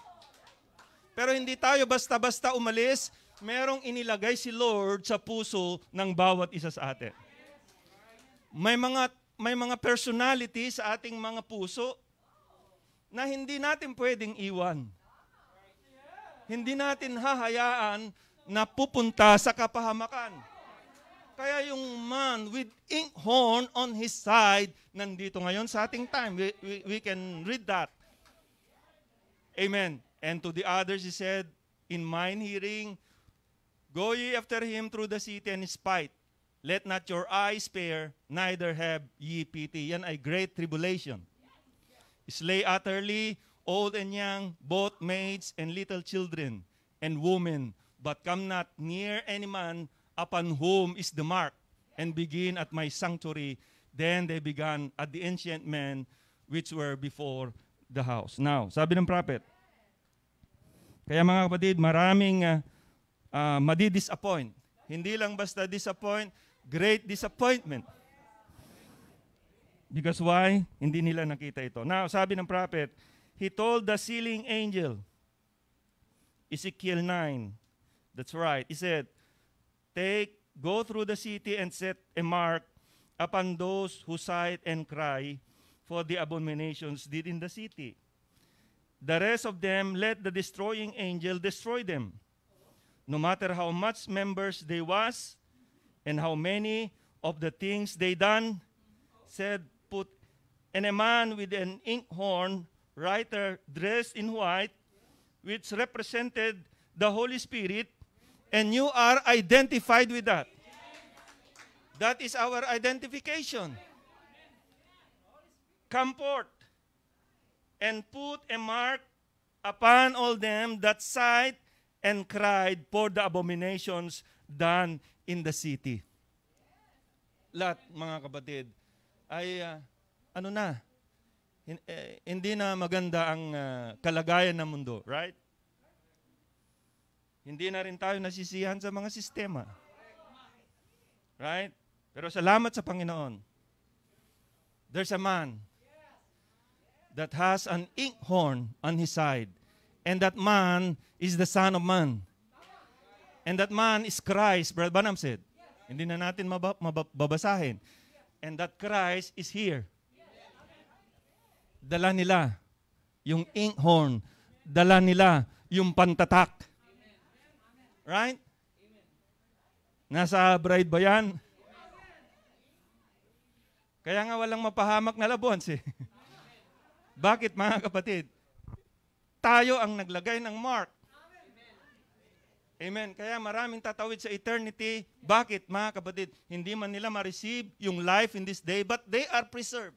C: Pero hindi tayo basta-basta umalis. Merong inilagay si Lord sa puso ng bawat isa sa atin. May mga personality sa ating mga puso na hindi natin pwedeng iwan. Hindi natin hahayaan na pupunta sa kapahamakan. Kaya yung man with inkhorn on his side, nandito ngayon sa ating time. We can read that. Amen. And to the others he said, in mine hearing, go ye after him through the city and spite. Let not your eyes spare, neither have ye pity. Yan ay great tribulation. Slay utterly old and young, both maids and little children, and women, but come not near any man upon whom is the mark, and begin at my sanctuary. Then they began at the ancient men which were before the house. Now, sabi ng prophet, kaya mga kapatid, maraming madi-disappoint. Hindi lang basta disappoint, great disappointment. Because why? Hindi nila nakita ito. Now, sabi ng prophet, he told the sealing angel, Ezekiel 9, that's right, he said, go through the city and set a mark upon those who sigh and cry for the abominations did in the city. The rest of them let the destroying angel destroy them, no matter how much members they was, and how many of the things they done, said, put, and a man with an inkhorn, writer dressed in white, which represented the Holy Spirit, and you are identified with that. That is our identification. Come forth and put a mark upon all them that sighed and cried for the abominations done in the city. Lahat, mga kapatid, ay hindi na maganda ang kalagayan ng mundo, right? Hindi na rin tayo nasisiyahan sa mga sistema. Right? Pero salamat sa Panginoon. There's a man that has an inkhorn on his side. And that man is the Son of Man. And that man is Christ, Brother Branham said. Hindi na natin mababasahin. And that Christ is here. Dala nila yung inkhorn. Dala nila yung pantatak. Right? Nasa bride ba yan? Kaya nga walang mapahamak na labons eh. Bakit mga kapatid? Tayo ang naglagay ng mark. Amen. Kaya maraming tatawid sa eternity. Bakit mga kapatid? Hindi man nila ma-receive yung life in this day, but they are preserved.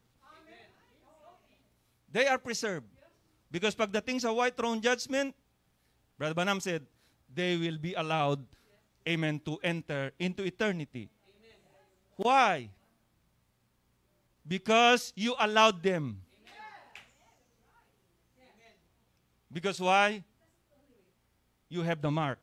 C: They are preserved. Because pagdating sa white throne judgment, Brother Branham said, they will be allowed, amen, to enter into eternity. Why? Because you allowed them. Because why? You have the mark.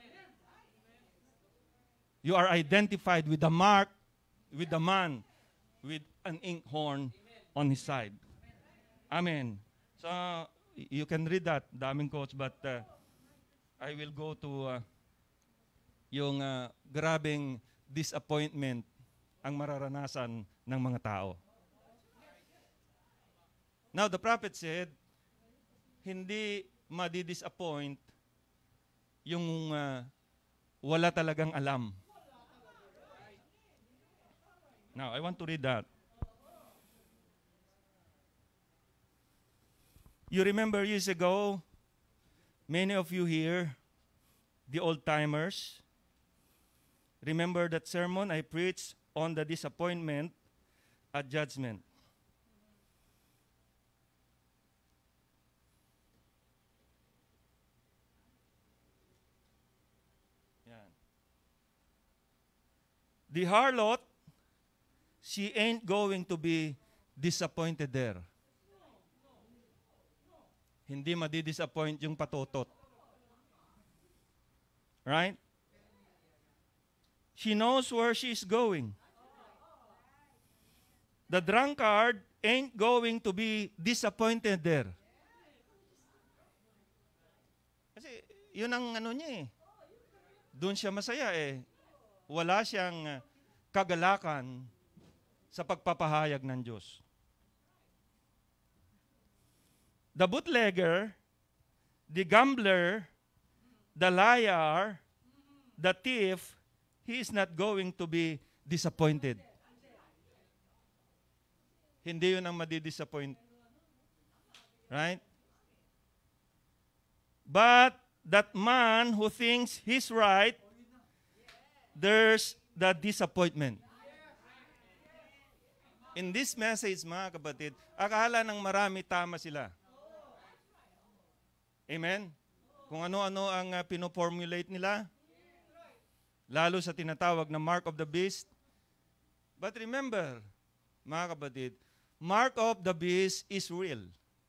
C: You are identified with the mark, with the man, with an inkhorn on his side. Amen. So, you can read that, daming quotes, but I will go to yung grabing disappointment ang mararanasan ng mga tao. Now, the prophet said, hindi madi-disappoint yung wala talagang alam. Now, I want to read that. You remember years ago, many of you here, the old-timers, remember that sermon I preached on the disappointment at judgment. Yan. The harlot, she ain't going to be disappointed there. Hindi madi-disappoint yung patutot. Right? She knows where she's going. The drunkard ain't going to be disappointed there. Kasi yun ang ano niya eh. Doon siya masaya eh. Wala siyang kagalakan sa pagpapahayag ng Diyos. The bootlegger, the gambler, the liar, the thief, he is not going to be disappointed. Hindi yun ang madi-disappoint. Right? But that man who thinks he's right, there's the disappointment. In this message, mga kapatid, akala ng marami tama sila. Amen? Kung ano-ano ang pinoformulate nila, lalo sa tinatawag na mark of the beast. But remember, mga kapatid, mark of the beast is real.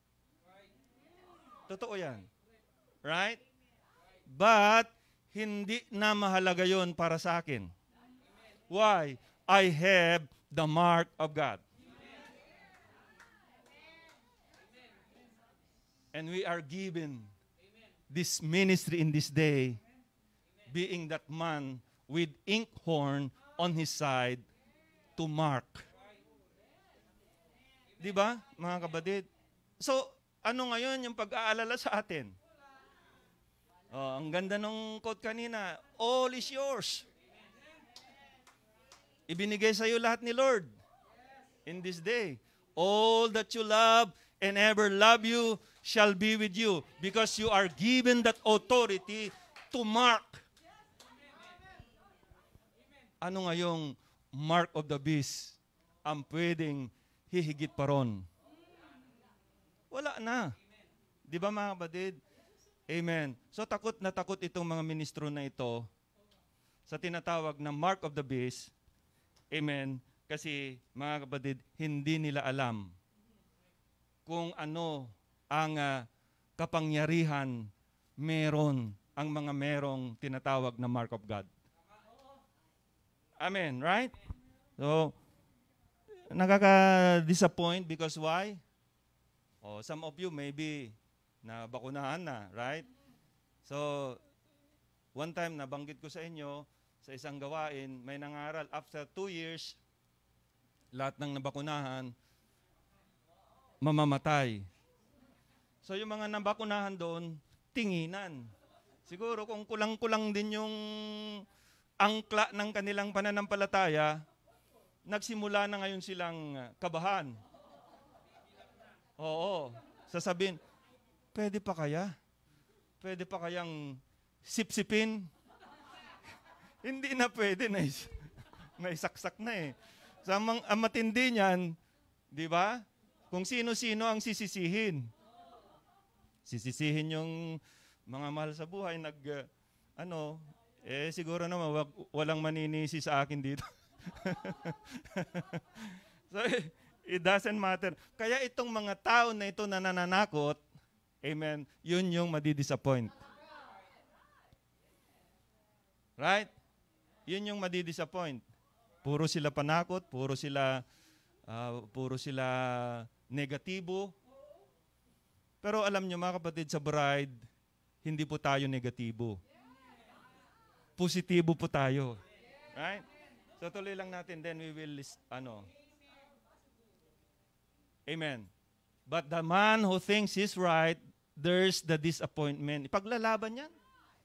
C: Totoo yan. Right? But, hindi na mahalaga yon para sa akin. Why? I have the mark of God. And we are given this ministry in this day, being that man with inkhorn on his side to mark. Di ba, mga kapatid? So, ano ngayon yung pag-aalala sa atin? Oh, ang ganda nung quote kanina, all is yours. Ibinigay sa iyo lahat ni Lord in this day. All that you love and ever love you shall be with you because you are given that authority to mark. Ano ngayong mark of the beast ang pwedeng hihigit pa ron? Wala na. Di ba mga kapatid? Amen. So takot na takot itong mga ministro na ito sa tinatawag na mark of the beast. Amen. Kasi mga kapatid, hindi nila alam kung ano ang kapangyarihan meron ang mga merong tinatawag na mark of God. Amen, right? So, nakaka-disappoint because why? Oh, some of you maybe nabakunahan na, right? So, one time, nabanggit ko sa inyo, sa isang gawain, may nangaral, after 2 years, lahat ng nabakunahan, mamamatay. So yung mga nabakunahan doon, tinginan. Siguro kung kulang-kulang din yung angkla ng kanilang pananampalataya, nagsimula na ngayon silang kabahan. Oo, sasabihin, pwede pa kaya? Pwede pa kayang sipsipin? Hindi na pwede, naisaksak na eh. So, ang matindi niyan, di ba? Kung sino-sino ang sisisihin. Sisisihin yung mga mahal sa buhay, siguro naman walang maninisi sa akin dito. So, it doesn't matter. Kaya itong mga tao na ito na nananakot, amen, yun yung madidisappoint. Right? Yun yung madidisappoint. Puro sila panakot, puro sila negatibo. Pero alam nyo mga kapatid, sa bride, hindi po tayo negatibo. Positibo po tayo. Right? So tuloy lang natin, then we will, Amen. But the man who thinks he's right, there's the disappointment. Ipaglalaban yan.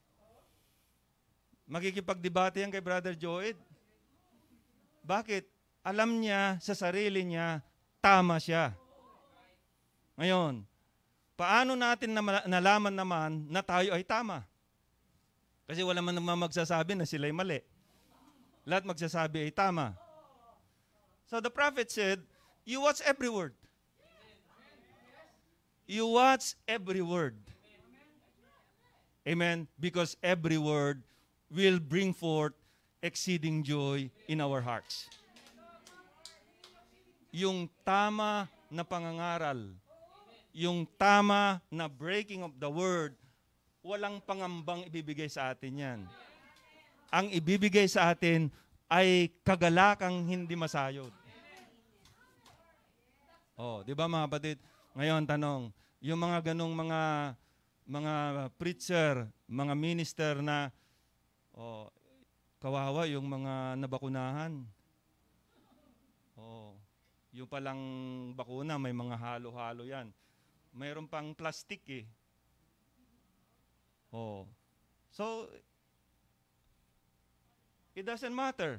C: Makikipagdebate yan kay Brother Joed. Bakit? Alam niya sa sarili niya, tama siya. Ngayon, paano natin nalaman naman na tayo ay tama? Kasi wala man naman magsasabi na sila'y mali. Lahat magsasabi ay tama. So the prophet said, you watch every word. You watch every word. Amen? Because every word will bring forth exceeding joy in our hearts. Yung tama na pangangaral, yung tama na breaking of the word, walang pangambang ibibigay sa atin yan. Ang ibibigay sa atin ay kagalakang hindi masayod. Oh, di ba mga kapatid? Ngayon, tanong, yung mga ganong mga preacher, mga minister na, kawawa yung mga nabakunahan. Yung palang bakuna, may mga halo-halo yan. Mayroon pang plastic eh. So, it doesn't matter.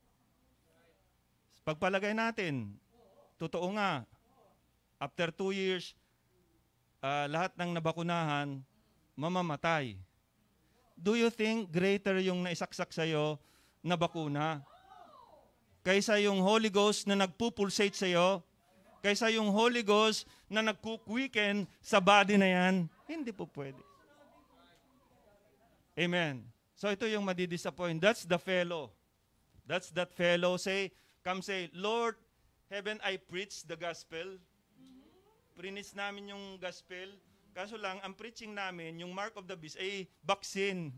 C: Pagpalagay natin, totoo nga, after 2 years, lahat ng nabakunahan, mamamatay. Do you think greater yung naisaksak sa'yo na bakuna? Kaysa yung Holy Ghost na nagpupulsate sa'yo? Kaysa yung Holy Ghost na nagkuquicken sa body na yan? Hindi po pwede. Amen. So ito yung madidisappoint. That's the fellow. That's that fellow. Come say, Lord, haven't I preached the gospel? Preach namin yung gospel. Kaso lang, ang preaching namin, yung mark of the beast, ay vaccine.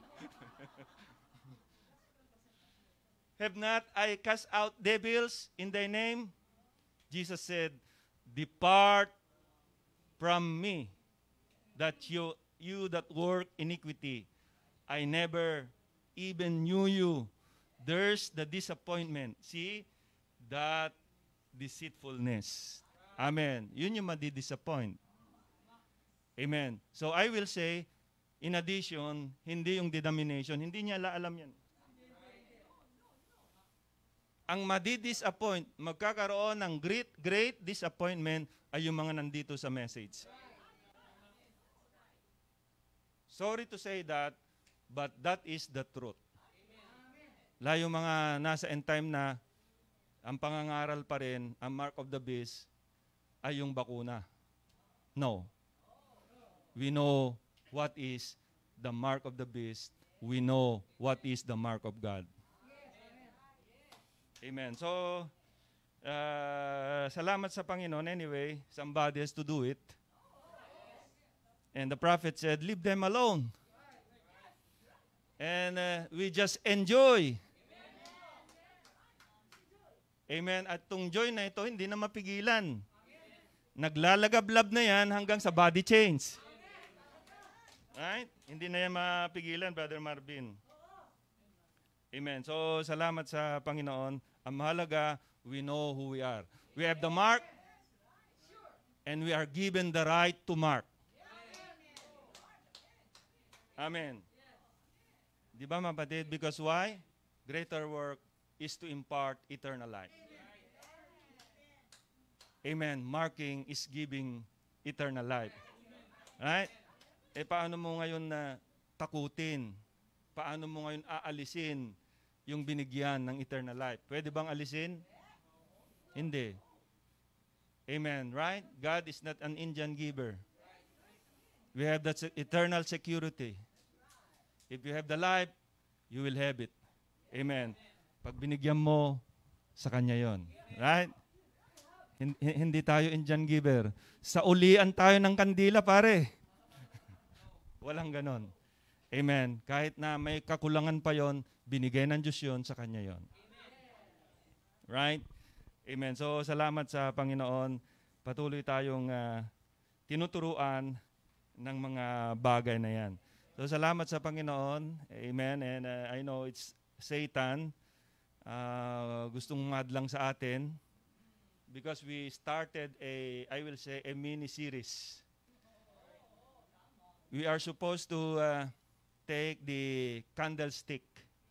C: Have not I cast out devils in thy name? Jesus said, depart from me, that you that work iniquity. I never even knew you. There's the disappointment. See? That deceitfulness. Amen. Yun yung madidisappoint. Amen. So I will say, in addition, hindi yung denomination, hindi niya alam yan. Ang madidisappoint, magkakaroon ng great disappointment ay yung mga nandito sa message. Sorry to say that, but that is the truth. Layo mga nasa end time na, ang pangangaral pa rin, ang mark of the beast, ay yung bakuna. No. We know what is the mark of the beast. We know what is the mark of God. Amen. So, salamat sa Panginoon. Anyway, somebody has to do it. And the prophet said, leave them alone. And we just enjoy. Amen. At tong joy na ito, hindi na mapigilan. Naglalagablab na yan hanggang sa body change. Right? Hindi na yan mapigilan, Brother Marvin. Amen. So, salamat sa Panginoon. Ang mahalaga, we know who we are. We have the mark, and we are given the right to mark. Amen. Di ba, mapatid? Because why? Greater work is to impart eternal life. Amen. Marking is giving eternal life. Right? Paano mo ngayon na takutin? Paano mo ngayon aalisin yung binigyan ng eternal life? Pwede bang alisin? Hindi. Amen. Right? God is not an Indian giver. We have that eternal security. If you have the life, you will have it. Amen. Pag binigyan mo, sa Kanya yon. Right? Hindi tayo Indian giver. Sa ulian tayo ng kandila, pare. Walang ganon. Amen. Kahit na may kakulangan pa yon, binigay ng Diyos yon, sa Kanya yon. Right? Amen. So, salamat sa Panginoon. Patuloy tayong tinuturuan ng mga bagay na yan. So, salamat sa Panginoon. Amen. And I know it's Satan gustong madlang sa atin because we started I will say, a mini-series. We are supposed to take the candlestick.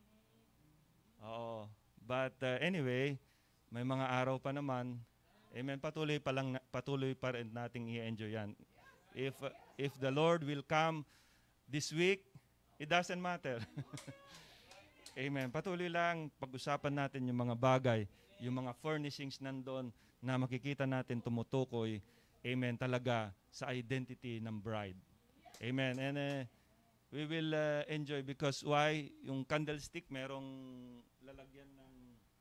C: But anyway, may mga araw pa naman. Amen. Patuloy pa rin nating i-enjoy yan. If the Lord will come this week, it doesn't matter. Amen. Patuloy lang, pag-usapan natin yung mga bagay, yung mga furnishings nandun na makikita natin tumutukoy, amen, talaga sa identity ng bride. Amen. And we will enjoy because why? Yung candlestick, merong lalagyan ng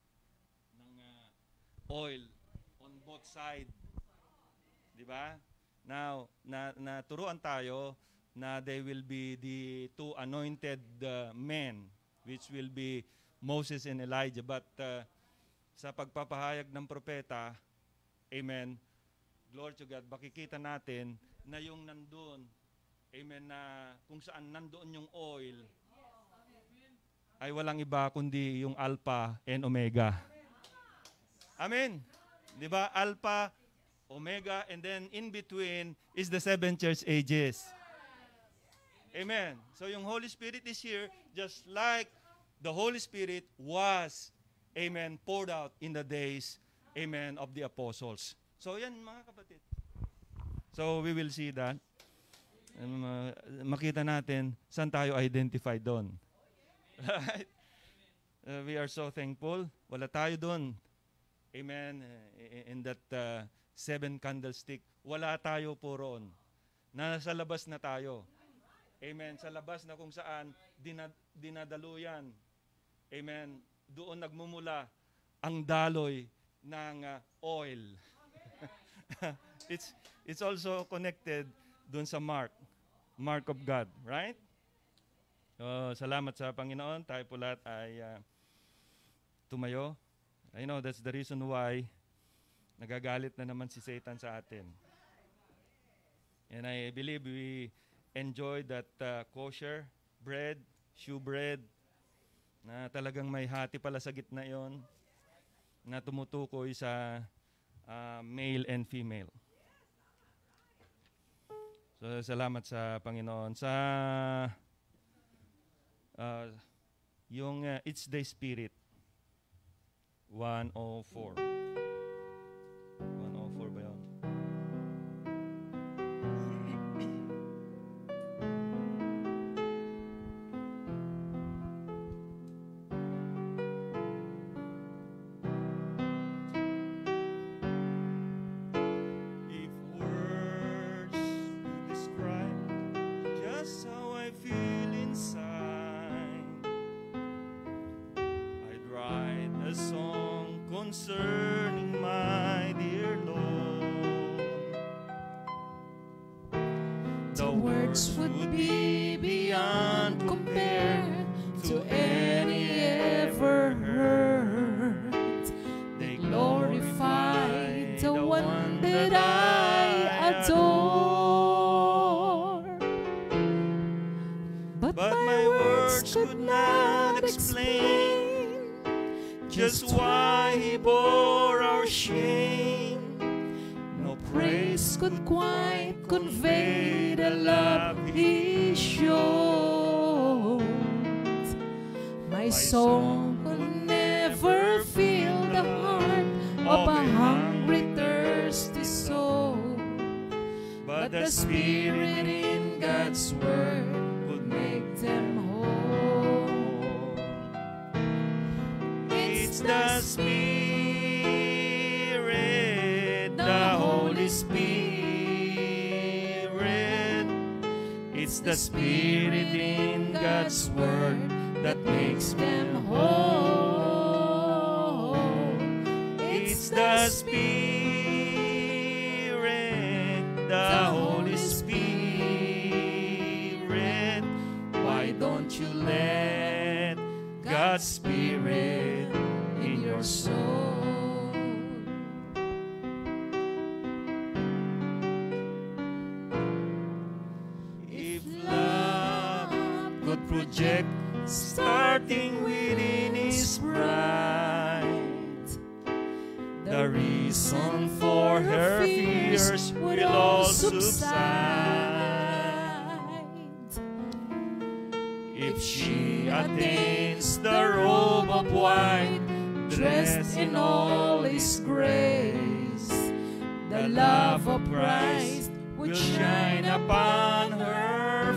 C: oil on both sides. Di ba? Now, naturuan tayo na they will be the two anointed men, which will be Moses and Elijah. But sa pagpapahayag ng propeta, amen, glory to God, makikita natin na yung nandun, amen, na kung saan nandoon yung oil, ay walang iba kundi yung Alpha and Omega. Amen. Di ba? Alpha, Omega, and then in between is the seven church ages. Amen. So yung Holy Spirit is here just like the Holy Spirit was, amen, poured out in the days, amen, of the apostles. So yan mga kapatid. So we will see that. Makita natin saan tayo identified doon. Right? We are so thankful. Wala tayo doon. Amen. In that seven candlestick, wala tayo po roon. Nasa labas na tayo. Amen. Sa labas na kung saan dinadaluyan. Amen. Doon nagmumula ang daloy ng oil. It's also connected doon sa mark of God, right? Salamat sa Panginoon. Tayo po lahat ay tumayo. I know that's the reason why nagagalit na naman si Satan sa atin. And I believe we enjoy that kosher bread, shoe bread, na talagang may hati pala sa gitna yon, na tumutukoy sa male and female. So, salamat sa Panginoon. Sa yung It's the Spirit, 104. 104 ba yun? If words could describe just how I feel inside, I'd write a song concerning my dear Lord. The words would be beyond compare to any ever heard. They glorify the one that I adore. Jesus, why He bore our shame. No praise could quite convey the love He showed.
D: My song could never fill the heart of a hungry, thirsty soul.
C: But the Spirit in God's Word
D: Would make them whole.
C: It's the Spirit, the Holy Spirit. It's the Spirit in God's Word that makes them whole. It's the Spirit, the Holy Spirit. Why don't you let God's Spirit in your soul? If love could project, starting within His bride, the reason for her fears will all subside. If she attains the robe of white, dressed in all His grace, the love of Christ will shine upon her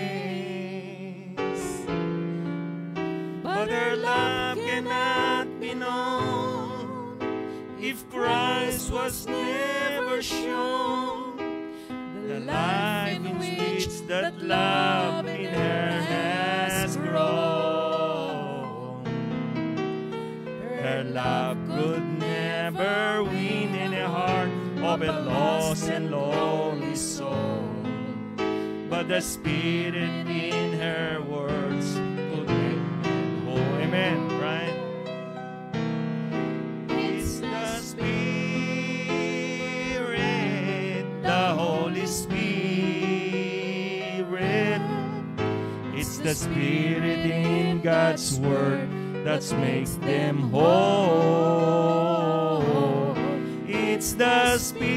C: face. But her love cannot be known if Christ was never shown. The life in which that love in her has grown. Her love could never win in the heart of a lost and lonely soul. But the Spirit in her words could make them whole. Amen, right? It's the Spirit, the Holy Spirit. It's the Spirit in God's Word that makes them whole. It's the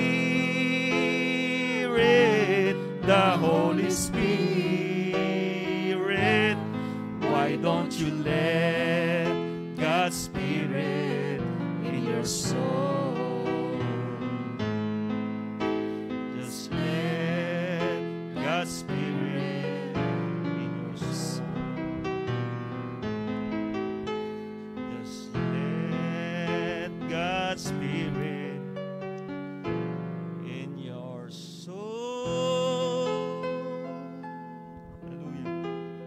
C: Spirit, the Holy Spirit. Why don't you let God's Spirit in your soul? Just let God's Spirit in your soul. Just let God's Spirit in your soul. Hallelujah.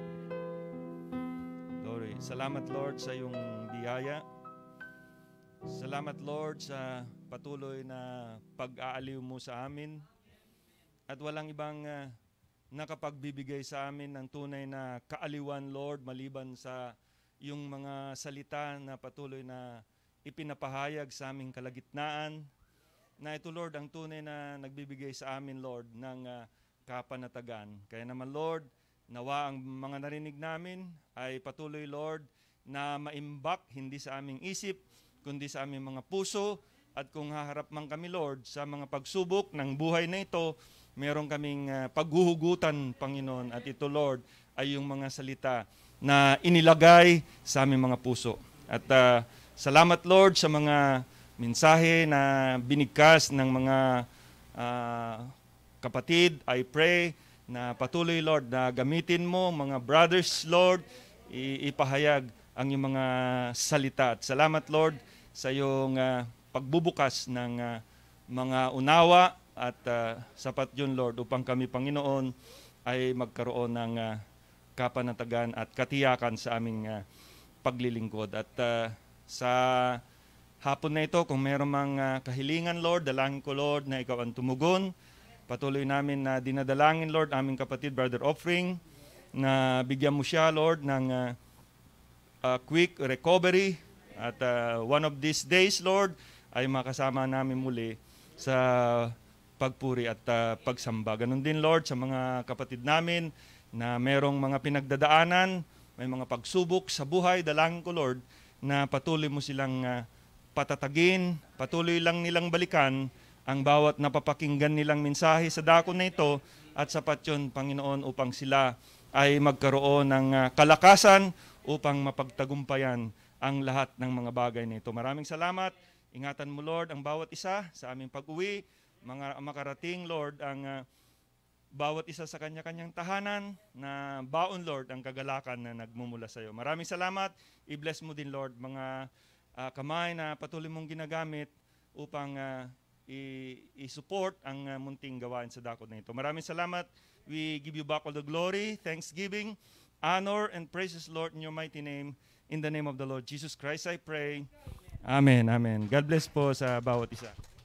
C: Glory. Salamat Lord sa iyong biyaya. Salamat Lord sa patuloy na pag-aaliw mo sa amin. At walang ibang nakapagbibigay sa amin ng tunay na kaaliwan Lord maliban sa iyong mga salita na patuloy na ipinapahayag sa aming kalagitnaan. Na ito Lord ang tunay na nagbibigay sa amin Lord ng kapanatagan. Kaya naman Lord, nawa ang mga narinig namin ay patuloy Lord na maimbak hindi sa aming isip kundi sa aming mga puso, at kung haharap man kami Lord sa mga pagsubok ng buhay na ito, meron kaming paghuhugutan Panginoon, at ito Lord ay yung mga salita na inilagay sa aming mga puso. At salamat Lord sa mga mensahe na binigkas ng mga kapatid. I pray na patuloy Lord na gamitin mo mga brothers Lord, ipahayag ang iyong mga salita. At salamat Lord sa iyong pagbubukas ng mga unawa, at sapat yun Lord upang kami Panginoon ay magkaroon ng kapanatagan at katiyakan sa aming paglilingkod. At sa hapon na ito, kung mayroong mga kahilingan Lord, dalangin ko Lord na ikaw ang tumugon. Patuloy namin na dinadalangin Lord aming kapatid Brother Offering na bigyan mo siya Lord ng quick recovery, at one of these days Lord ay makasama namin muli sa pagpuri at pagsamba. Ganon din Lord sa mga kapatid namin na merong mga pinagdadaanan, may mga pagsubok sa buhay. Dalangin ko Lord na patuloy mo silang patatagin, patuloy lang nilang balikan ang bawat napapakinggan nilang mensahe sa dako na ito at sapat yun, Panginoon, upang sila ay magkaroon ng kalakasan upang mapagtagumpayan ang lahat ng mga bagay na ito. Maraming salamat. Ingatan mo, Lord, ang bawat isa sa aming pag-uwi. Makarating, Lord, ang bawat isa sa kanya-kanyang tahanan na baon, Lord, ang kagalakan na nagmumula sa iyo. Maraming salamat. I-bless mo din, Lord, mga kamay na patuloy mong ginagamit upang i-support ang munting gawain sa dakot na ito. Maraming salamat. We give you back all the glory, thanksgiving, honor, and praises, Lord, in your mighty name. In the name of the Lord Jesus Christ, I pray. Amen, amen. God bless po sa bawat isa.